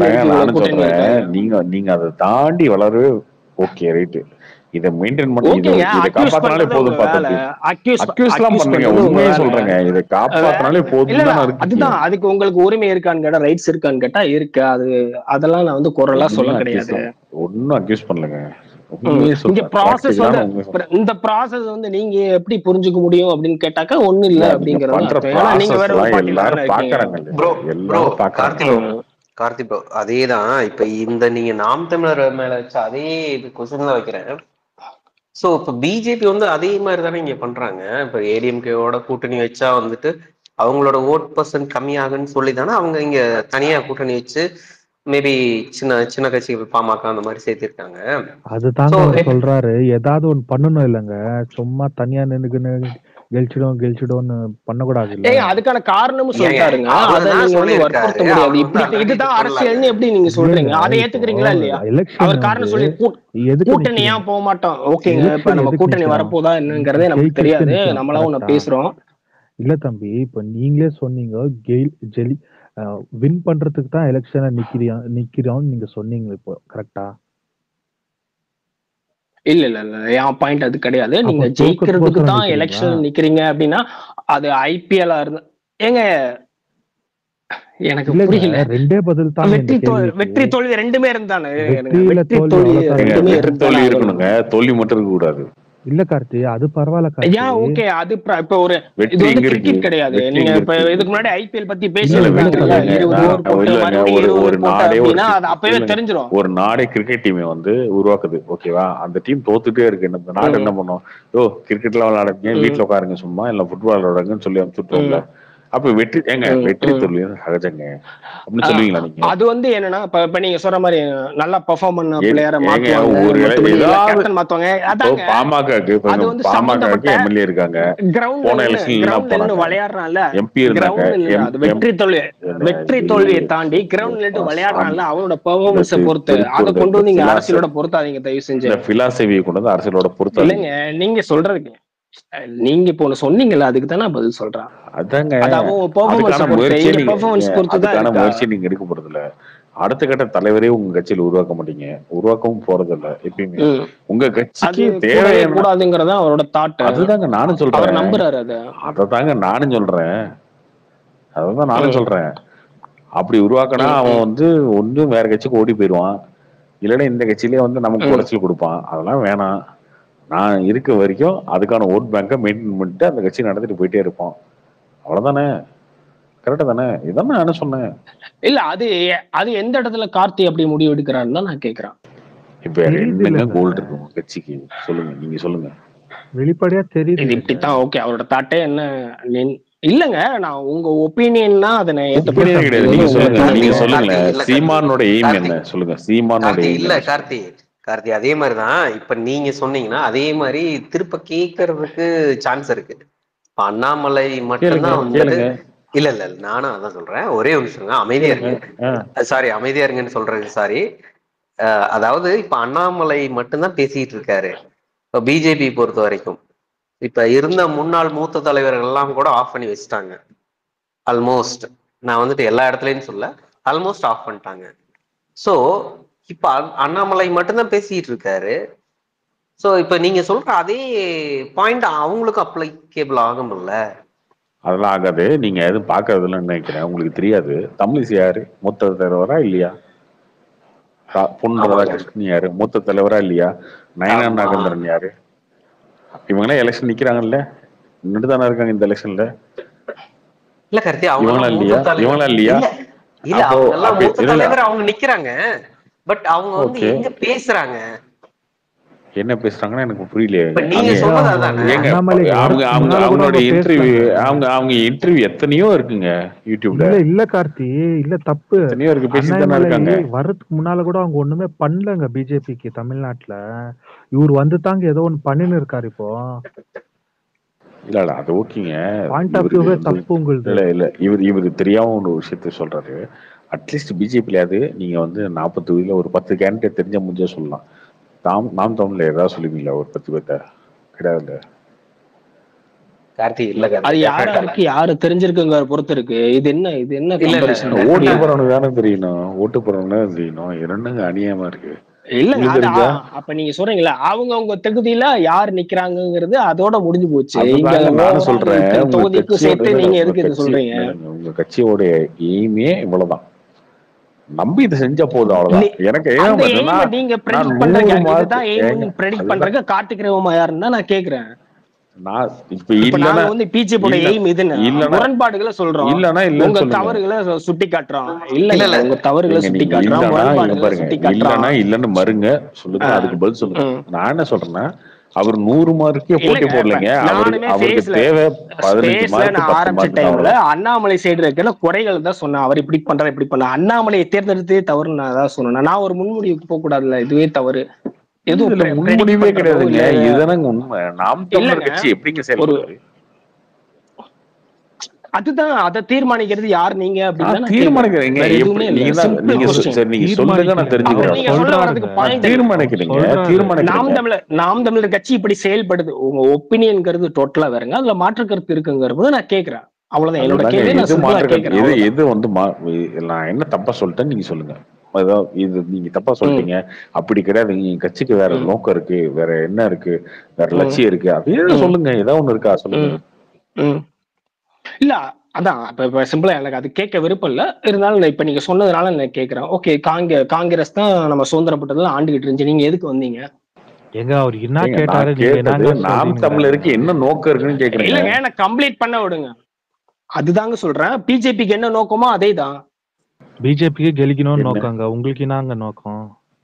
நீங்க அதை தாண்டி வளரவே ஓகே ரைட்டு. இதை மெயின்டைன் பண்ணி இதை காப்பாத்தினாலே போதும். அக்யூஸ்லாம் பண்ணுங்க, உண்மையே சொல்றேங்க. இதை காப்பாத்தினாலே போதும். அதுதான், அதுக்கு உங்களுக்கு உரிமை இருக்கான்னு கேட்டா, ரைட்ஸ் இருக்கான்னு கேட்டா இருக்கு. அதெல்லாம் நான் வந்து குரலா சொல்ல கிடையாது. ஒன்னும் அக்யூஸ் பண்ணலங்க. இங்க ப்ராசஸ் வந்து இந்த ப்ராசஸ் வந்து நீங்க எப்படி புரிஞ்சுக்க முடியும் அப்படின்னு கேட்டாக்கா ஒண்ணு இல்ல அப்படிங்கறது. நீங்க எல்லாரும் பாக்குறாங்க. கார்த்தி ப்ரோ, அதேதான். இப்ப இந்த நீங்க நாம் தமிழர் மேல வச்ச அதே இது கொஸ்டின் தான் வைக்கிறேன். சோ இப்ப பிஜேபி வந்து அதே மாதிரி தானே இங்க பண்றாங்க. இப்ப ஏடிஎம்கேவோட கூட்டணி வச்சா வந்துட்டு அவங்களோட ஓட் பர்சன்ட் கம்மியாகுன்னு சொல்லி தானே அவங்க இங்க தனியா கூட்டணி வச்சு மேபி சின்ன கட்சிகள் பாமக அந்த மாதிரி சேர்த்திருக்காங்க. அதுதாங்க சொல்றாரு. ஏதாவது ஒண்ணு பண்ணணும் இல்லைங்க, சும்மா தனியா நின்னுக்குன்னு கெலிச்சிடும் பண்ணக்கூடாது. அதுக்கான காரணமும் சொல்றாருங்க. அதை நீங்க வந்து வற்புறுத்த முடியாது. இப்படி இதுதான் அரசியல்னு எப்படி நீங்க சொல்றீங்க? அதை ஏத்துக்கிறீங்களா இல்லையா? அவர் காரணம் சொல்லி கூட்டணி ஏன் போக மாட்டோம்? ஓகேங்க, இப்ப நம்ம கூட்டணி வரப்போதா என்னங்கிறதே நமக்கு தெரியாது. நம்மளா ஒண்ணு பேசுறோம். இல்ல தம்பி, இப்ப நீங்களே சொன்னீங்க வின் பண்றதுக்கு தான் எலெக்ஷனை நிக்கிறோம் நீங்க சொன்னீங்க. இப்போ கரெக்டா? இல்ல இல்ல இல்ல என் பாயிண்ட் அது கிடையாது. நீங்க ஜெயிக்கிறதுக்கு தான் எலெக்ஷன் நிக்கிறீங்க அப்படின்னா அது ஐபிஎல் இருந்தா ஏங்க எனக்கு புரியல. ரெண்டே பதில் தான். வெற்றி தோல்வி ரெண்டுமே இருந்தானே. வெற்றி தோல்வி இருக்கணுங்க, தோல்வி மட்டும் இருக்க கூடாது. இல்ல கார்த்தி அது பரவாயில்ல கார்த்தி. ஏன் ஓகே அது இப்ப ஒரு இது வந்து கிரிக்கெட் கிடையாது. நீங்க இப்ப இதுக்கு முன்னாடி ஐபிஎல் பத்தி பேசிருக்காங்க. ஒரு நாடே அப்பவே தெரிஞ்சிரும். ஒரு நாடே கிரிக்கெட் டீமை வந்து உருவாக்குது ஓகேவா, அந்த டீம் தோத்துட்டே இருக்கு. இந்த நாடு என்ன பண்ணும், கிரிக்கெட்ல விளையாடுங்க வீட்டுல உட்காருங்க சும்மா, இல்ல ஃபுட்பால் விளையாடுங்கன்னு சொல்லி அனுப்பிச்சுட்டோம்ல. அப்ப வெற்றி தோல்வி சகஜங்க அப்படின்னு சொல்லுவீங்களா நீங்க? அது வந்து என்னன்னா இப்ப நீங்க சொல்ற மாதிரி நல்லா பெர்ஃபார்ம் பண்ண பிளேயரை மாத்துவாங்க. பாமகக்கு எம்எல்ஏ இருக்காங்க, போன எலெக்ஷன் விளையாடுறான்ல எம்பி இருந்தாங்க. வெற்றி தோல்வியை தாண்டி கிரவுண்ட்ல விளையாடுறான்ல அவனோட பெர்ஃபார்மன்ஸை பொறுத்து அதை கொண்டு வந்து நீங்க அரசியலோட பொறுத்தாதீங்க தயவு செஞ்சு. பிலாசபியை கொண்டு வந்து அரசியலோட பொறுத்து இல்லைங்க. நீங்க சொல்றதுக்கு நீங்க இப்போ சொன்னீங்கல்ல அதுக்கு தான் நான் பதில் சொல்றேன். அதாங்க முயற்சி நீங்க எடுக்க போறது இல்ல. அடுத்த கட்ட தலைவரே உங்க கட்சியில உருவாக்க மாட்டீங்க, உருவாக்கவும் போறது இல்ல. எப்பயுமே உங்க கட்சிக்கு தேவையான கூடாதுங்கிறதா அவரோட தாட். அதுதாங்க நானும் சொல்றேன், நம்புறாரு அததாங்க நானும் சொல்றேன், அததான் நானும் சொல்றேன். அப்படி உருவாக்கினா அவன் வந்து ஒன்னும் வேற கட்சிக்கு ஓடி போயிடுவான், இல்லைன்னா இந்த கட்சியிலே வந்து நமக்கு குறைச்சல் கொடுப்பான். அதெல்லாம் வேணாம். நான் இருக்க வரைக்கும் அதுக்கான ஓட் பேங்கை மெயின்டைன் பண்ணிட்டு அந்த கட்சி நடத்திட்டு போயிட்டே இருப்போம். அவ்வளவுதானே, கரெக்டா தானே? இதான் நான் சொன்னேன். இல்ல அது எந்த இடத்துல கார்த்தி அப்படி முடிவு எடுக்கிறான்னு தான் நான் கேக்குறேன். இப்ப என்னங்க கோல் இருக்கு உங்க கட்சிக்கு சொல்லுங்க, நீங்க சொல்லுங்க. வெளிப்படையா தெரியுது இப்படித்தான். ஓகே அவரோட தாட்டே என்ன இல்லங்க, நான் உங்க ஒப்பீனியன்னா அதை கிடையாது. நீங்க சொல்லுங்க சீமானோட எய்ம் என்ன சொல்லுங்க. சீமானோட இல்ல கார்த்தி அதே மாதிரிதான் இப்ப நீங்க சொன்னீங்கன்னா அதே மாதிரி திருப்ப கேட்கறதுக்கு சான்ஸ் இருக்கு. இப்ப அண்ணாமலை மட்டும்தான் வந்துட்டு இல்ல நானும் அதான் சொல்றேன். ஒரே ஒரு நிமிஷம் அமைதியா இருங்க. சாரி அமைதியா இருங்கன்னு சொல்றது சாரி. அதாவது இப்ப அண்ணாமலை மட்டும்தான் பேசிட்டு இருக்காரு. இப்ப பிஜேபி பொறுத்த வரைக்கும் இப்ப இருந்த முன்னாள் மூத்த தலைவர்கள் எல்லாம் கூட ஆஃப் பண்ணி வச்சுட்டாங்க. ஆல்மோஸ்ட் நான் வந்துட்டு எல்லா இடத்துலயும் சொல்ல ஆல்மோஸ்ட் ஆஃப் பண்ணிட்டாங்க. சோ இப்ப அண்ணாமலை மட்டும்தான் பேசிட்டு இருக்காரு. சோ இப்ப நீங்க சொல்ற அதே பாயிண்ட் அவங்களுக்கு அப்ளிகேபிள் ஆகும்ல? அதெல்லாம் ஆகாது. நீங்க எதுவும் பாக்குறதுல நினைக்கிறேன், உங்களுக்கு தெரியாது. தமிழிசை யாரு மூத்த தலைவரா இல்லையா? பொன் ராதாகிருஷ்ணன் யாரு மூத்த தலைவரா இல்லையா? நயனா நாகேந்திரன் யாரு? இவங்கெல்லாம் எலெக்ஷன் நிக்கிறாங்கல்ல, நின்று தானே இருக்காங்க இந்த எலெக்ஷன்ல. இல்ல கருத்தி இவங்களா இல்லையா? இல்ல அவங்க நிக்கிறாங்க. பட் அவங்க வந்து எங்க பேசுறாங்க, என்ன பேசுறாங்கன்னா எனக்கு புரியல. அவங்களோட இன்டர்வியூ எத்தனையோ இருக்குங்க யூடியூப்ல. இல்ல கார்த்தி இல்ல தப்பு எத்தனையோ இருக்கு, பேசிட்டு இருக்காங்க. வர்றதுக்கு முன்னால கூட அவங்க ஒண்ணுமே பண்ணலங்க பிஜேபிக்கு தமிழ்நாட்டுல. இவர் வந்து தாங்க ஏதோ ஒண்ணு பண்ணின்னு இருக்காரு இப்போ. இல்ல அது ஓகேங்க, தப்பு உங்களுக்கு. இல்ல இவரு தெரியாம ஒரு விஷயத்த சொல்றாரு. அட்லீஸ்ட் பிஜேபியிலாவது நீங்க வந்து 40 தொகுதியில ஒரு 10 கேண்டிடேட் தெரிஞ்ச முடிஞ்சா சொல்லலாம். நாம் தமிழ்ல ஏதாவது சொல்லுவீங்களா ஒரு 10 பேர்த்த? கிடையாது கார்த்தி. இல்ல அது யாருக்கு யாரு தெரிஞ்சிருக்குங்க பொறுத்து இருக்கு. இது என்ன ஓட்டு போறவனுக்கு தானே தெரியணும், ஓட்டு போறவனுக்கு தெரியணும். இரண்டுங்க அநியாயமா இருக்கு. இல்லங்க அப்ப நீங்க சொல்றீங்களா அவங்க தொகுதியில யார் நிக்கிறாங்கிறது அதோட முடிஞ்சு போச்சு. நானும் சொல்றேன் தொகுதிக்கு சேர்த்து நீங்க எதுக்கு இது சொல்றீங்க? உங்க கட்சியோட எய்மே இவ்வளவுதான், நம்பி இதை செஞ்சா போதும், அவ்வளவுதான். எனக்கு நீங்க ப்ரெடிக்ட் பண்றதுக்கு கார்த்திக் ரேவமா யாருன்னா நான் கேக்குறேன். முரண்பாடுகளை சொல்றோம், உங்க தவறுகளை சுட்டி காட்டுறோம். இல்ல உங்க தவறுகளை சுட்டி காட்டுறோம். இல்லன்னு மறுங்க சொல்லுங்க, அதுக்கு பதில் சொல்லுங்க. நான் என்ன சொல்றேன்னா அவர் 100 மார்க்கே போட்டி போடலைங்க. அவருக்கு தேவை 15 மார்க். ஆரம்பிச்ச டைம்ல அண்ணாமலை சைடு இருக்கிற குறைகள் தான் சொன்னேன். அவர் இப்படி பண்றாரு இப்படி பண்ண அண்ணாமலையை தேர்ந்தெடுத்தே தவறு நான் தான் சொன்னேன். நான் ஒரு முன்முடிவுக்கு போக கூடாதுல்ல, இதுவே தவறு. எதுவும் முன்முடிவே கிடையாதுங்க, இதுதானங்க உண்மை. நாம் தமிழர் கட்சி எப்படிங்க செயல்படுது? அதுதான் அதை தீர்மானிக்கிறது யார் நீங்க அப்படின்னு தீர்மானிக்கிறீங்க. நாம் தமிழர் கட்சி இப்படி செயல்படுது, உங்க ஒப்பீனியன்ங்கிறது டோட்டலா வேறங்க, அதுல மாற்று கருத்து இருக்குங்கிறது நான் கேக்குறேன். அவ்வளவுதான் என்னோட கேள்வி. எது வந்து நான் என்ன தப்பா சொல்லிட்டேன் நீங்க சொல்லுங்க, இது நீங்க தப்பா சொல்லிட்டீங்க, அப்படி கிடையாது, நீங்க கட்சிக்கு வேற நோக்கம் இருக்கு, வேற என்ன இருக்கு, வேற லட்சியம் இருக்கு, அப்படின்னு சொல்லுங்க. ஏதாவது ஒண்ணு இருக்கா சொல்லுங்க. இல்ல அதான் இப்ப சிம்பிளா எனக்கு அது கேட்க விருப்பம் இல்ல. இருந்தாலும் இப்ப நீங்க சொன்னதுனால நான் கேட்கிறேன். ஓகே, காங்கிரஸ் தான் நம்ம சுதந்திரப்பட்டதுல ஆண்டுகிட்டு இருந்துச்சு, நீங்க எதுக்கு வந்தீங்க? எங்க அவர் என்ன கேட்டாரு, நீங்க என்ன நாம் தமிழருக்கு என்ன நோக்கம் இருக்குன்னு கேக்குறீங்க. இல்லங்க, நான் கம்ப்ளீட் பண்ண விடுங்க. அதுதாங்க சொல்றேன், பிஜேபிக்கு என்ன நோக்கமோ அதே தான். பிஜேபிக்கு கெலிக்கணும்னு நோக்கங்க, உங்களுக்கு என்னங்க நோக்கம்?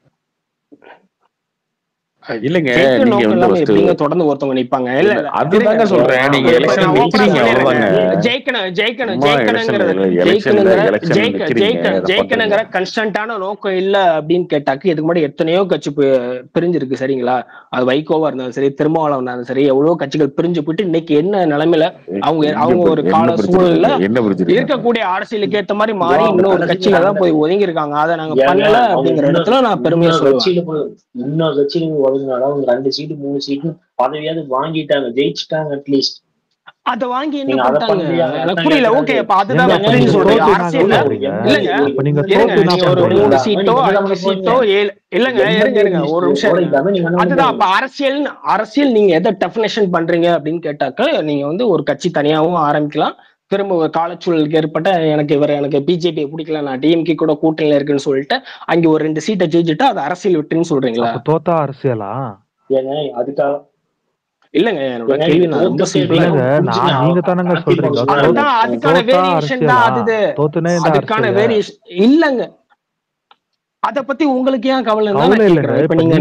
இல்லங்க, நீங்க வந்து எப்படிங்க தொடர்ந்து ஒருத்தவங்க நிப்பாங்க? இல்ல அதுதாங்க சொல்றேன், நீங்க எலெக்ஷன் நிக்கிறீங்க அவ்வளவுதாங்க. ஜெயிக்கணுங்கிற கன்ஸ்டன்டான நோக்கம் இல்ல அப்படின்னு கேட்டாக்கு இதுக்கு முன்னாடி எத்தனையோ கட்சி பிரிஞ்சிருக்கு, சரிங்களா? அது வைகோவா இருந்தாலும் சரி, திருமாவளவன் இருந்தாலும் சரி, எவ்வளவு கட்சிகள் பிரிஞ்சு போயிட்டு இன்னைக்கு என்ன நிலைமையில அவங்க ஒரு கால சூழல்ல இருக்கக்கூடிய அரசியலுக்கு ஏத்த மாதிரி மாறி இன்னொரு கட்சியில தான் போய் ஒதுங்கி இருக்காங்க. அதை நாங்க பண்ணல அப்படிங்கிற இடத்துல நான் பெருமையா சொல்லுவேன். இன்னொரு கட்சியில ஒதுங்கினாலும் அவங்க 2 சீட்டு 3 சீட்டு பதவியாவது வாங்கிட்டாங்க, ஜெயிச்சுட்டாங்க. அட்லீஸ்ட் அத வாங்கி என்ன பண்ணிட்டாங்க எனக்கு புரியல. ஓகே, அப்ப அதுதான் சொல்றேன். அரசியல்ல இல்லங்க, ஒரு 3 சீட்டோ 5 சீட்டோ 7 இல்லங்க, இருங்க ஒரு நிமிஷம். அதுதான் அப்ப அரசியல் நீங்க எதை டெஃபினேஷன் பண்றீங்க அப்படின்னு கேட்டாக்க, நீங்க வந்து ஒரு கட்சி தனியாவும் ஆரம்பிக்கலாம். திரும்ப ஒரு காலச்சூழலுக்கு ஏற்பட்ட எனக்கு பிஜேபி பிடிக்கல, நான் டிஎம்கே கூட கூட்டணியில இருக்குன்னு சொல்லிட்டு அங்க ஒரு 2 சீட்டை ஜெயிச்சுட்டு அது அரசியல் விட்டுன்னு சொல்றீங்களா? தோத்தா அரசியலா? ஏங்க அதுக்காக இல்லங்க, என்னோட கேள்வி நான் ரொம்ப சிம்பிளா, நீங்க தானங்க சொல்றீங்க அதுக்கான வேரியேஷன் தான் அது. அதுக்கான வேரியேஷன் இல்லங்க, அத பத்தி உங்களுக்கு ஏன் கவலை? இப்ப நீங்க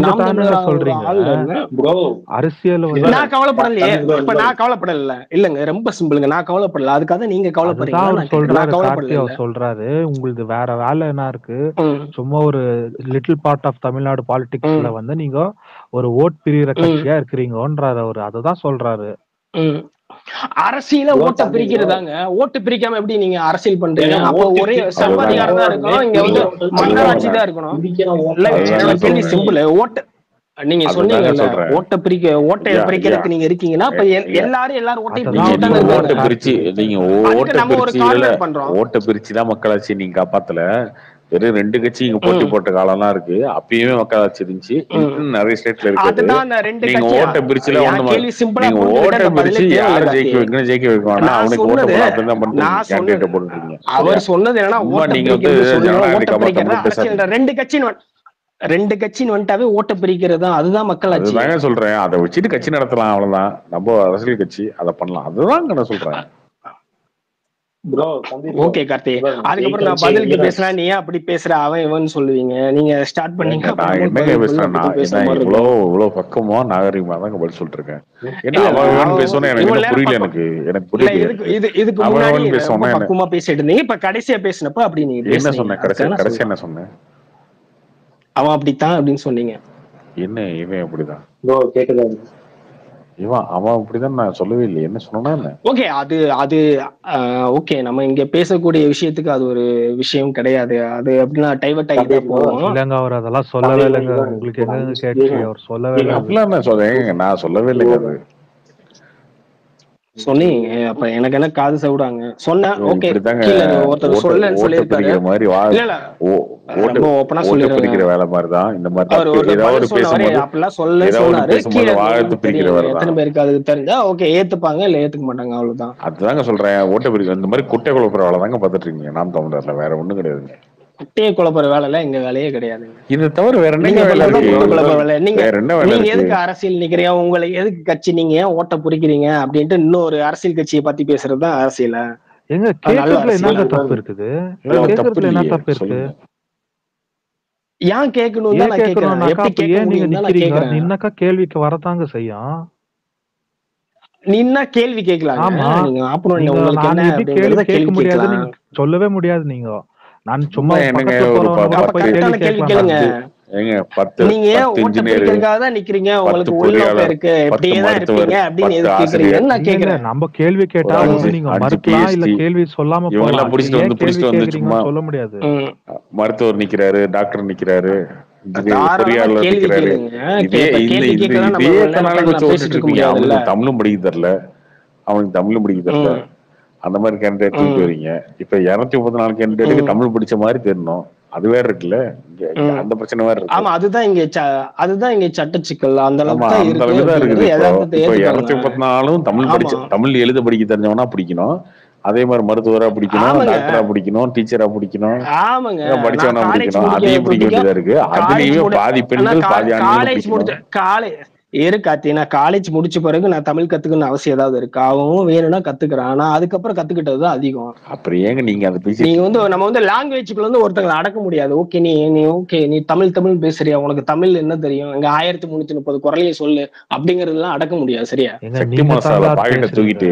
அரசியல் நான் கவலைப்படலையே, இப்ப நான் கவலைப்படல. இல்லங்க, ரொம்ப சிம்பிளுங்க, நான் கவலைப்படல. அதுக்காக நீங்க கவலைப்படுறீங்க. சொல்றாரு உங்களுக்கு வேற வேலை என்ன இருக்கு? சும்மா ஒரு லிட்டில் பார்ட் ஆஃப் தமிழ்நாடு பாலிடிக்ஸ்ல வந்து நீங்க ஒரு ஓட் பிரிகிற கட்சியா இருக்கிறீங்கன்றாரு அவரு. அததான் சொல்றாரு. அரசியல ஓட்ட பிரிக்கிறதாங்க. ஓட்டு பிரிக்காம எப்படி நீங்க அரசியல் பண்றீங்க? அப்ப ஒரே சர்வாதிகாரம் தான் இருக்கணும், இங்க வந்து மன்னராட்சி தான் இருக்கணும். கேள்வி சிம்பிள். ஓட்டு நீங்க சொன்னீங்க, ஓட்டை பிரிக்கிறதுக்கு நீங்க இருக்கீங்கன்னா அப்ப எல்லாரும் ஓட்டை பிரிச்சு நீங்க ஓட்டை பிரிச்சுதான் மக்களாட்சி நீங்க காப்பாத்தல. வெறும் 2 கட்சி இங்க போட்டி போட்ட காலம்லாம் இருக்கு. அப்பயுமே மக்களாட்சி இருந்துச்சு, நிறைய ஸ்டேட்ல இருக்கு. நீங்க ஓட்ட பிரிச்சுல நீங்க ஓட்ட பிரிச்சு யாரு ஜெயிக்க வைக்கணும் ஜெயிக்க வைக்கணும் அவனுக்கு ஓட்ட கேண்டிடேட் போட்டுருக்கீங்க. அவர் சொன்னது என்னன்னா நீங்க வந்து 2 கட்சின்னு வந்துட்டாவே ஓட்ட பிரிக்கிறது அதுதான் மக்களாட்சி. அதுதான் சொல்றேன், அதை வச்சுட்டு கட்சி நடத்தலாம், அவ்வளவுதான். நம்ம அரசியல் கட்சி அதை பண்ணலாம், அதுதான் நான் சொல்றேன். ஓகே கார்த்தி, அதுக்கப்புறம் நான் பதிலுக்கு பேசுறேன், நீ ஏன் அப்படி பேசுற, அவன் இவன் சொல்லுவீங்க, நீங்க ஸ்டார்ட் பண்ணீங்க. என்னங்க பேசுறேன், இவ்வளவு பக்கமா நாகரிகமா தான் பதில் சொல்லிட்டு இருக்கேன். புரியல, எனக்கு புரியல. இதுக்கு முன்னாடி பக்குவமா பேசிட்டு இருந்தீங்க, இப்ப கடைசியா பேசினப்ப அப்படி நீங்க என்ன சொன்ன? கடைசி என்ன சொன்னேன்? அவன் அப்படித்தான் அப்படின்னு சொன்னீங்க. என்ன இவன் அப்படிதான் அவன் அப்படிதான் நான் சொல்லவே இல்லை. என்ன சொன்னா? ஓகே, அது ஓகே, நம்ம இங்க பேசக்கூடிய விஷயத்துக்கு அது ஒரு விஷயம் கிடையாது. அது அப்படின்னா டைவர்ட் ஆகிட்டே போவோம். இல்லங்க, அவர் அதெல்லாம் சொல்லவே இல்லைங்க. உங்களுக்கு எங்க கேட்டுச்சு? அவர் சொல்லவே இல்லை. அப்படிலாம் நான் சொல்றேன், நான் சொல்லவே இல்லைங்க. அது சொன்னீங்க, அப்ப எனக்கு என்ன காது சவுடாங்க சொன்னேன். ஓகே, ஒருத்தர் சொல்லன்னு சொல்லியிருக்காரு. இல்ல ஓப்பனா சொல்லிருக்கிற வேலை மாதிரிதான் இந்த மாதிரி அப்படிலாம் சொல்ல சொன்னாரு. எத்தனை பேருக்கு அது தெரிஞ்சா ஓகே ஏத்துப்பாங்க, இல்ல ஏத்துக்க மாட்டாங்க, அவ்வளவுதான். அதுதாங்க சொல்றேன், ஓட்ட பிரிக்கிற இந்த மாதிரி குட்டை குழப்பற வேலை தாங்க பாத்துட்டு இருக்கீங்க நாம் தமிழர்ல. வேற ஒண்ணும் கிடையாதுங்க. குட்டையை குழப்பற வேலை எங்க வேலையே கிடையாது. இதை தவிர வேற என்ன வேலை? நீங்க எதுக்கு அரசியல் நிக்கிறீங்க? உங்களுக்கு எதுக்கு கட்சி? நீங்க ஏன் ஓட்ட புரிக்கிறீங்க அப்படின்ட்டு இன்னொரு அரசியல் கட்சியை பத்தி பேசுறதுதான் அரசியல. எங்க கேக்குறதுல என்ன தப்பு இருக்குது? கேக்குறதுல என்ன தப்பு இருக்கு? ஏன் கேட்கணும் தான் நான் கேக்குறேன். எப்படி கேக்குறீங்க? நின்னக்கா கேள்விக்கு வரதாங்க செய்யும். நின்னா கேள்வி கேட்கலாம். நீங்க அப்புறம் உங்களுக்கு என்ன அப்படிங்கறத கேட்க முடியாது, நீங்க சொல்லவே முடியாது. நீங்க நான் சும்மா கேள்வி கேளுங்க. நீங்க ஓட்ட பிரிக்கிறதுக்காக தான் நிக்கிறீங்க, உங்களுக்கு உள்நோக்கம் இருக்கு, எப்படியே தான் இருப்பீங்க அப்படின்னு எது கேக்குறீங்கன்னு நான் கேக்குறேன். நம்ம கேள்வி கேட்டா நீங்க மறுக்கலாம், இல்ல கேள்வி சொல்லாம சொல்ல முடியாது. மருத்துவர் நிக்கிறாரு, டாக்டர் நிக்கிறாரு, தமிழும் படிக்க தரல, அவனுக்கு தமிழும் படிக்க தரல, அந்த மாதிரி கேண்டிடேட் வரீங்க. இப்ப 234 கேண்டிடேட்டுக்கு தமிழ் படிச்ச மாதிரி தெரியணும், அது வேற இருக்குல்ல, அந்த பிரச்சனை வேற இருக்கு. ஆமா, அதுதான் இங்க சட்ட சிக்கல் அந்த ஆமா, அளவுக்கு அந்த தான் அளவுக்கு தான் இருக்குது. யதார்த்தத்தை இப்போ ஏத்துக்கோங்க. 234 தமிழ் எழுத படிக்க தெரிஞ்சவனா பிடிக்கணும். அதே மாதிரி மருத்துவரா பிடிக்கணும், டாக்டரா பிடிக்கணும், டீச்சரா பிடிக்கணும், ஆமாங்க, படிச்சவனா நான் காலேஜ் பிடிக்கணும். அதையும் பிடிக்க வேண்டியதா இருக்கு. அதுலயுமே பாதி பெண்கள் பாதி ஆண்கள் காலேஜ் முடிச்ச நான் காலேஜ் முடிச்ச பிறகு நான் தமிழ் கத்துக்கணும்னு அவசியம் ஏதாவது இருக்கு? அவன் வேணும்னா கத்துக்கிறான். ஆனா அதுக்கப்புறம் கத்துக்கிட்டதுதான் அதிகம். அப்புறம் ஏங்க நீங்க அதை பேசி நீங்க நம்ம லாங்குவேஜுக்குள்ள ஒருத்தங்களை அடக்க முடியாது. ஓகே நீ தமிழ் பேசுறியா, உனக்கு தமிழ் என்ன தெரியும், இங்க 1330 குரலையும் சொல்லு அப்படிங்கறதெல்லாம் அடக்க முடியாது. சரியா? சக்தி மசாலா பாக்கெட்டை தூக்கிட்டு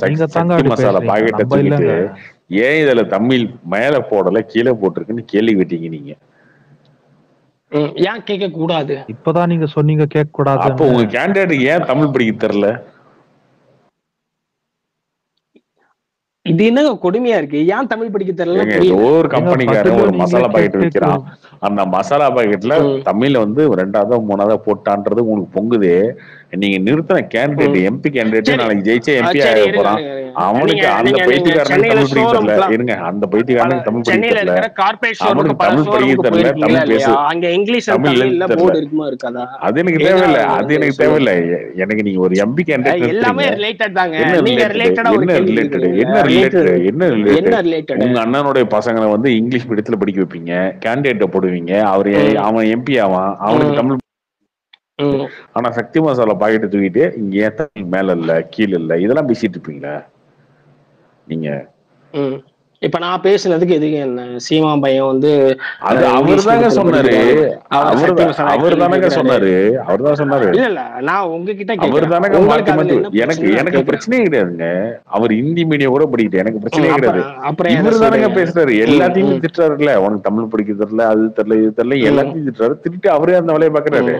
ஏன் இதுல தமிழ் மேல போடல கீழே போட்டிருக்குன்னு கேள்வி கேட்டீங்க நீங்க. ஏன் கேட்க கூடாது? இப்பதான் நீங்க சொன்னீங்க கேட்க கூடாது. அப்போ உங்க கேண்டிடேட் ஏன் தமிழ் படிக்க தெரியல? இது என்ன கொடுமையா இருக்கு? ஏன் தமிழ் படிக்க தெரியல? ஒரு கம்பெனிக்காரன் ஒரு மசாலா பாக்கெட் விற்கிறான். அந்த மசாலா பாக்கெட்ல தமிழ்ல 2வது 3வது போட்டான்றது உங்களுக்கு பொங்குது. நீங்க நிறுத்தின கேண்டிடேட் எம்பி கேண்டிடேட் நாளைக்கு ஜெயிச்ச எம்பி ஆக போறான். அவனுக்கு அந்த பைத்தியக்காரனுக்கு தமிழ் படிக்க தெரியல. இருங்க, அந்த பைத்தியக்காரனுக்கு தமிழ் படிக்க தெரியல. அவனுக்கு தமிழ் படிக்க தெரியல. தமிழ் பேசு. அது எனக்கு தேவையில்லை. அது எனக்கு தேவையில்லை. எனக்கு நீங்க ஒரு எம்பி கேண்டிடேட் எல்லாமே ரிலேட்டட் தாங்க. என்ன ரிலேட்டட்? உங்க அண்ணனுடைய பசங்களை இங்கிலீஷ் மீடியத்துல படிக்க வைப்பீங்க, கேண்டிடேட்ட போடுவீங்க, அவன் எம்பி ஆவான், அவனுக்கு தமிழ். ஆனா சக்தி மசாலா பாக்கெட்டு தூக்கிட்டு இங்க ஏன் மேல இல்ல கீழே இல்ல இதெல்லாம் பேசிட்டு இருப்பீங்களா நீங்க? இப்ப நான் பேசுனதுக்கு எதுக்கு என்ன சீமா பையன் அது அவர்தாங்க சொன்னாரு. அவர்தானங்க சொன்னாரு. அவர்தான் சொன்னாரு. இல்ல நான் உங்ககிட்ட அவர்தானங்க மாத்தி மாத்தி. எனக்கு பிரச்சனையே கிடையாதுங்க. அவர் ஹிந்தி மீடியம் கூட படிக்கிட்டு எனக்கு பிரச்சனையே கிடையாது. இவருதானங்க பேசுறாரு, எல்லாத்தையும் திட்டுறாருல்ல. உனக்கு தமிழ் படிக்க தெரியல, அது தெரியல, இது தெரியல, எல்லாத்தையும் திட்டுறாரு. திட்டு அவரே அந்த வேலையை பாக்குறாரு.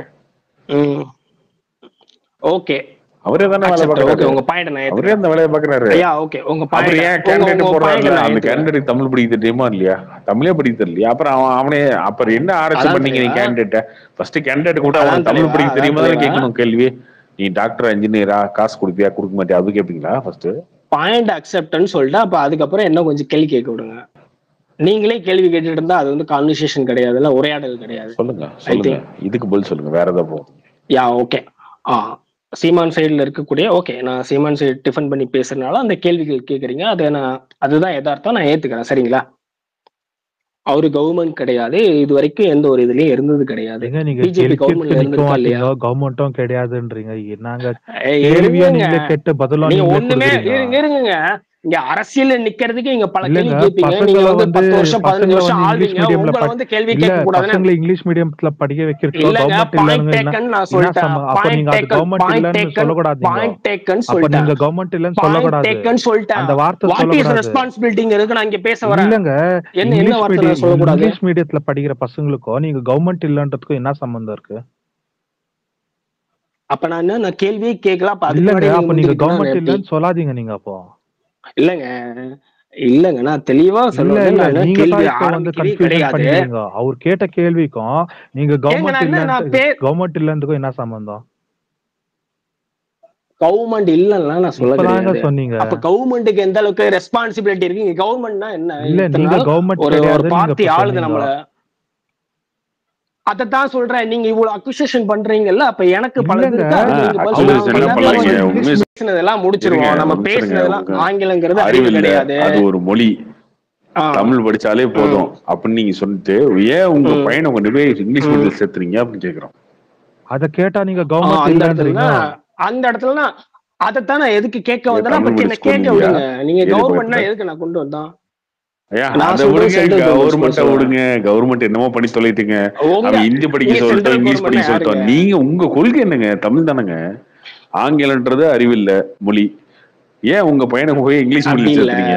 ஓகே, அவரே தானே வேலை பாக்குறாரு. உங்க பாயிண்ட் நான் அவரே அந்த வேலையை பாக்குறாரு. ஓகே, உங்க பாயிண்ட் ஏன் கேண்டிடேட் போடுறாரு? அந்த கேண்டிடேட் தமிழ் படிக்க தெரியுமா இல்லையா? தமிழே படிக்க தெரியலையா? அப்புறம் அவனே அப்புறம் என்ன ஆராய்ச்சி பண்ணீங்க நீ கேண்டிடேட்ட? ஃபர்ஸ்ட் கேண்டிடேட் கூட அவன் தமிழ் படிக்க தெரியுமா தான் கேட்கணும் கேள்வி. நீ டாக்டர் இன்ஜினியரா காசு கொடுப்பியா கொடுக்க மாட்டியா அது கேட்பீங்களா? ஃபர்ஸ்ட் பாயிண்ட் அக்செப்டன்ஸ் சொல்லிட்டு அப்ப அதுக்கப்புறம் என்ன கொஞ்சம் கேள்வி கேட்க விடுங்க. நீங்களே கேள்வி கேட்டுட்டு இருந்தா அது கான்வர்சேஷன் கிடையாது, இல்ல உரையாடல் கிடையாது. சொல்லுங்க இதுக்கு பதில் சொல்லுங்க. வேற ஏதாவது போகும். ஓகே. சீமான் சைடுல இருக்கக்கூடிய நான் சீமான் சைடு டிஃபன் பண்ணி பேசுறதுனால அந்த கேள்விகள் கேட்குறீங்க. அதுதான் யதார்த்தம், நான் ஏத்துக்கிறேன். சரிங்களா? அவரு கவர்மெண்ட் கிடையாது, இது வரைக்கும் எந்த ஒரு இதுலயும் இருந்தது கிடையாது. பிஜேபி கவர்மெண்ட்ல இருந்திருக்கா இல்லையா? கவர்மெண்ட்டும் கிடையாதுன்றீங்க. நாங்க ஒண்ணுமே இருங்க. இங்க அரசியல் நிக்கிறதுக்கு இங்க பல கேள்வி கேட்பீங்க. நீங்க 10 வருஷம் 15 வருஷம் ஆள்வீங்க. உங்களை கேள்வி கேட்க கூடாதுன்னு இங்கிலீஷ் மீடியத்துல படிக்க வைக்கிறது இல்லங்க. பாயிண்ட் டேக்கன் நான் சொல்லிட்டேன். பாயிண்ட் டேக்கன் சொல்லிட்டேன். நீங்க கவர்மெண்ட் இல்லன்னு சொல்லக்கூடாது. டேக்கன் சொல்லிட்டேன். அந்த வார்த்தை சொல்லக்கூடாது. வாட் இஸ் ரெஸ்பான்சிபிலிட்டி இருக்கு நான் இங்க பேச வரேன். இல்லங்க, என்ன வார்த்தை சொல்லக்கூடாது? இங்கிலீஷ் மீடியத்துல படிக்கிற பசங்களுக்கும் நீங்க கவர்மெண்ட் இல்லன்றதுக்கும் என்ன சம்பந்தம் இருக்கு? அப்ப நான் கேள்வியே கேட்கலாம். அப்ப நீங்க கவர்மெண்ட் இல்லன்னு சொல்லாதீங்க. நீங்க அப்போ இல்லங்க நான் தெளிவா சொல்றேன். அவர் கேட்ட கேள்விக்கும் நீங்க கவர்மெண்ட் இல்லன்றதுக்கும் என்ன சம்பந்தம்? கவர்மெண்ட் இல்லன்னா நான் சொல்ல சொன்னீங்க. அப்ப கவர்மெண்ட்டுக்கு எந்த அளவுக்கு ரெஸ்பான்சிபிலிட்டி இருக்கு? கவர்மெண்ட்னா என்ன? இல்ல, நீங்க கவர்மெண்ட் ஒரு பார்ட்டி ஆளுது நம்மள. அதத்தான் சொல்றேன். நீங்க இவ்வளவு அக்யூசேஷன் பண்றீங்கல்ல, அப்ப எனக்கு பேசுனதெல்லாம் முடிச்சிருவோம். நம்ம பேசுனதெல்லாம் ஆங்கிலங்கிறது அறிவு கிடையாது, அது ஒரு மொழி. தமிழ் படிச்சாலே போதும் அப்படின்னு நீங்க சொல்லிட்டு ஏன் உங்க பையனை உங்க இங்கிலீஷ் மீடியம் சேர்த்துறீங்க அப்படின்னு கேக்குறோம். அத கேட்டா நீங்க கவர்மெண்ட் அந்த இடத்துல அதத்தான் நான் எதுக்கு கேட்க வந்தேன்னா கேட்க விடுங்க. நீங்க கவர்மெண்ட்னா எதுக்கு நான் கொண்டு வந்தேன்? கவர்மெண்ட் என்னமோ பண்ணி சொல்லிட்டுங்க. ஹிந்தி படிக்க சொல்லிட்டோம், இங்கிலீஷ் படிக்க சொல்லிட்டோம். நீங்க உங்க கொள்கை என்னங்க? தமிழ் தானங்க. ஆங்கிலம்ன்றது அறிவில்ல மொழி. ஏன் உங்க பையனை போய் இங்கிலீஷ் மீடியம் சேர்த்துறீங்க?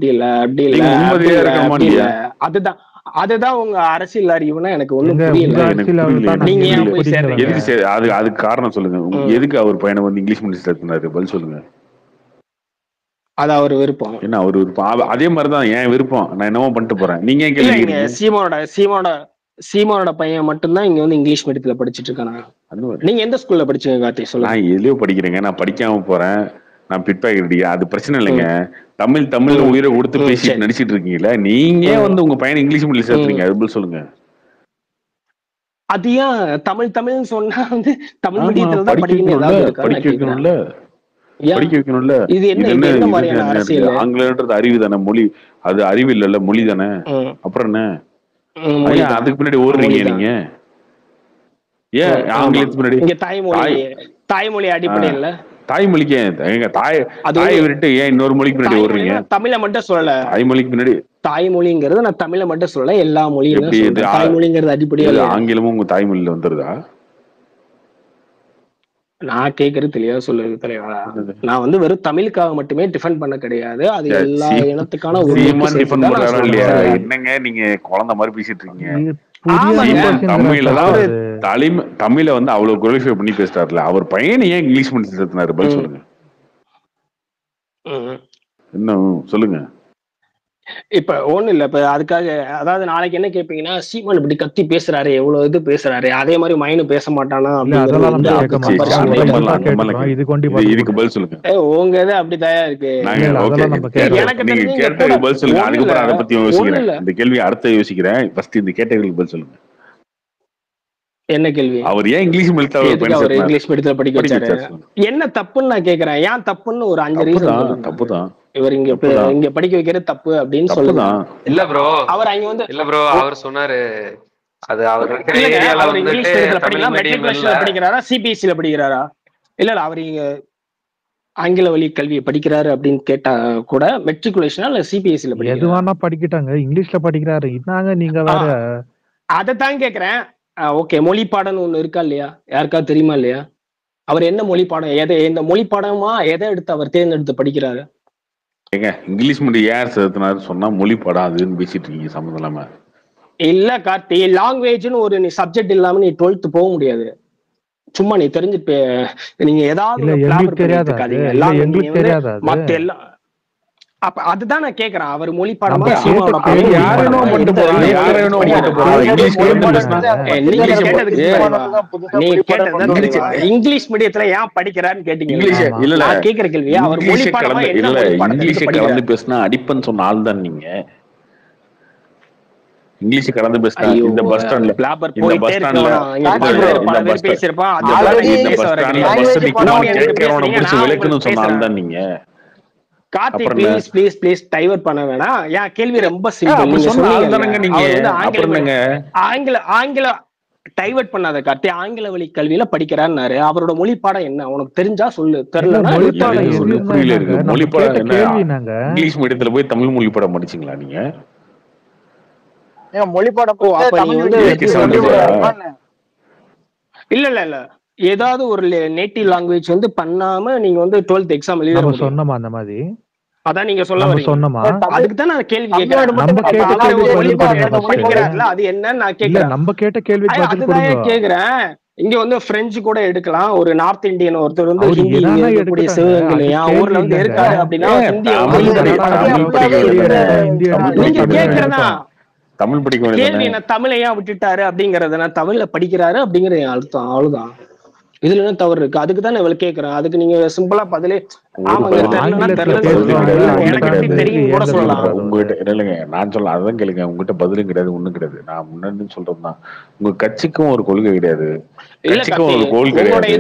அதுதான் உங்க அரசியல் அறிவுனா எனக்கு ஒண்ணும் புரியல. அதுக்கு காரணம் சொல்லுங்க. எதுக்கு அவர் பையனை இங்கிலீஷ் மீடியம் சேர்த்துனாரு? பதில் சொல்லுங்க. அது அவர் விருப்பம். என்ன அவர் விருப்பம்? அதே மாதிரிதான் என் விருப்பம். நான் என்னமோ பண்ணிட்டு போறேன். நீங்க சீமானோட பையன் மட்டும்தான் இங்க இங்கிலீஷ் மீடியத்துல படிச்சுட்டு இருக்கானா? நீங்க எந்த ஸ்கூல்ல படிச்சீங்க கார்த்தி? சொல்லுங்க. நான் எதுலயோ படிக்கிறேங்க. நான் படிக்காம போறேன். நான் பிட் பாக்கெட் அடிக்கிறேன், அது பிரச்சனை இல்லைங்க. தமிழ்ல உயிரை கொடுத்து பேசிட்டு நடிச்சிட்டு இருக்கீங்களா, நீங்க வந்து உங்க பையனை இங்கிலீஷ் மீடியம் சேர்த்துறீங்க, அது சொல்லுங்க. அது ஏன் தமிழ்னு சொன்னா வந்து தமிழ் மீடியத்துல தான் படிக்க வைக்கணும்ல. இது என்ன மாதிரியான அரசியல்? ஆங்கிலம்ன்றது அறிவு தானே, மொழி அது அறிவு இல்ல, மொழி தானே. அப்புறம் என்ன அதுக்கு பின்னாடி ஓடுறீங்க நீங்க? ஏன் ஆங்கிலத்துக்கு பின்னாடி? தாய்மொழி அடிப்படையில் தாய்மொழிக்கு எங்க தாயை விட்டு ஏன் இன்னொரு மொழிக்கு பின்னாடி ஓடுறீங்க? தமிழை மட்டும் சொல்லல, தாய்மொழிக்கு பின்னாடி தாய்மொழிங்கிறது நான் தமிழை மட்டும் சொல்லல, எல்லா மொழியும் தாய்மொழிங்கிறது அடிப்படையில். ஆங்கிலமும் உங்க தாய்மொழியில வந்துருதா? நான் கேக்குறது தெளிவா சொல்லுது தலைவா. நான் வந்து வெறும் தமிழுக்காக மட்டுமே டிஃபெண்ட் பண்ண கிடையாது, அது எல்லா இனத்துக்கான என்னங்க நீங்க குழந்தை மாதிரி பேசிட்டு இருக்கீங்க. தமிழ வந்து அவ்வளவு குவாலிஃபை பண்ணி பேசுறாருல, அவர் பையனை ஏன் இங்கிலீஷ் பண்ணி சேர்த்துனாரு? பதில் சொல்லுங்க. என்ன சொல்லுங்க. இப்ப ஒண்ணு இல்ல, இப்ப அதுக்காக அதாவது நாளைக்கு என்ன கேட்பீங்கன்னா, சீமான் இப்படி கத்தி பேசுறாரு, எவ்வளவு இது பேசுறாரு, அதே மாதிரி மைனு பேச மாட்டானா? இதுக்கு பதில் சொல்லுங்க. உங்க இது அப்படிதான் இருக்கு. எனக்கு கேட்டதுக்கு பதில் சொல்லுங்க, அதுக்கப்புறம் அதை பத்தி யோசிக்கிறேன். இந்த கேள்வி அடுத்த யோசிக்கிறேன். ஃபர்ஸ்ட் இந்த கேட்டதுக்கு பதில் சொல்லுங்க. என்ன கேள்வி? அவர் ஏன் இங்கிலீஷ் மீடியத்துல படிக்க வச்சாரு? என்ன தப்புன்னு நான் கேக்குறேன். ஏன் தப்புன்னு ஒரு 5 ரீசன். தப்புதான் இவர் இங்க படிக்க வைக்கிறது தப்பு அப்படின்னு சொல்லுதான். இல்ல ப்ரோ, அவர் அங்க வந்து இல்ல ப்ரோ, அவர் சொன்னாரு அது அவர் இங்கிலீஷ் மீடியத்துல படிக்கலாம், மெட்ரிகுலேஷன்ல படிக்கிறாரா, சிபிஎஸ்சில படிக்கிறாரா? இல்ல அவர் இங்க ஆங்கில வழி கல்வியை படிக்கிறாரு அப்படின்னு கேட்டா கூட மெட்ரிகுலேஷனா இல்ல சிபிஎஸ்சில படிக்கிறாரு? எதுவானா படிக்கிட்டாங்க, இங்கிலீஷ்ல படிக்கிறாரு. இன்னாங்க நீங்க வேற அதத்தான் கேக்குறேன். ஓகே, மொழி பாடம்னு ஒண்ணு இருக்கா இல்லையா? யாருக்காவது தெரியுமா இல்லையா? அவர் என்ன மொழி பாடம், இந்த மொழி பாடமா எதை எடுத்து அவர் தேர்ந்தெடுத்து படிக்கிறாரு? ஏங்க இங்கிலீஷ் மீடியம் யார் சேர்த்துனாரு சொன்னா மொழி பாடம் அதுன்னு பேசிட்டு இருக்கீங்க சம்மந்தம் இல்லாம. இல்ல கார்த்தி, லாங்குவேஜ்னு ஒரு நீ சப்ஜெக்ட் இல்லாம நீ 12th போக முடியாது. சும்மா நீ தெரிஞ்சு நீங்க ஏதாவது மத்த எல்லாம் அப்ப அதுதான் நான் கேக்குறேன். அவர் மொழி பாடமா இங்கிலீஷ் மீடியத்துல ஏன் படிக்கிறான்னு கேட்டீங்க. நான் கேக்குற கேள்வி, அவர் மொழி பாடமா இங்கிலீஷ் கலந்து பேசினா அடிப்பன்னு சொன்ன ஆள் தான் நீங்க. இங்கிலீஷ் கலந்து பேசினா இந்த பஸ் ஸ்டாண்ட்ல விளக்குன்னு சொன்ன ஆள் தான் நீங்க. கார்த்தி ப்ளீஸ் டைவர்ட் பண்ண வேணாம். என் கேள்வி ரொம்ப சிம்பிள். ஆங்கில டைவர்ட் பண்ணாத கார்த்தி. ஆங்கில வழி கல்வியில படிக்கிறாரு. அவரோட மொழி பாடம் என்ன உனக்கு தெரிஞ்சா சொல்லு, தெரியல மொழி பாடம் இங்கிலீஷ் மீடியத்துல போய் தமிழ் மொழி பாடம் படிச்சீங்களா நீங்க? மொழி பாடம் இல்ல ஏதாவது ஒரு நேட்டிவ் லாங்குவேஜ் வந்து பண்ணாம நீங்க வந்து 12th எக்ஸாம் எழுத சொன்னமா அந்த மாதிரி? அதான் நீங்க சொல்ல வரீங்க. சொன்னமா? அதுக்கு தான் நான் கேள்வி கேக்குறேன். அது என்னன்னு நான் கேக்குறேன். நம்ம கேட்ட கேள்வி அதுதான் கேக்குறேன். இங்க வந்து பிரெஞ்சு கூட எடுக்கலாம். ஒரு நார்த் இந்தியன் ஒருத்தர் வந்து ஹிந்தி இருக்கக்கூடிய சிவகங்கையா ஊர்ல வந்து இருக்காரு அப்படின்னா நீங்க கேக்குறதா தமிழ் படிக்க கேள்வி என்ன தமிழையா விட்டுட்டாரு அப்படிங்கறத நான் தமிழ்ல படிக்கிறாரு அப்படிங்கிற அர்த்தம். அவ்வளவுதான். இதுல என்ன தவறு இருக்கு? அதுக்கு தான் இவ்வளவு கேக்குறேன். அதுக்கு நீங்க சிம்பிளா பதிலே தெரியும் கூட சொல்லலாம். உங்ககிட்ட இல்லைங்க, நான் சொல்ல அதான் கேளுங்க. உங்ககிட்ட பதிலும் கிடையாது, ஒண்ணும் கிடையாது. நான் முன்னாடி சொல்றதுதான், உங்க கட்சிக்கும் ஒரு கொள்கை கிடையாது, கட்சிக்கும் ஒரு கோல் கிடையாது.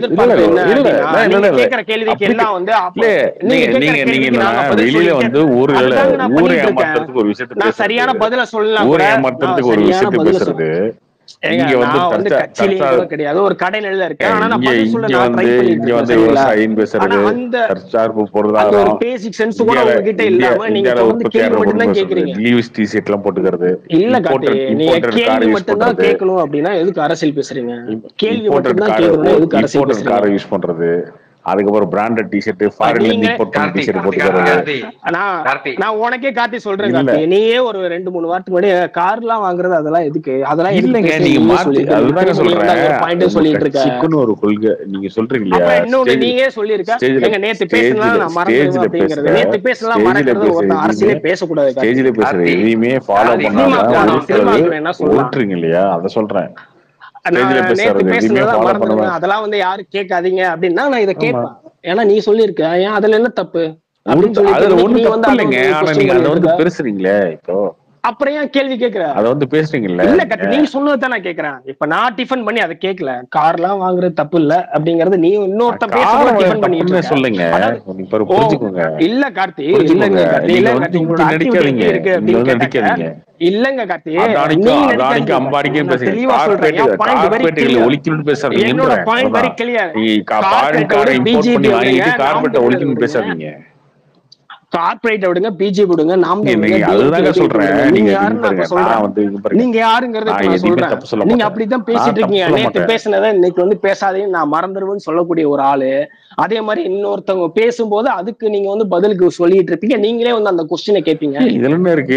வெளியில வந்து ஊரை ஏமாத்துறதுக்கு ஒரு விஷயத்த சரியான பதில சொல்லலாம். ஊரை ஏமாத்துறதுக்கு ஒரு விஷயத்த பேசுறது. இங்க வந்து கிடையாது, ஒரு கடையில இருக்கேன். விவசாயின்னு பேசுறது, தற்சார்பு பொருளாதாரம், பேசிக் சென்ஸ் கூட உங்ககிட்ட இல்லாம நீங்க வந்து கேள்வி மட்டும் தான் கேக்குறீங்க. லீவ்ஸ் டி-ஷர்ட் எல்லாம் போட்டுக்கிறது. இல்ல கார்த்தி, நீங்க கேள்வி மட்டும் தான் கேட்கணும் அப்படின்னா எதுக்கு அரசியல் பேசுறீங்க? கேள்வி மட்டும் தான் கேட்கணும், எதுக்கு அரசியல் பேசுறீங்க? காரை யூஸ் பண்றது, அதுக்கப்புறம் பிராண்டட் டி-ஷர்ட், ஃபாரின்ல இம்போர்ட் டி-ஷர்ட் போட்டுக்கிறது. நான் உனக்கே கார்த்தி சொல்றேன் கார்த்தி, நீயே ஒரு 2-3 வாரத்துக்கு முன்னாடி கார்லாம் வாங்குறது அதெல்லாம் எதுக்கு? அதெல்லாம் இல்லங்க, நீங்க மாத்தி அதுதான் சொல்றேன். பாயிண்ட் சொல்லிட்டு இருக்க. சிக்குன்னு ஒரு கொள்கை நீங்க சொல்றீங்க இல்லையா? இன்னொன்னு நீயே சொல்லிருக்க. எங்க நேத்து பேசலாம் நான் மறந்துட்டேன் அப்படிங்கறது. நேத்து பேசலாம் மறக்கிறது ஒரு அரசியலே பேச கூடாது. ஸ்டேஜ்ல பேசுறது எதையுமே ஃபாலோ பண்ணாம ஓட்டுறீங்க இல்லையா? அத சொல்றேன். நேத்து பேசுனதான் மறந்துடுங்க, அதெல்லாம் வந்து யாரும் கேட்காதீங்க அப்படின்னா நான் இதை கேட்பேன். ஏன்னா நீ சொல்லிருக்க, ஏன் அதுல என்ன தப்பு அப்படின்னு சொல்லிட்டு பேசுறீங்களே இப்போ அப்புறம் ஏன் கேள்வி கேக்குற? அத வந்து பேசுறீங்கல்ல. இல்ல கத்தி, நீங்க சொன்னதான் நான் கேக்குறேன். இப்ப நான் டிஃபன் பண்ணி அதை கேட்கல, கார்லாம் வாங்குறது தப்பு இல்ல அப்படிங்கறது நீ இன்னொருத்த பேசும்போது டிஃபன் பண்ணிட்டு சொல்லுங்க. இல்ல கார்த்தி, இல்லங்க கார்த்தி, இல்ல கார்த்தி, உங்களோட ஆக்டிவிட்டி இருக்கு அப்படின்னு கேட்டாங்க. இல்லங்க கார்த்தி, அதானிக்கு அம்பானிக்கு தெளிவா சொல்றேன். பாயிண்ட் வெரி கிளியர், ஒலிக்கணும்னு பேசுறீங்க. என்னோட point very clear. BJP corporate ஒலிக்கணும்னு பேசாதீங்க. கார்பரேட் விடுங்க, பிஜேபி விடுங்க, நாம் அதுதாங்க சொல்றேன். நீங்க யாருங்கிறத நான் சொல்றேன். நீங்க அப்படித்தான் பேசிட்டு இருக்கீங்க. நேற்று பேசினதை இன்னைக்கு வந்து பேசாதேன்னு நான் மறந்துடுவேன்னு சொல்லக்கூடிய ஒரு ஆளு. அதே மாதிரி இன்னொருத்தவங்க பேசும்போது அதுக்கு நீங்க வந்து பதிலுக்கு சொல்லிட்டு இருப்பீங்க. நீங்களே வந்து அந்த கொஸ்டினை கேட்பீங்க. இதுல என்ன இருக்கு?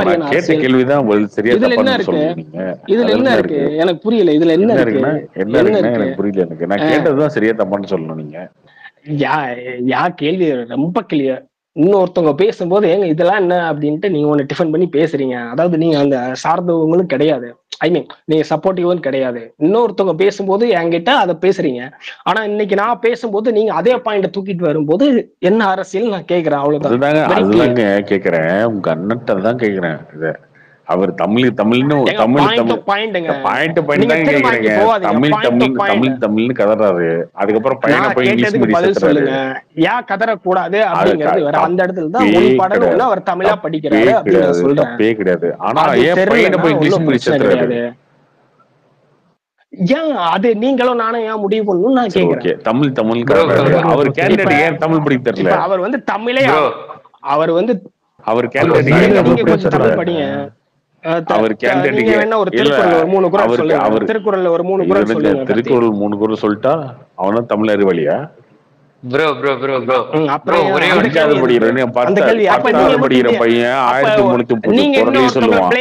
இதுல என்ன இருக்கு? இதுல என்ன இருக்கு? எனக்கு புரியல. இதுல என்ன இருக்கு? எனக்கு புரியல. எனக்கு நான் கேட்டதுதான் சரியா தப்பான்னு சொல்லணும். நீங்க யா கேள்வி ரொம்ப கிளியர். இன்னொருத்தவங்க பேசும்போது ஏங்க இதெல்லாம் என்ன அப்படின்ட்டு நீங்க ஒண்ணு டிஃபன் பண்ணி பேசுறீங்க. அதாவது நீங்க அந்த சார்ந்தவங்களும் கிடையாது, ஐ மீன் நீங்க சப்போர்ட்டிவும் கிடையாது. இன்னொருத்தவங்க பேசும்போது என்கிட்ட அதை பேசுறீங்க. ஆனா இன்னைக்கு நான் பேசும்போது நீங்க அதே பாயிண்ட தூக்கிட்டு வரும்போது என்ன அரசியல் நான் கேக்குறேன். அவ்வளவுதான் கேக்குறேன். உங்க அண்ணன் தான் கேக்குறேன். இத அவர் தமிழ்னு கதறாரு. அதுக்கப்புறம் ஏன் கதறக்கூடாது அப்படிங்கிறது வேற. அந்த இடத்துல தான் மொழி பாடல் அவர் தமிழா படிக்கிறாரு அப்படின்னு சொல்றேன். கிடையாது. ஆனா ஏன் அது நீங்களும் நானும் ஏன் முடிவு பண்ணணும் நான் கேக்குறேன். தமிழ் அவர் கேண்டிடேட் ஏன் தமிழ் படிக்க தெரியல? அவர் வந்து தமிழே அவர் வந்து அவர் கேண்டிடேட் தமிழ் படிங்க. திருக்குறள் ஒரு 3 குறள் சொல்லிட்டா அவனா தமிழ் அறிவாளியா? ப்ரோ ஒரே படிக்கிற பையன் 1330 சொல்லுவான்.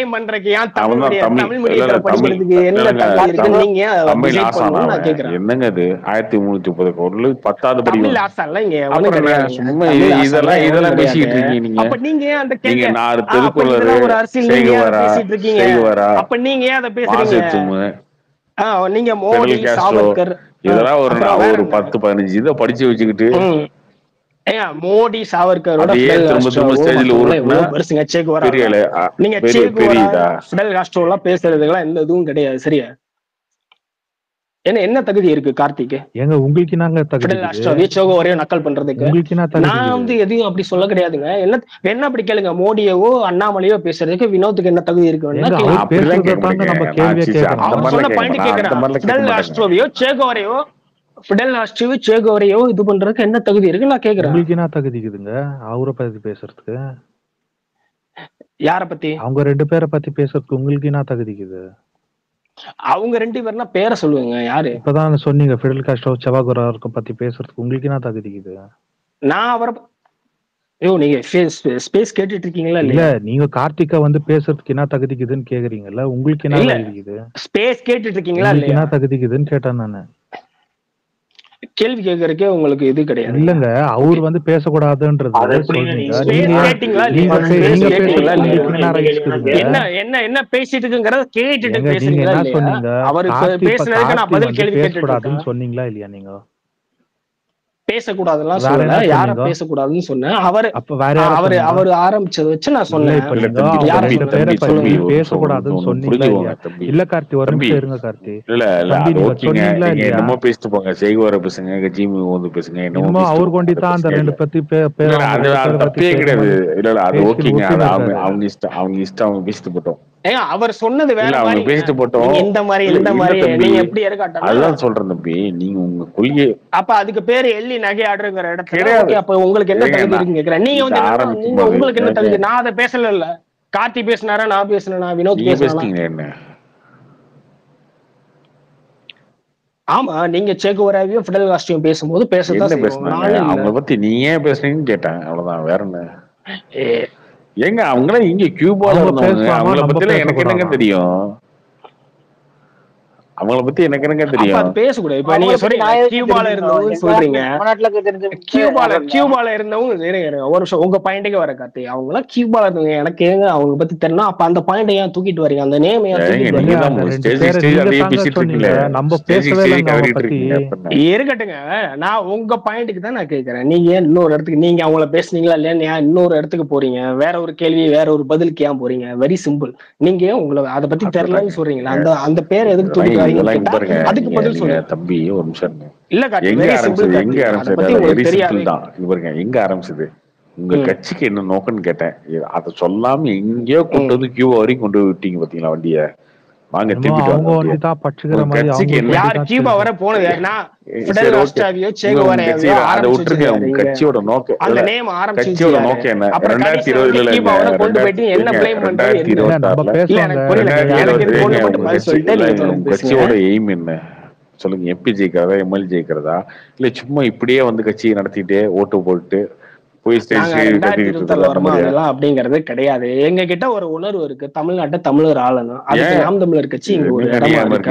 என்னங்க அது 1330 குறள் 10வது படிக்கணும். சும்மா இதெல்லாம் பேசிட்டு இருக்கீங்க நீங்க. நான் திருக்குறள் செய்வாரா நீங்க மோடி சாவர்கர் இதெல்லாம் ஒரு 10-15 இதை படிச்சு வச்சுக்கிட்டு மோடி சாவர்கரோட பேசுறதுக்கெல்லாம் எந்த இதுவும் கிடையாது. சரியா? என்ன தகுதி இருக்கு கார்த்திக்? எங்க உங்களுக்கு நாங்க ஒரே நக்கல் பண்றதுக்கு நான் வந்து எதையும் அப்படி சொல்ல கிடையாதுங்க. என்ன அப்படி கேளுங்க, மோடியவோ அண்ணாமலையோ பேசுறதுக்கு வினோத்துக்கு என்ன தகுதி இருக்கு? சேகோரையோ இது பண்றதுக்கு என்ன தகுதி இருக்கு நான் கேக்குறேன். உங்களுக்கு என்ன தகுதி இருக்குதுங்க அவரை பத்தி பேசுறதுக்கு? யார பத்தி? அவங்க 2 பேரை பத்தி பேசுறதுக்கு உங்களுக்கு என்ன தகுதி இருக்குது? அவங்க 2 பேர்னா பேரை சொல்லுவாங்க. யாரு? இப்பதான் சொன்னீங்க ஃபிடல் காஸ்ட்ரோ செவாகுராருக்கு பத்தி பேசுறதுக்கு உங்களுக்கு என்ன தகுதி இருக்குது? நான் அவரை நீங்க ஸ்பேஸ் கேட்டுட்டு இருக்கீங்களா? இல்ல நீங்க கார்த்திகா வந்து பேசுறதுக்கு என்ன தகுதிக்குதுன்னு கேக்குறீங்கல்ல, உங்களுக்கு என்ன தகுதிக்குது? ஸ்பேஸ் கேட்டுட்டு இருக்கீங்களா? என்ன தகுதிக்குதுன்னு கேட்டேன் நானு. கேள்வி கேட்கறதுக்கே உங்களுக்கு இது கிடையாது. இல்லங்க அவர் வந்து பேசக்கூடாதுன்றது என்ன பேசிட்டு இருக்குங்கறத கேட்டுட்டு பேசுறீங்களா? அவருக்கு பேசுனதுக்கு நான் பதில் கேள்வி கேட்டுட்டு சொன்னீங்களா இல்லையா? நீங்க பேசக்கூடாதுலாம் சொல்லல. யார பேசக்கூடாதுன்னு சொன்னேன். அவர் ஆரம்பிச்சதை வச்சு நான் சொன்னேன். பேசக்கூடாதுன்னு சொன்னீங்களா இல்லையா? இல்ல கார்த்தி ஒரு நிமிஷம் இருங்க கார்த்தி. சொன்னீங்களா இல்லையா? என்னமோ பேசிட்டு போங்க. செய்வார பேசுங்க, ஜிமி வந்து பேசுங்க. என்னமோ அவர் கொண்டிதான் அந்த 2 பத்தி தப்பே கிடையாது. இல்ல அது ஓகேங்க. அவங்க இஷ்டம் அவங்க பேசிட்டு போட்டோம். அவர் சொன்னது வேற மாதிரி பேசிட்டு போட்டோம். இந்த மாதிரி நீங்க எப்படி இருக்காட்டா? அதுதான் சொல்றேன் தம்பி. நீங்க உங்க கொள்கை அப்ப அதுக்கு பேரு எள்ளி நகை ஆடுங்கிற இடத்துல அப்ப உங்களுக்கு என்ன தகுதி இருக்குன்னு கேக்குறேன். நீங்க வந்து உங்களுக்கு என்ன தகுதி? நான் அதை பேசல. இல்ல கார்த்தி பேசினாரா நான் பேசினா வினோத் பேசினா? ஆமா நீங்க சேகுவராவையும் ஃபிடல் காஸ்ட்ரோவையும் பேசும்போது பேசதான் அவங்க பத்தி நீ ஏன் பேசுறீங்கன்னு கேட்டேன். அவ்வளவுதான், வேற என்ன? ஏங்க அவங்களாம் இங்க கியூபால இருந்தவங்க. அவங்கள பத்தி எனக்கு என்னங்க தெரியும்? அவங்கள பத்தி எனக்கு என்னங்க அப்ப தெரியும்? அது பேசக்கூடாது. இப்ப நீங்க சொல்றீங்க கியூபால இருந்தவங்க சொல்றீங்க, கியூபால இருந்தவங்க ஒரு வருஷம் உங்க பாயிண்ட்டுக்கு வர கார்த்தி, அவங்க எல்லாம் கியூபால இருந்தவங்க, எனக்கு ஏங்க அவங்க பத்தி தெரியல. அப்ப அந்த பாயிண்ட் ஏன் தூக்கிட்டு வரீங்க, அந்த நேம் ஏன் தூக்கிட்டு வரீங்க? நம்ம பேசவே இல்லைங்க அவங்க பத்தி. இருக்கட்டுங்க, நான் உங்க பாயிண்ட்டுக்கு தான் நான் கேட்கறேன். நீங்க ஏன் இன்னொரு இடத்துக்கு, நீங்க அவங்கள பேசுனீங்களா இல்லையா, இன்னொரு இடத்துக்கு போறீங்க, வேற ஒரு கேள்வி வேற ஒரு பதிலுக்கு ஏன் போறீங்க? Very simple. நீங்க உங்களை அதை பத்தி தெரியலன்னு சொல்றீங்களா, அந்த பேர் எதுக்கு தூக்கிட்டு வரீங்க? அதுக்கு பதில் சொல்லுங்க தம்பி. ஒரு நிமிஷம் இல்ல கார்த்தி, வெரி சிம்பிள். எங்க ஆரம்பிச்சது? எங்க ஆரம்பிச்சது? உங்க கட்சிக்கு என்ன நோக்கம்னு கேட்டேன். அதை சொல்லாம எங்கேயோ கொண்டு வந்து கியூ வரைக்கும் கொண்டு விட்டீங்க பாத்தீங்களா வண்டிய. வாங்க திருப்பிட்டு கட்சியோட நோக்கம், கட்சியோட நோக்கம் என்ன? 2026 கட்சியோட எய்ம் என்ன சொல்லுங்க? எம்பி ஜெயிக்கிறதா, எம்எல்ஏ ஜெயிக்கிறதா, இல்ல சும்மா இப்படியே வந்து கட்சியை நடத்திட்டே ஓட்டு போட்டு அப்படிங்கறது கிடையாது. எங்க கிட்ட ஒரு உணர்வு இருக்கு, தமிழ்நாட்டை தமிழர் ஆளணும். அதுக்கு நாம் தமிழர் கட்சி இங்க ஒரு இடமா இருக்கு.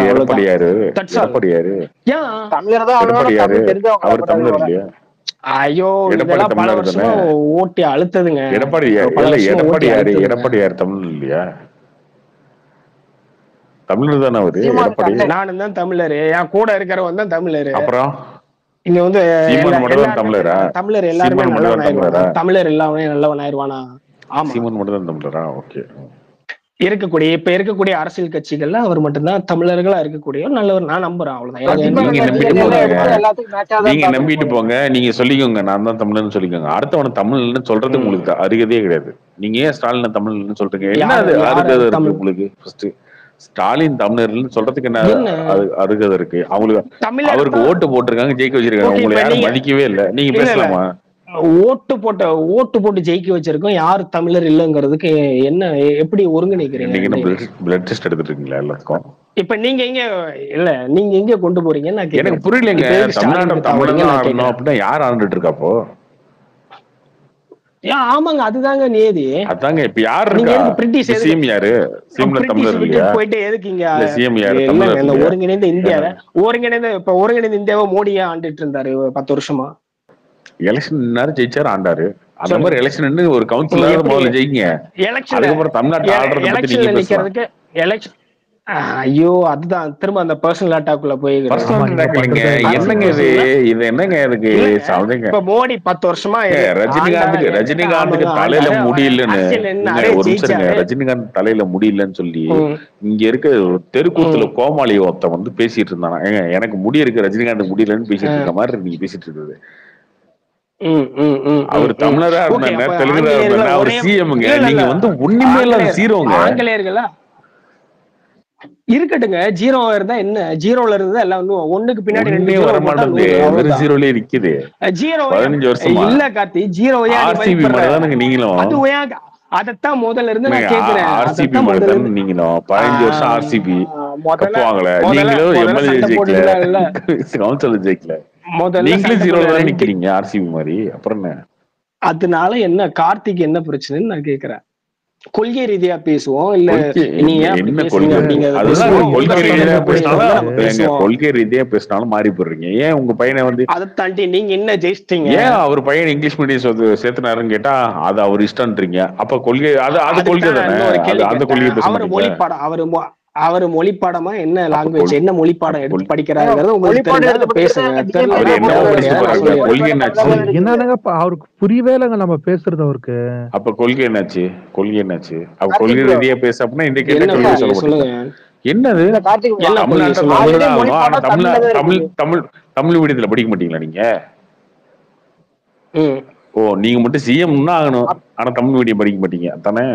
ஐயோ இதெல்லாம் பல வருஷமா ஓட்டி அழுத்ததுங்க. எடப்பாடியார் தமிழ் இல்லையா? தமிழர் தானே அவரு. நானும் தான் தமிழரு, என் கூட இருக்கிறவன் தான் தமிழரு. அப்புறம் இங்க வந்து தமிழர் எல்லாருமே நல்லவன், தமிழர் எல்லாமே நல்லவன் ஆயிடுவானா? ஆமா, சீமான் மட்டும் தான் தமிழரா? ஓகே. இப்ப இருக்கக்கூடிய அரசியல் கட்சிகள்ல அவர் மட்டும்தான் தமிழர்களா இருக்கக்கூடிய நல்லவர் நான் நம்புறேன். அவ்வளவுதான். நீங்க நம்பிட்டு போங்க, நீங்க சொல்லிக்கோங்க நான் தான் தமிழர்னு சொல்லிக்கோங்க. அடுத்தவன தமிழ்னு சொல்றது உங்களுக்கு அருகதே கிடையாது. நீங்க ஏன் ஸ்டாலின் தமிழ்னு சொல்றீங்க? என்ன அது அருகதை இருக்கு உங்களுக்கு? ஃபர்ஸ்ட் ஸ்டாலின் தமிழர்னு சொல்றதுக்கு என்ன அருகதை இருக்கு? அவருக்கு ஓட்டு போட்டிருக்காங்க, ஜெயிக்க வச்சிருக்காங்க. உங்களை யாரும் மதிக்கவே இல்லை. நீங்க பேசலாமா? ஓட்டு போட்டு ஜெயிக்க வச்சிருக்கோம். யாரு தமிழர் இல்லங்கிறதுக்கு என்ன எப்படி ஒருங்கிணைக்கிறீங்க? பிளட் டெஸ்ட் எடுத்துட்டு இருக்கீங்களா எல்லாத்துக்கும்? இப்ப நீங்க எங்க கொண்டு போறீங்க? எனக்கு புரியலங்க. தமிழ்நாடு அப்படின்னா யார் ஆண்டுட்டு இருக்காப்போ? ஆமாங்க, அதுதாங்க நேதி. அதாங்க இப்ப யாரு இருக்கா? சிஎம் யாரு? சிஎம்ல தமிழர் இல்லையா? போயிட்டு எதுக்கு இங்க சிஎம் யாரு? தமிழர். ஒருங்கிணைந்த இந்தியாவை மோடியா ஆண்டுட்டு இருந்தாரு 10 வருஷமா. எலெக்ஷன் ஜெயிச்சாரு, ஆண்டாரு. அந்த மாதிரி எலெக்ஷன் ஒரு கவுன்சிலர் முதல்ல ஜெயிங்க. அதுக்கப்புறம் தமிழ்நாட்டு ஆடுறத பத்தி நீங்க நிக்கிறதுக்கு எலெக்ஷன். ஐயோ அதுதான் திரும்ப அந்த பர்சனல் அட்டாக்குள்ள போய் என்னங்க இது என்னங்க இதுக்கு? இப்ப மோடி 10 வருஷமா ரஜினிகாந்துக்கு தலையில முடியலன்னு ஒரு நிமிஷம், ரஜினிகாந்த் தலையில முடியலன்னு சொல்லி இங்க இருக்க தெருக்கூத்துல கோமாளி ஒருத்த வந்து பேசிட்டு இருந்தானா, ஏங்க எனக்கு முடி இருக்கு, ரஜினிகாந்துக்கு முடியலன்னு பேசிட்டு இருக்க மாதிரி நீங்க பேசிட்டு இருக்குது. அவர் தமிழரா இருந்தாங்க, தெலுங்குல இருந்தாங்க, அவர் சிஎம்ங்க. நீங்க வந்து ஒண்ணுமே இல்லாத ஜீரோங்க. ஆங்கிலேயர்களா இருக்கட்டுங்க, ஜீரோ இருந்தா என்ன? ஜீரோல இருந்தா எல்லாம் ஒண்ணுக்கு பின்னாடி 2 வர மாட்டேங்குது. ஜீரோலயே நிக்குது. ஜீரோ 15 வருஷமா இல்ல கார்த்தி, ஜீரோ நீங்களும் அது அதத்தான் முதல்ல இருந்து நான் கேக்குறேன். ஆர்சிபி மட்டும் நீங்களும் 15 வருஷம் ஆர்சிபி கப்புவாங்களே. நீங்களும் எம்எல்ஏ ஜெயிக்கல, கவுன்சிலர் ஜெயிக்கல, நீங்களும் ஜீரோல தான் நிக்கிறீங்க ஆர்சிபி மாதிரி. அப்புறம் என்ன? அதனால என்ன கார்த்திக் என்ன பிரச்சனைன்னு நான் கேக்குறேன். கொள்கை ரீதியா பேசுவோம், இல்ல கொள்கை ரீதியா பேசினாலும் மாறி போடுறீங்க. ஏன் உங்க பையனை வந்து அதை தாண்டி நீங்க என்ன ஜெயிச்சிட்டீங்க? ஏன் அவர் பையன் இங்கிலீஷ் மீடியம் சேர்த்துனாருன்னு கேட்டா அது அவர் இஷ்டம்ன்றீங்க. அப்ப கொள்கை அது கொள்கை தானே. அந்த கொள்கை அவர் மொழிப்பாடம் அவர் மொழிப்பாடமா என்ன லாங்குவேஜ், என்ன மொழிப்பாடம் எடுத்து படிக்கிறாருங்கிறது உங்களுக்கு பேசுங்க. என்னங்க அவருக்கு புரியவே இல்லைங்க நம்ம பேசுறது அவருக்கு. அப்ப கொள்கை என்னாச்சு? அப்ப கொள்கை ரீதியா பேச அப்படின்னா இந்த கேள்வி சொல்லுங்க. என்னது தமிழ் மீடியத்துல படிக்க மாட்டீங்களா நீங்க? ஓ நீங்க மட்டும் சிஎம்னா ஆகணும், ஆனா தமிழ் மீடியம் படிக்க மாட்டீங்க தானே?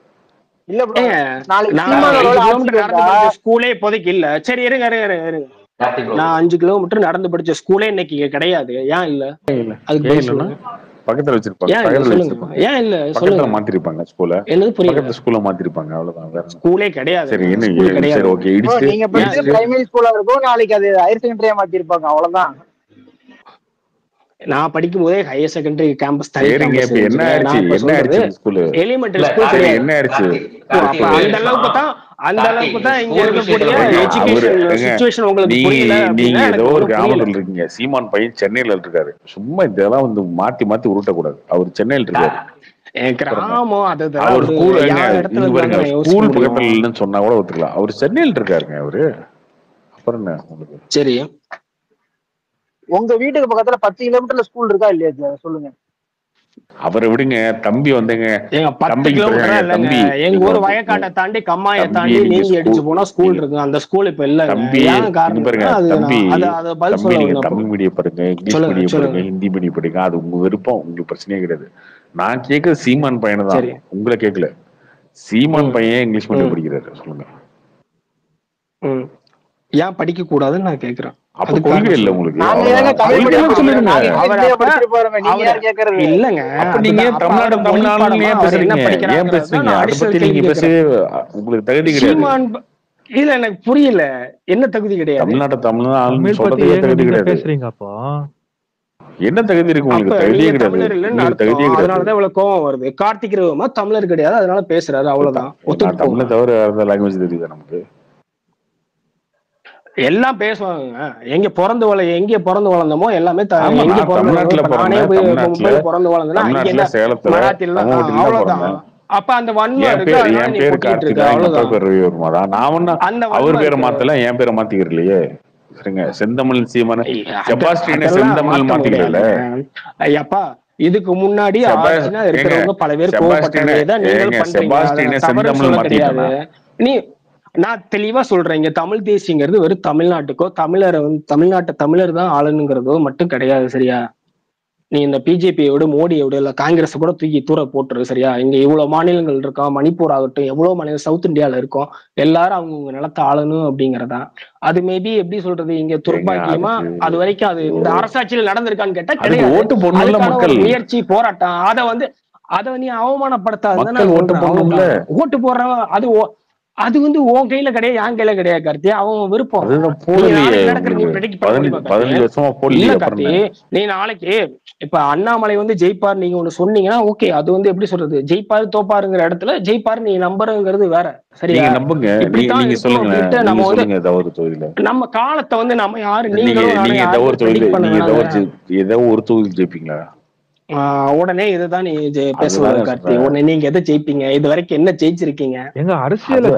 ஸ்கூலே இப்போதைக்கு இல்ல. சரி இருங்க, நான் 5 கிலோமீட்டர் நடந்து படிச்ச ஸ்கூலே இன்னைக்கு கிடையாது. ஏன் இல்ல? அதுக்கு பக்கத்துல வச்சிருப்பாங்க. ஏன் இல்ல சொல்லுங்க. மாத்திருப்பாங்க ஸ்கூல. என்னது புரியல? ஸ்கூல மாத்திருப்பாங்க, அவ்வளவுதான். வேற ஸ்கூலே கிடையாது. சரி என்ன? சரி ஓகே, நீங்க படிச்ச பிரைமரி ஸ்கூலா இருக்கும், நாளைக்கு அது ஹையர் செகண்டரியா மாத்திருப்பாங்க, அவ்வளவுதான். நான் படிக்கும் போதே ஹையர் செகண்டரி கேம்பஸ் தனி சரிங்க. கேம்பஸ் இப்ப என்ன இருந்துச்சுங்க. நான் ஆயிடுச்சு இப்ப என்ன ஆயிடுச்சு சொல்றது ஸ்கூலு எலிமெண்டரி இல்ல ஸ்கூல் கார்த்திக் கிடையாது. என்ன ஆயிடுச்சு அப்ப கார்த்திக் அந்த அளவுக்கு தான் இங்க ஸ்கூல் இருக்கக்கூடிய விஷயத்துல அவரு எஜுகேஷன் ஏங்க சுச்சுவேஷன் உங்களுக்கு புரியல நீங்க அப்படின்னா ஏதோ எனக்கு ஒரு ஒன்றும் புரியல. கிராமத்துல இருக்கீங்க. சீமான் பையன் சென்னையில இருக்காரு. சும்மா இதெல்லாம் வந்து மாத்தி உருட்டக்கூடாது. அவர் சென்னையில இருக்காரு. கிராமம் அதெல்லாம் அவர் ஒரு ஸ்கூல் என் இடத்துல இங்க பாருங்க, இருந்தாங்க நான் யோசிக்க ஸ்கூல் முடியும். பக்கத்துல இல்லைன்னு சொன்னா கூட ஒத்துக்கலாம். அவர் சென்னையில இருக்காருங்க அவரு. அப்புறம் என்ன உங்களுக்கு? சரி, உங்க வீட்டுக்கு பக்கத்துல 10 கிலோமீட்டர்ல ஸ்கூல் இருக்கா இல்லையா சொல்லுங்க. அவரை விடுங்க. தம்பி வந்துங்க ஏங்க 10 தம்பிக்கு கிலோமீட்டரா பிறகு இல்லைங்க. தம்பி எங்க நீங்க ஊர் வந்து வயக்காட்டை தாண்டி கம்மாயை தம்பி தாண்டி நீங்க நீங்க அடிச்சு ஸ்கூல் போனா ஸ்கூல் நீங்க இருக்கு. அந்த ஸ்கூல் இப்ப இல்லைங்க. தம்பி ஏன் இங்க காரணம் பாருங்க அது தம்பி அது பதில் தம்பி சொல்ல நீங்க வந்தேன். தமிழ் மீடியம் படிங்க, இங்கிலீஷ் சொல்லுங்க மீடியம் சொல்லுங்க. படிங்க, ஹிந்தி மீடியம் படிங்க. அது உங்க விருப்பம். உங்களுக்கு பிரச்சனையே கிடையாது. நான் கேட்கறது சீமான் பையனை தான், சரி. உங்களை கேட்கல. சீமான் ம் பையன் இங்கிலீஷ் மீடியம் ம் படிக்கிறாரு. சொல்லுங்க. ம் ஏன் படிக்க கூடாதுன்னு நான் கேக்குறேன். அப்ப அதுக்கு கொள்கை காரணம் இல்ல சொல்லுங்க. உங்களுக்கு. நாங்க ஏங்க அவ்வளவுதான். தமிழ் மீடியம் கொள்கைன்னு படிக்கிறோம், சொல்லிருங்க. நாங்க அவர் இந்தியா அப்ப படிச்சுட்டு போறோமே, நீங்க அவர் யார் கேக்குறது? இல்லங்க. அப்ப நீங்க அதுதான். அப்ப அவரோட மொழி தமிழ்நாடு பாடமா ஏன் அவர் என்ன பேசுறீங்க? ஏன் படிக்கிறாங்கிறது தான் பேசுறீங்க? நான் அதை அடிஷனல் பத்தி கேள்வி நீங்க பேச கேட்கிறேன். உங்களுக்கு தகுதி கிடையாது. சீமான் இல்ல எனக்கு புரியல. என்ன தகுதி கிடையாது? தமிழ்நாட்டை தமிழ்நாடு தமிழ் பத்தி சொல்றதுக்கே ஏங்க தகுதி நீங்க கிடையாது. பேசுறீங்க அப்போ? என்ன தகுதி இருக்கு அப்ப உங்களுக்கு? தகுதியே நீங்க கிடையாது. தமிழர் இல்லைன்னு உங்களுக்கு அர்த்தம். தகுதியே கிடையாது. அதனாலதான் இவ்வளவு கோவம் வருது. கார்த்திக் ரவிமா தமிழர் கிடையாது, அதனால பேசுறாரு. அவ்வளவுதான். நான் ஒத்துட்டு தமிழை போங்க. தவிர வேற லாங்குவேஜ் தெரியுது நமக்கு. எல்லாம் பேசுவாங்க. எங்க பிறந்து வளர்ந்தோமோ எல்லாமே ஆமா, எங்க நான் பிறந்து தமிழ்நாட்டுல இப்ப நானே பிறந்தேன். போய் தமிழ்நாட்டுல மும்பைல பிறந்து வளர்ந்தேன்னா அங்க தமிழ்நாட்டுல என்ன சேலத்துல மராத்தில தமிழ்நாட்டில தான் அவ்வளவுதான். பிறந்தேன். அப்ப அந்த வன்மம் என் இருக்கு, பேர் அதனால என் நீ பேரு கொட்டிட்டு கார்த்தி இருக்க. தான். எங்க அப்பா அவ்வளவுதான். பேர் ரவிவர்மா தான். நான் ஒன்னும் அந்த அவர் வன்மம் பேரை இருக்கு. மாத்தல, என் பேரை மாத்திக்கிறலையே. சரிங்க. செந்தமிழ் சீமான செபாஸ்டியனை அதெல்லாம் செந்தமிழ் மாத்த மாத்திக்கல. முடியாதுங்க. ஐயப்பா இதுக்கு முன்னாடி ஆச்சுன்னா ஏங்க இருக்கிறவங்க பல பேர் செபாஸ்டியனை கோவப்பட்டதே தான் நீங்கள் ஏங்க பண்றீங்க. அதை செபாஸ்டியனை நான் தவறு செந்தமிழ் சொல்ல கிடையாது. மாத்திட்டேனா? நீ நான் தெளிவா சொல்றேன். இங்க தமிழ் தேசியங்கிறது வெறும் தமிழ்நாட்டுக்கோ தமிழரை தமிழ்நாட்டு தமிழர் தான் ஆளுங்கிறதோ மட்டும் கிடையாது. சரியா? நீ இந்த பிஜேபியோட மோடியோட இல்ல காங்கிரஸ் கூட தூக்கி தூர போட்டுரு. சரியா? இங்க இவ்வளவு மாநிலங்கள் இருக்கோம். மணிப்பூர் ஆகட்டும், எவ்வளவு மாநிலம் சவுத் இந்தியால இருக்கும். எல்லாரும் அவங்க நிலத்தை ஆளணும் அப்படிங்கறதா. அது மேபி எப்படி சொல்றது, இங்க துர்பாக்கியமா அது வரைக்கும் அது இந்த அரசாட்சியில் நடந்திருக்கான்னு கேட்டா கிடையாது. ஓட்டு போடணும்ல அதுக்கான மக்கள். ஒரு முயற்சி போராட்டம் அதை நீ அவமானப்படுத்தாதுன்னு ஓட்டு போடணும்ல. ஓட்டு போடுறவன் அது உன் கையில கிடையாது, என் கையில கிடையாது கார்த்தி. அவன் விருப்பம். நீ நாளைக்கு இப்ப அண்ணாமலை ஜெயிப்பார் நீங்க ஒண்ணு சொன்னீங்கன்னா ஓகே, அது எப்படி சொல்றது, ஜெயிப்பாரு தோப்பாருங்கிற இடத்துல ஜெயிப்பாரு நீ நம்புறங்கிறது வேற. சரியா? நம்புங்க. இப்படித்தான் நம்ம காலத்தை நம்ம யாரு நீங்களும் ஏதோ ஒரு தொகுதி ஜெயிப்பீங்களா? உடனே இதுதான் நீ பேசுவாரு கார்த்தி. உடனே நீங்க எதை ஜெயிப்பீங்க? இது வரைக்கும் என்ன ஜெயிச்சிருக்கீங்க? எங்க அரசியல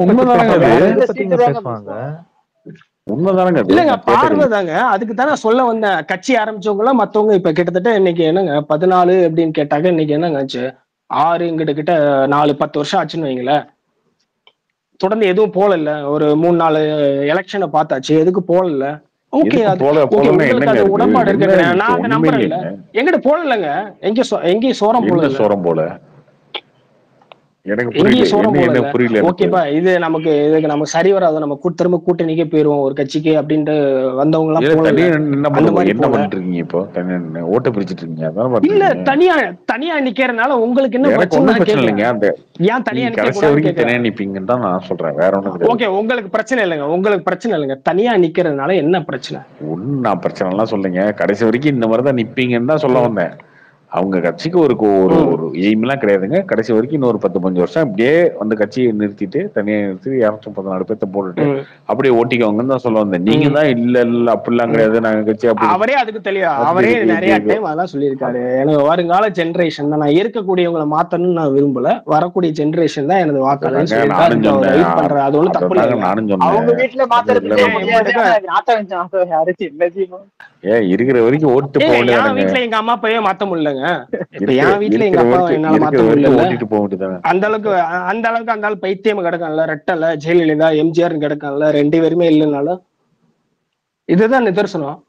உண்மைதானங்க. இல்லங்க, பார்வைதாங்க. அதுக்கு தானே சொல்ல வந்தேன். கட்சி ஆரம்பிச்சவங்க எல்லாம் மத்தவங்க இப்ப கிட்டத்தட்ட இன்னைக்கு என்னங்க 14 அப்படின்னு கேட்டாக்க இன்னைக்கு என்னங்க ஆச்சு? 6 கிட்ட 4-10 வருஷம் ஆச்சுன்னு வைங்களேன். தொடர்ந்து எதுவும் போல. ஒரு 3-4 எலெக்ஷனை பார்த்தாச்சு, எதுக்கு போல. ஓகே, உங்களுக்கு அது உடன்பாடு இருக்கு. நான் அதை நம்புறேன். இல்ல எங்கிட்ட போடலங்க, எங்கேயும் சோரம் போல. ஓகேப்பா, இது நமக்கு சரி வராது. நம்ம திரும்ப கூட்டணிக்கே போயிருவோம் ஒரு கட்சிக்கு அப்படின்ட்டு வந்தவங்க எல்லாம் இல்ல. தனியா நிக்கிறதுனால உங்களுக்கு என்ன பிரச்சனை? ஏன் தனியா நிப்பீங்கன்னு தான் நான் சொல்றேன். வேற ஒண்ணும் ஓகே, உங்களுக்கு பிரச்சனை இல்லைங்க. தனியா நிக்கிறதுனால என்ன பிரச்சனை? நான் பிரச்சனை எல்லாம் சொல்லுங்க. கடைசி வரைக்கும் இந்த மாதிரிதான் நிப்பீங்கன்னு தான் சொல்ல வந்தேன். அவங்க கட்சிக்கு ஒரு எய்ம் எல்லாம் கிடையாதுங்க. கடைசி வரைக்கும் இன்னொரு 10-15 வருஷம் இப்படியே கட்சியை நிறுத்திட்டு தனியா நிறுத்தி 214 பேர்த்த போட்டுட்டு அப்படியே ஓட்டிக்கோங்கன்னு தான் சொல்ல வந்தேன். நீங்க தான் இல்ல அப்படிலாம் கிடையாது, நாங்க கட்சி அப்படி. அவரே அதுக்கு தெளிவா அவரே நிறைய டைம் அதான் சொல்லியிருக்காரு. எனக்கு வருங்கால ஜெனரேஷன் தான், நான் இருக்கக்கூடியவங்களை மாத்தணும்னு நான் விரும்பல, வரக்கூடிய ஜெனரேஷன் தான் எனது வாக்காளர் பண்றேன். அது ஒண்ணு தப்பு இல்லை. நானும் சொன்னேன். அவங்க வீட்டுல மாத்திரத்துக்கு இருக்கிற வரைக்கும் ஓட்டு போகல. என் வீட்டுல எங்க அம்மா அப்பாவே மாத்த முடியலங்க. இப்ப என் வீட்டுல எங்க அப்பா என்னால மாத்த முடியல. அந்த அளவுக்கு அந்த ஆள் பைத்தியம் கிடக்கான்ல, ரெட்டல ஜெயலலிதா எம்ஜிஆர் கிடக்கான்ல, 2 பேருமே இல்லைனாலும் இதுதான் நிதர்சனம்.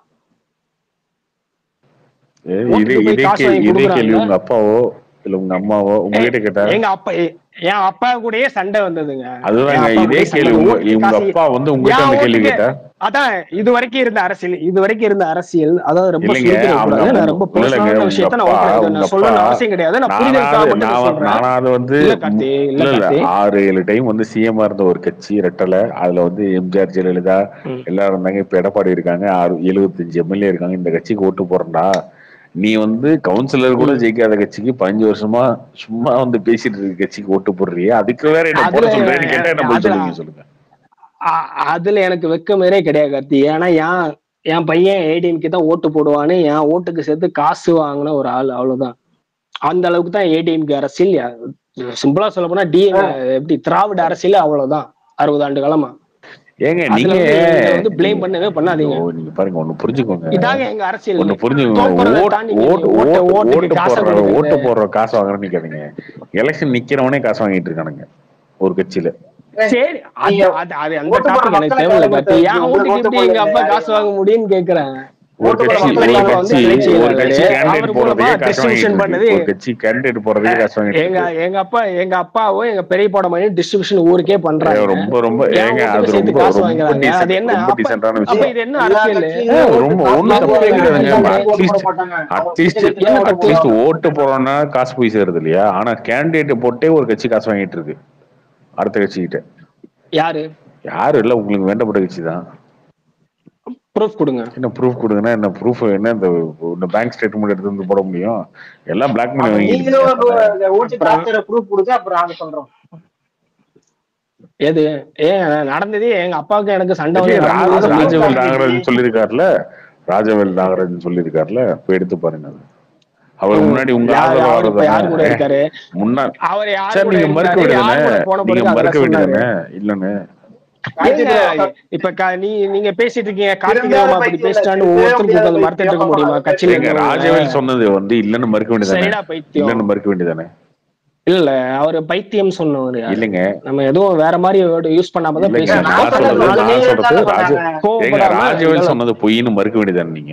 உங்க அப்பாவோ இல்ல உங்க அம்மாவோ உங்ககிட்ட கேட்டா என் அப்பா கூடயே சண்டை வந்ததுங்க. அதுதாங்க இதே கேள்வி. உங்க அப்பா உங்ககிட்ட அந்த கேள்வி கேட்டா அதான் இது வரைக்கும் இருந்த அரசியல் அதாவது ரொம்ப ரொம்ப பர்சனலான விஷயத்தை நான் சொல்லணும்னு அவசியம் கிடையாது. நான் நானாவது 6-7 டைம் சிஎம் இருந்த ஒரு கட்சி ரெட்டலை. அதுல எம்ஜிஆர் ஜெயலலிதா எல்லாரும் இருந்தாங்க. இப்ப எடப்பாடி இருக்காங்க. 75 எம்எல்ஏ இருக்காங்க. இந்த கட்சிக்கு ஓட்டு போறேன்டா, நீ வந்து கவுன்சிலர் கூட ஜெயிக்காத கட்சிக்கு 15 வருஷமா சும்மா வந்து பேசிட்டு இருக்க கட்சிக்கு ஓட்டு போடுறியே, அதுக்கு வேற என்ன போட சொல்றேன்னு கேட்டா என்ன பதில் சொல்லுவீங்க சொல்லுங்க? அதுல எனக்கு வெக்கமேரே கிடையாது கார்த்தி. ஏன்னா என் பையன் ஏடிஎம்கே தான் ஓட்டு போடுவான்னு என் ஓட்டுக்கு சேர்த்து காசு வாங்கின ஒரு ஆள், அவ்வளவுதான். அந்த அளவுக்கு தான் ஏடிஎம்கே அரசியல். சிம்பிளா சொல்ல போனா எப்படி திராவிட அரசியல், அவ்வளவுதான். 60 ஆண்டு காலமா. ஏங்க நீங்க வந்து ப்ளேம் பண்ணவே பண்ணாதீங்க. நீங்க பாருங்க, ஒண்ணு புரிஞ்சுக்கோங்க, இதாங்க எங்க அரசியல். ஒண்ணு புரிஞ்சுக்கோங்க. ஓட்டு போடுற காசு வாங்குறேன்னு கேட்டீங்க, எலெக்ஷன் நிக்கிறவனே காசு வாங்கிட்டு இருக்கானுங்க ஒரு கட்சியில. சரி, அந்த டாபிக் எனக்கு தேவையில்ல கார்த்தி. என் ஓட்டுக்கு எப்படி எங்க அப்பா காசு வாங்க முடியும்னு கேக்குறேன். ஒரு கட்சி கேண்டிடேட் போறதுக்கே காசு வாங்கிட்டு எங்க அப்பாவோ எங்க பெரியப்பாவோட மாதிரி டிஸ்ட்ரிபியூஷன் ஊருக்கே பண்றாங்க. ரொம்ப ரொம்ப ஏங்க அது ரொம்ப காசு வாங்குறாங்க. அது என்ன டீசன்ட்டான விஷயம்? இது என்ன அரசியல்? ரொம்ப ஒண்ணும் தப்பே கிடையாதுங்க. அட்லீஸ்ட் ஓட்டு போறோம்னா காசு போய் சேருது இல்லையா? ஆனா கேண்டிடேட் போட்டே ஒரு கட்சி காசு வாங்கிட்டு இருக்கு அடுத்த கட்சிக்கிட்ட. யாரு இல்ல, உங்களுக்கு வேண்டப்பட்ட கட்சி தான். ப்ரூஃப் கொடுங்க. என்ன ப்ரூஃப் கொடுங்கன்னா என்ன ப்ரூஃப்? என்ன இந்த பேங்க் ஸ்டேட்மெண்ட் எடுத்து வந்து போட முடியும்? எல்லாம் பிளாக் மணி வாங்கி எது நடந்தது? எங்க அப்பாவுக்கு எனக்கு சண்டை ராஜவேல் நாகராஜன் சொல்லியிருக்காருல, ராஜவேல் நாகராஜன் சொல்லியிருக்காருல, போய் எடுத்து பாருங்க. அவருக்கு முன்னாடி உங்க முன்னாடி நீங்க மறுக்க வேண்டியதானே இல்லன்னு. இப்ப நீங்க பேசிட்டு இருக்கீங்க, கார்த்திகேயன் அப்படி பேசிட்டான்னு ஒவ்வொருத்தருக்கு மறுத்துட்டு இருக்க முடியுமா? கட்சியில ராஜவேல் சொன்னது வந்து இல்லன்னு மறுக்க வேண்டியதானே, இல்லன்னு மறுக்க வேண்டியதானே. இல்ல அவரு பைத்தியம் சொன்னவரு இல்லைங்க. நம்ம எதுவும் வேற மாதிரி யூஸ் பண்ணாமதான் பேசுறோம். ராஜவேல் சொன்னது பொய்ன்னு மறுக்க வேண்டியதானே நீங்க.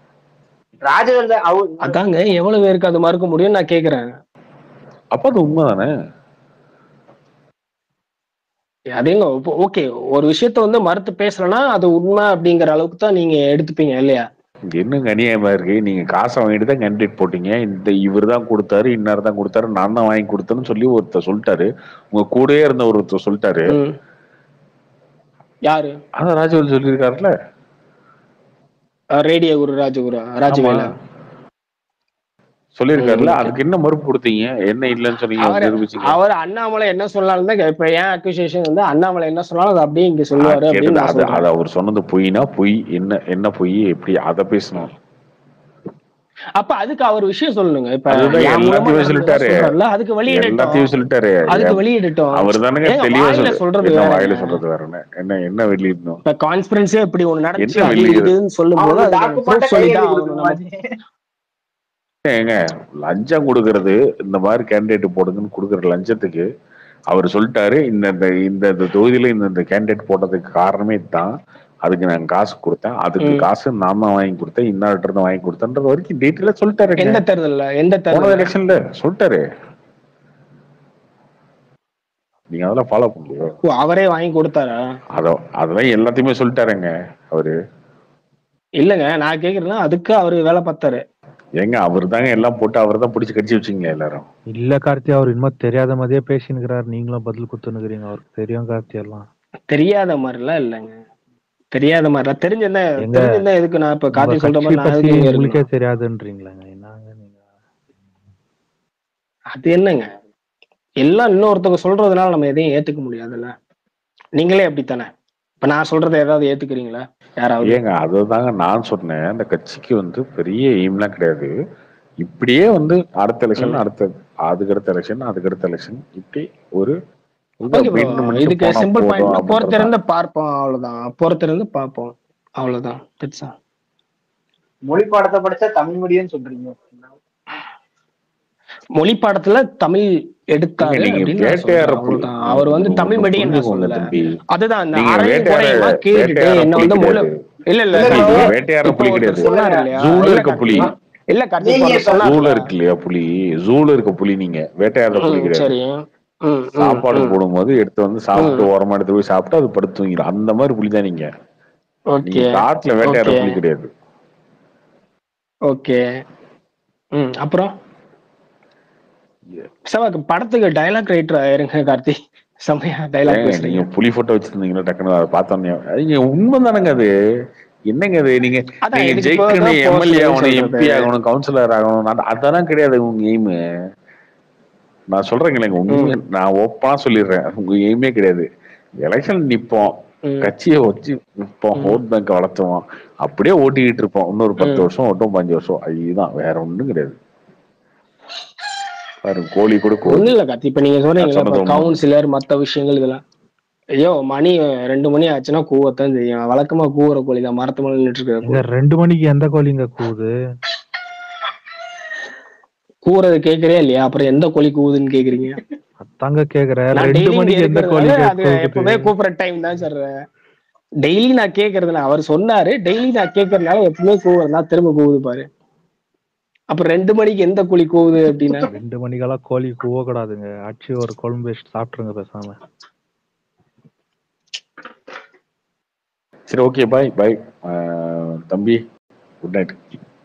அதாங்க எவ்வளவு பேருக்கு அது மறுக்க முடியும் நான் கேக்குறேன். அப்ப அது உண்மைதானே? அதேங்க ஓகே, ஒரு விஷயத்த வந்து மறுத்து பேசலன்னா அது உண்மை அப்படிங்கிற அளவுக்கு தான் நீங்க எடுத்துப்பீங்க இல்லையா? என்னங்க அநியாயமா இருக்கு. நீங்க காசை வாங்கிட்டு தான் கேண்டிடேட் போட்டீங்க. இந்த இவர் தான் கொடுத்தாரு, இன்னார் தான் கொடுத்தாரு, நான் தான் வாங்கி கொடுத்தேன்னு சொல்லி ஒருத்தர் சொல்லிட்டாரு. உங்க கூடயே இருந்த ஒருத்தர் சொல்லிட்டாரு. யாரு? அதான் ராஜவேல் சொல்லியிருக்காருல, ரேடியோ குரு ராஜவேலா சொல்லியிருக்காருல. அதுக்கு என்ன மறுப்பு கொடுத்தீங்க? என்ன இல்லன்னு சொன்னீங்க? அவர் அண்ணாமலை என்ன சொன்னாலும் தான் இப்ப ஏன் அக்யூசேஷன் வந்து அண்ணாமலை என்ன சொன்னாலும் அது அப்படியே இங்க சொல்லுவாரு. அது அவர் சொன்னது பொய்னா பொய், என்ன பொய், எப்படி அதை பேசணும். அப்ப அதுக்கு அவர் விஷயம் சொல்லுங்க. இப்ப எல்லாத்தையும் சொல்லிட்டாரு, அதுக்கு வெளியிடட்டும், சொல்லிட்டாரு. அதுக்கு வெளியிடட்டும். அவர் தானே தெளிவா சொல்றது, வாயில சொல்றது வேற என்ன வெளியிடணும். இப்ப கான்ஃபரன்ஸே இப்படி ஒண்ணு நடந்துச்சு சொல்லும் போது சொல்லிதான் ஏங்க லஞ்சம் கொடுக்கறது, இந்த மாதிரி கேண்டிடேட் போடுங்கன்னு கொடுக்குற லஞ்சத்துக்கு அவர் சொல்லிட்டாரு, இந்த தொகுதியில இந்த கேண்டிடேட் போட்டதுக்கு காரணமே தான், அதுக்கு நான் காசு கொடுத்தேன், அதுக்கு காசு நான் தான் வாங்கி கொடுத்தேன், இன்னார்ட்ட இருந்து வாங்கி கொடுத்தேன்றது வரைக்கும் டீட்டெயிலா சொல்லிட்டாரு. எந்த தேர்தல் எலெக்ஷன்ல சொல்லிட்டாரு. நீங்க அதெல்லாம் ஃபாலோ பண்ணலையோ? அவரே வாங்கி கொடுத்தாரா? அதெல்லாம் எல்லாத்தையுமே சொல்லிட்டாருங்க அவரு. இல்லங்க நான் கேக்குறேன்னா அதுக்கு அவரு வேலை பார்த்தாரு. ஏங்க அவர் தாங்க எல்லாம் போட்டு அவர் தான் பிடிச்சி கடிச்சு வச்சிங்களா எல்லாரும்? இல்ல கார்த்தி, அவர் இன்னும் தெரியாத மாதிரியே பேசினுக்கிறாரு. நீங்களும் பதில் குத்துனுக்குறீங்க. அவருக்கு தெரியும் கார்த்தி, எல்லாம் தெரியாத மாதிரிலாம் இல்லைங்க. தெரியாத மாதிரிலாம் தெரிஞ்சிருந்தா எதுக்கு நான் இப்ப கார்த்தி சொல்ற மாதிரி உங்களுக்கே தெரியாதுன்றீங்களாங்க? என்னங்க நீங்க? அது என்னங்க எல்லாம் இன்னொருத்தவங்க சொல்றதுனால நம்ம எதையும் ஏத்துக்க முடியாதுல்ல. நீங்களே அப்படித்தானே. இப்ப நான் சொல்றதை ஏதாவது ஏத்துக்கிறீங்களா யாராவது? ஏங்க அதுதாங்க நான் சொன்னேன், அந்த கட்சிக்கு வந்து பெரிய எய்ம்லாம் கிடையாது. இப்படியே வந்து அடுத்த எலெக்ஷன், அதுக்கடுத்த எலெக்ஷன் இப்படி ஒரு இதுக்கு சிம்பிள் பாயிண்ட் பொறுத்திருந்து பார்ப்போம், அவ்வளவுதான். பொறுத்திருந்து பார்ப்போம், அவ்வளவுதான். மொழி பாடத்தை படிச்சா தமிழ் மீடியம் சொல்றீங்க. மொழி பாடத்துல தமிழ் எடுத்தாரு. அவர் வந்து தமிழ் மீடியம் அதுதான். கேட்டுட்டு என்ன வந்து இல்ல வேட்டையாடுற புலி கிடையாது, இல்ல இருக்கு இல்லையா புலி, ஜூல இருக்க புலி. நீங்க வேட்டையாடுற புலி கிடையாது. சாப்பாடு போடும்போது எடுத்து வந்து சாப்பிட்டு ஓரமா எடுத்து போய் சாப்பிட்டு அது படுத்து தூங்கிடும். அந்த மாதிரி புலிதான் நீங்க. காட்டுல வேட்டையாடுற புலி கிடையாது. ஓகே. அப்புறம் படத்துக்கு டைலாக் ரைட்டர் ஆயிருங்க கார்த்தி. செமையா டைலாக். நீங்க புலி போட்டோ வச்சிருந்தீங்களா? டக்குனு அதை பார்த்தோன்னே உண்மைதானங்க அது. என்னங்க இது? நீங்க அதான் நீங்க இதுக்கு ஜெயிக்கணும், தான் எம்எல்ஏ personal ஆகணும், சொல்றது. எம்பி ஆகணும், கவுன்சிலர் ஆகணும், அதெல்லாம் கிடையாது உங்க எய்மு. நான் சொல்றேங்க உண்மை, நான் ஓப்பனா சொல்லிடுறேன், உங்க எய்மே கிடையாது. எலெக்ஷன் நிப்போம், கட்சியை வச்சு நிப்போம், ஓட் பேங்க் வளர்த்துவோம், அப்படியே ஓட்டிக்கிட்டு இருப்போம். இன்னொரு 10 வருஷம் ஓட்டும், 5 வருஷம், அதுதான், வேற ஒண்ணும் கிடையாது. பாருங்க, கோழி கூட ஒண்ணு இல்ல கார்த்தி, இப்ப நீங்க சொன்னீங்க கவுன்சிலர் மத்த விஷயங்கள் இதெல்லாம். ஐயோ மணி 2 மணி ஆச்சுன்னா கூவத்தான் செய்யும். வழக்கமா கூவுற கோழி தான் மரத்து மேல நின்றுட்டு இருக்கு. 2 மணிக்கு எந்த கோழிங்க கூவுது? கூவுறது கேக்குறே இல்லையா? அப்புறம் எந்த கோழி கூவுதுன்னு கேக்குறீங்க? அதாங்க கேக்குறேன். 2 மணிக்கு எந்த கோழி அது எப்பவுமே கூப்பிடுற டைம் தான் சார். டெய்லி நான் கேக்குறதுல அவர் சொன்னாரு, டெய்லி நான் கேக்குறதுனால எப்பவுமே கூவுறதுனா திரும்ப கூவுது பாரு. அப்ப 2 மணிக்கு எந்த கோழி கூவுது அப்படின்னா? 2 மணிக்கெல்லாம் கோழி கூவ கூடாதுங்க. அடிச்சு ஒரு குழம்பு வச்சு சாப்பிட்டுருங்க பேசாம. சரி, ஓகே, பாய் பாய் தம்பி, குட் நைட்.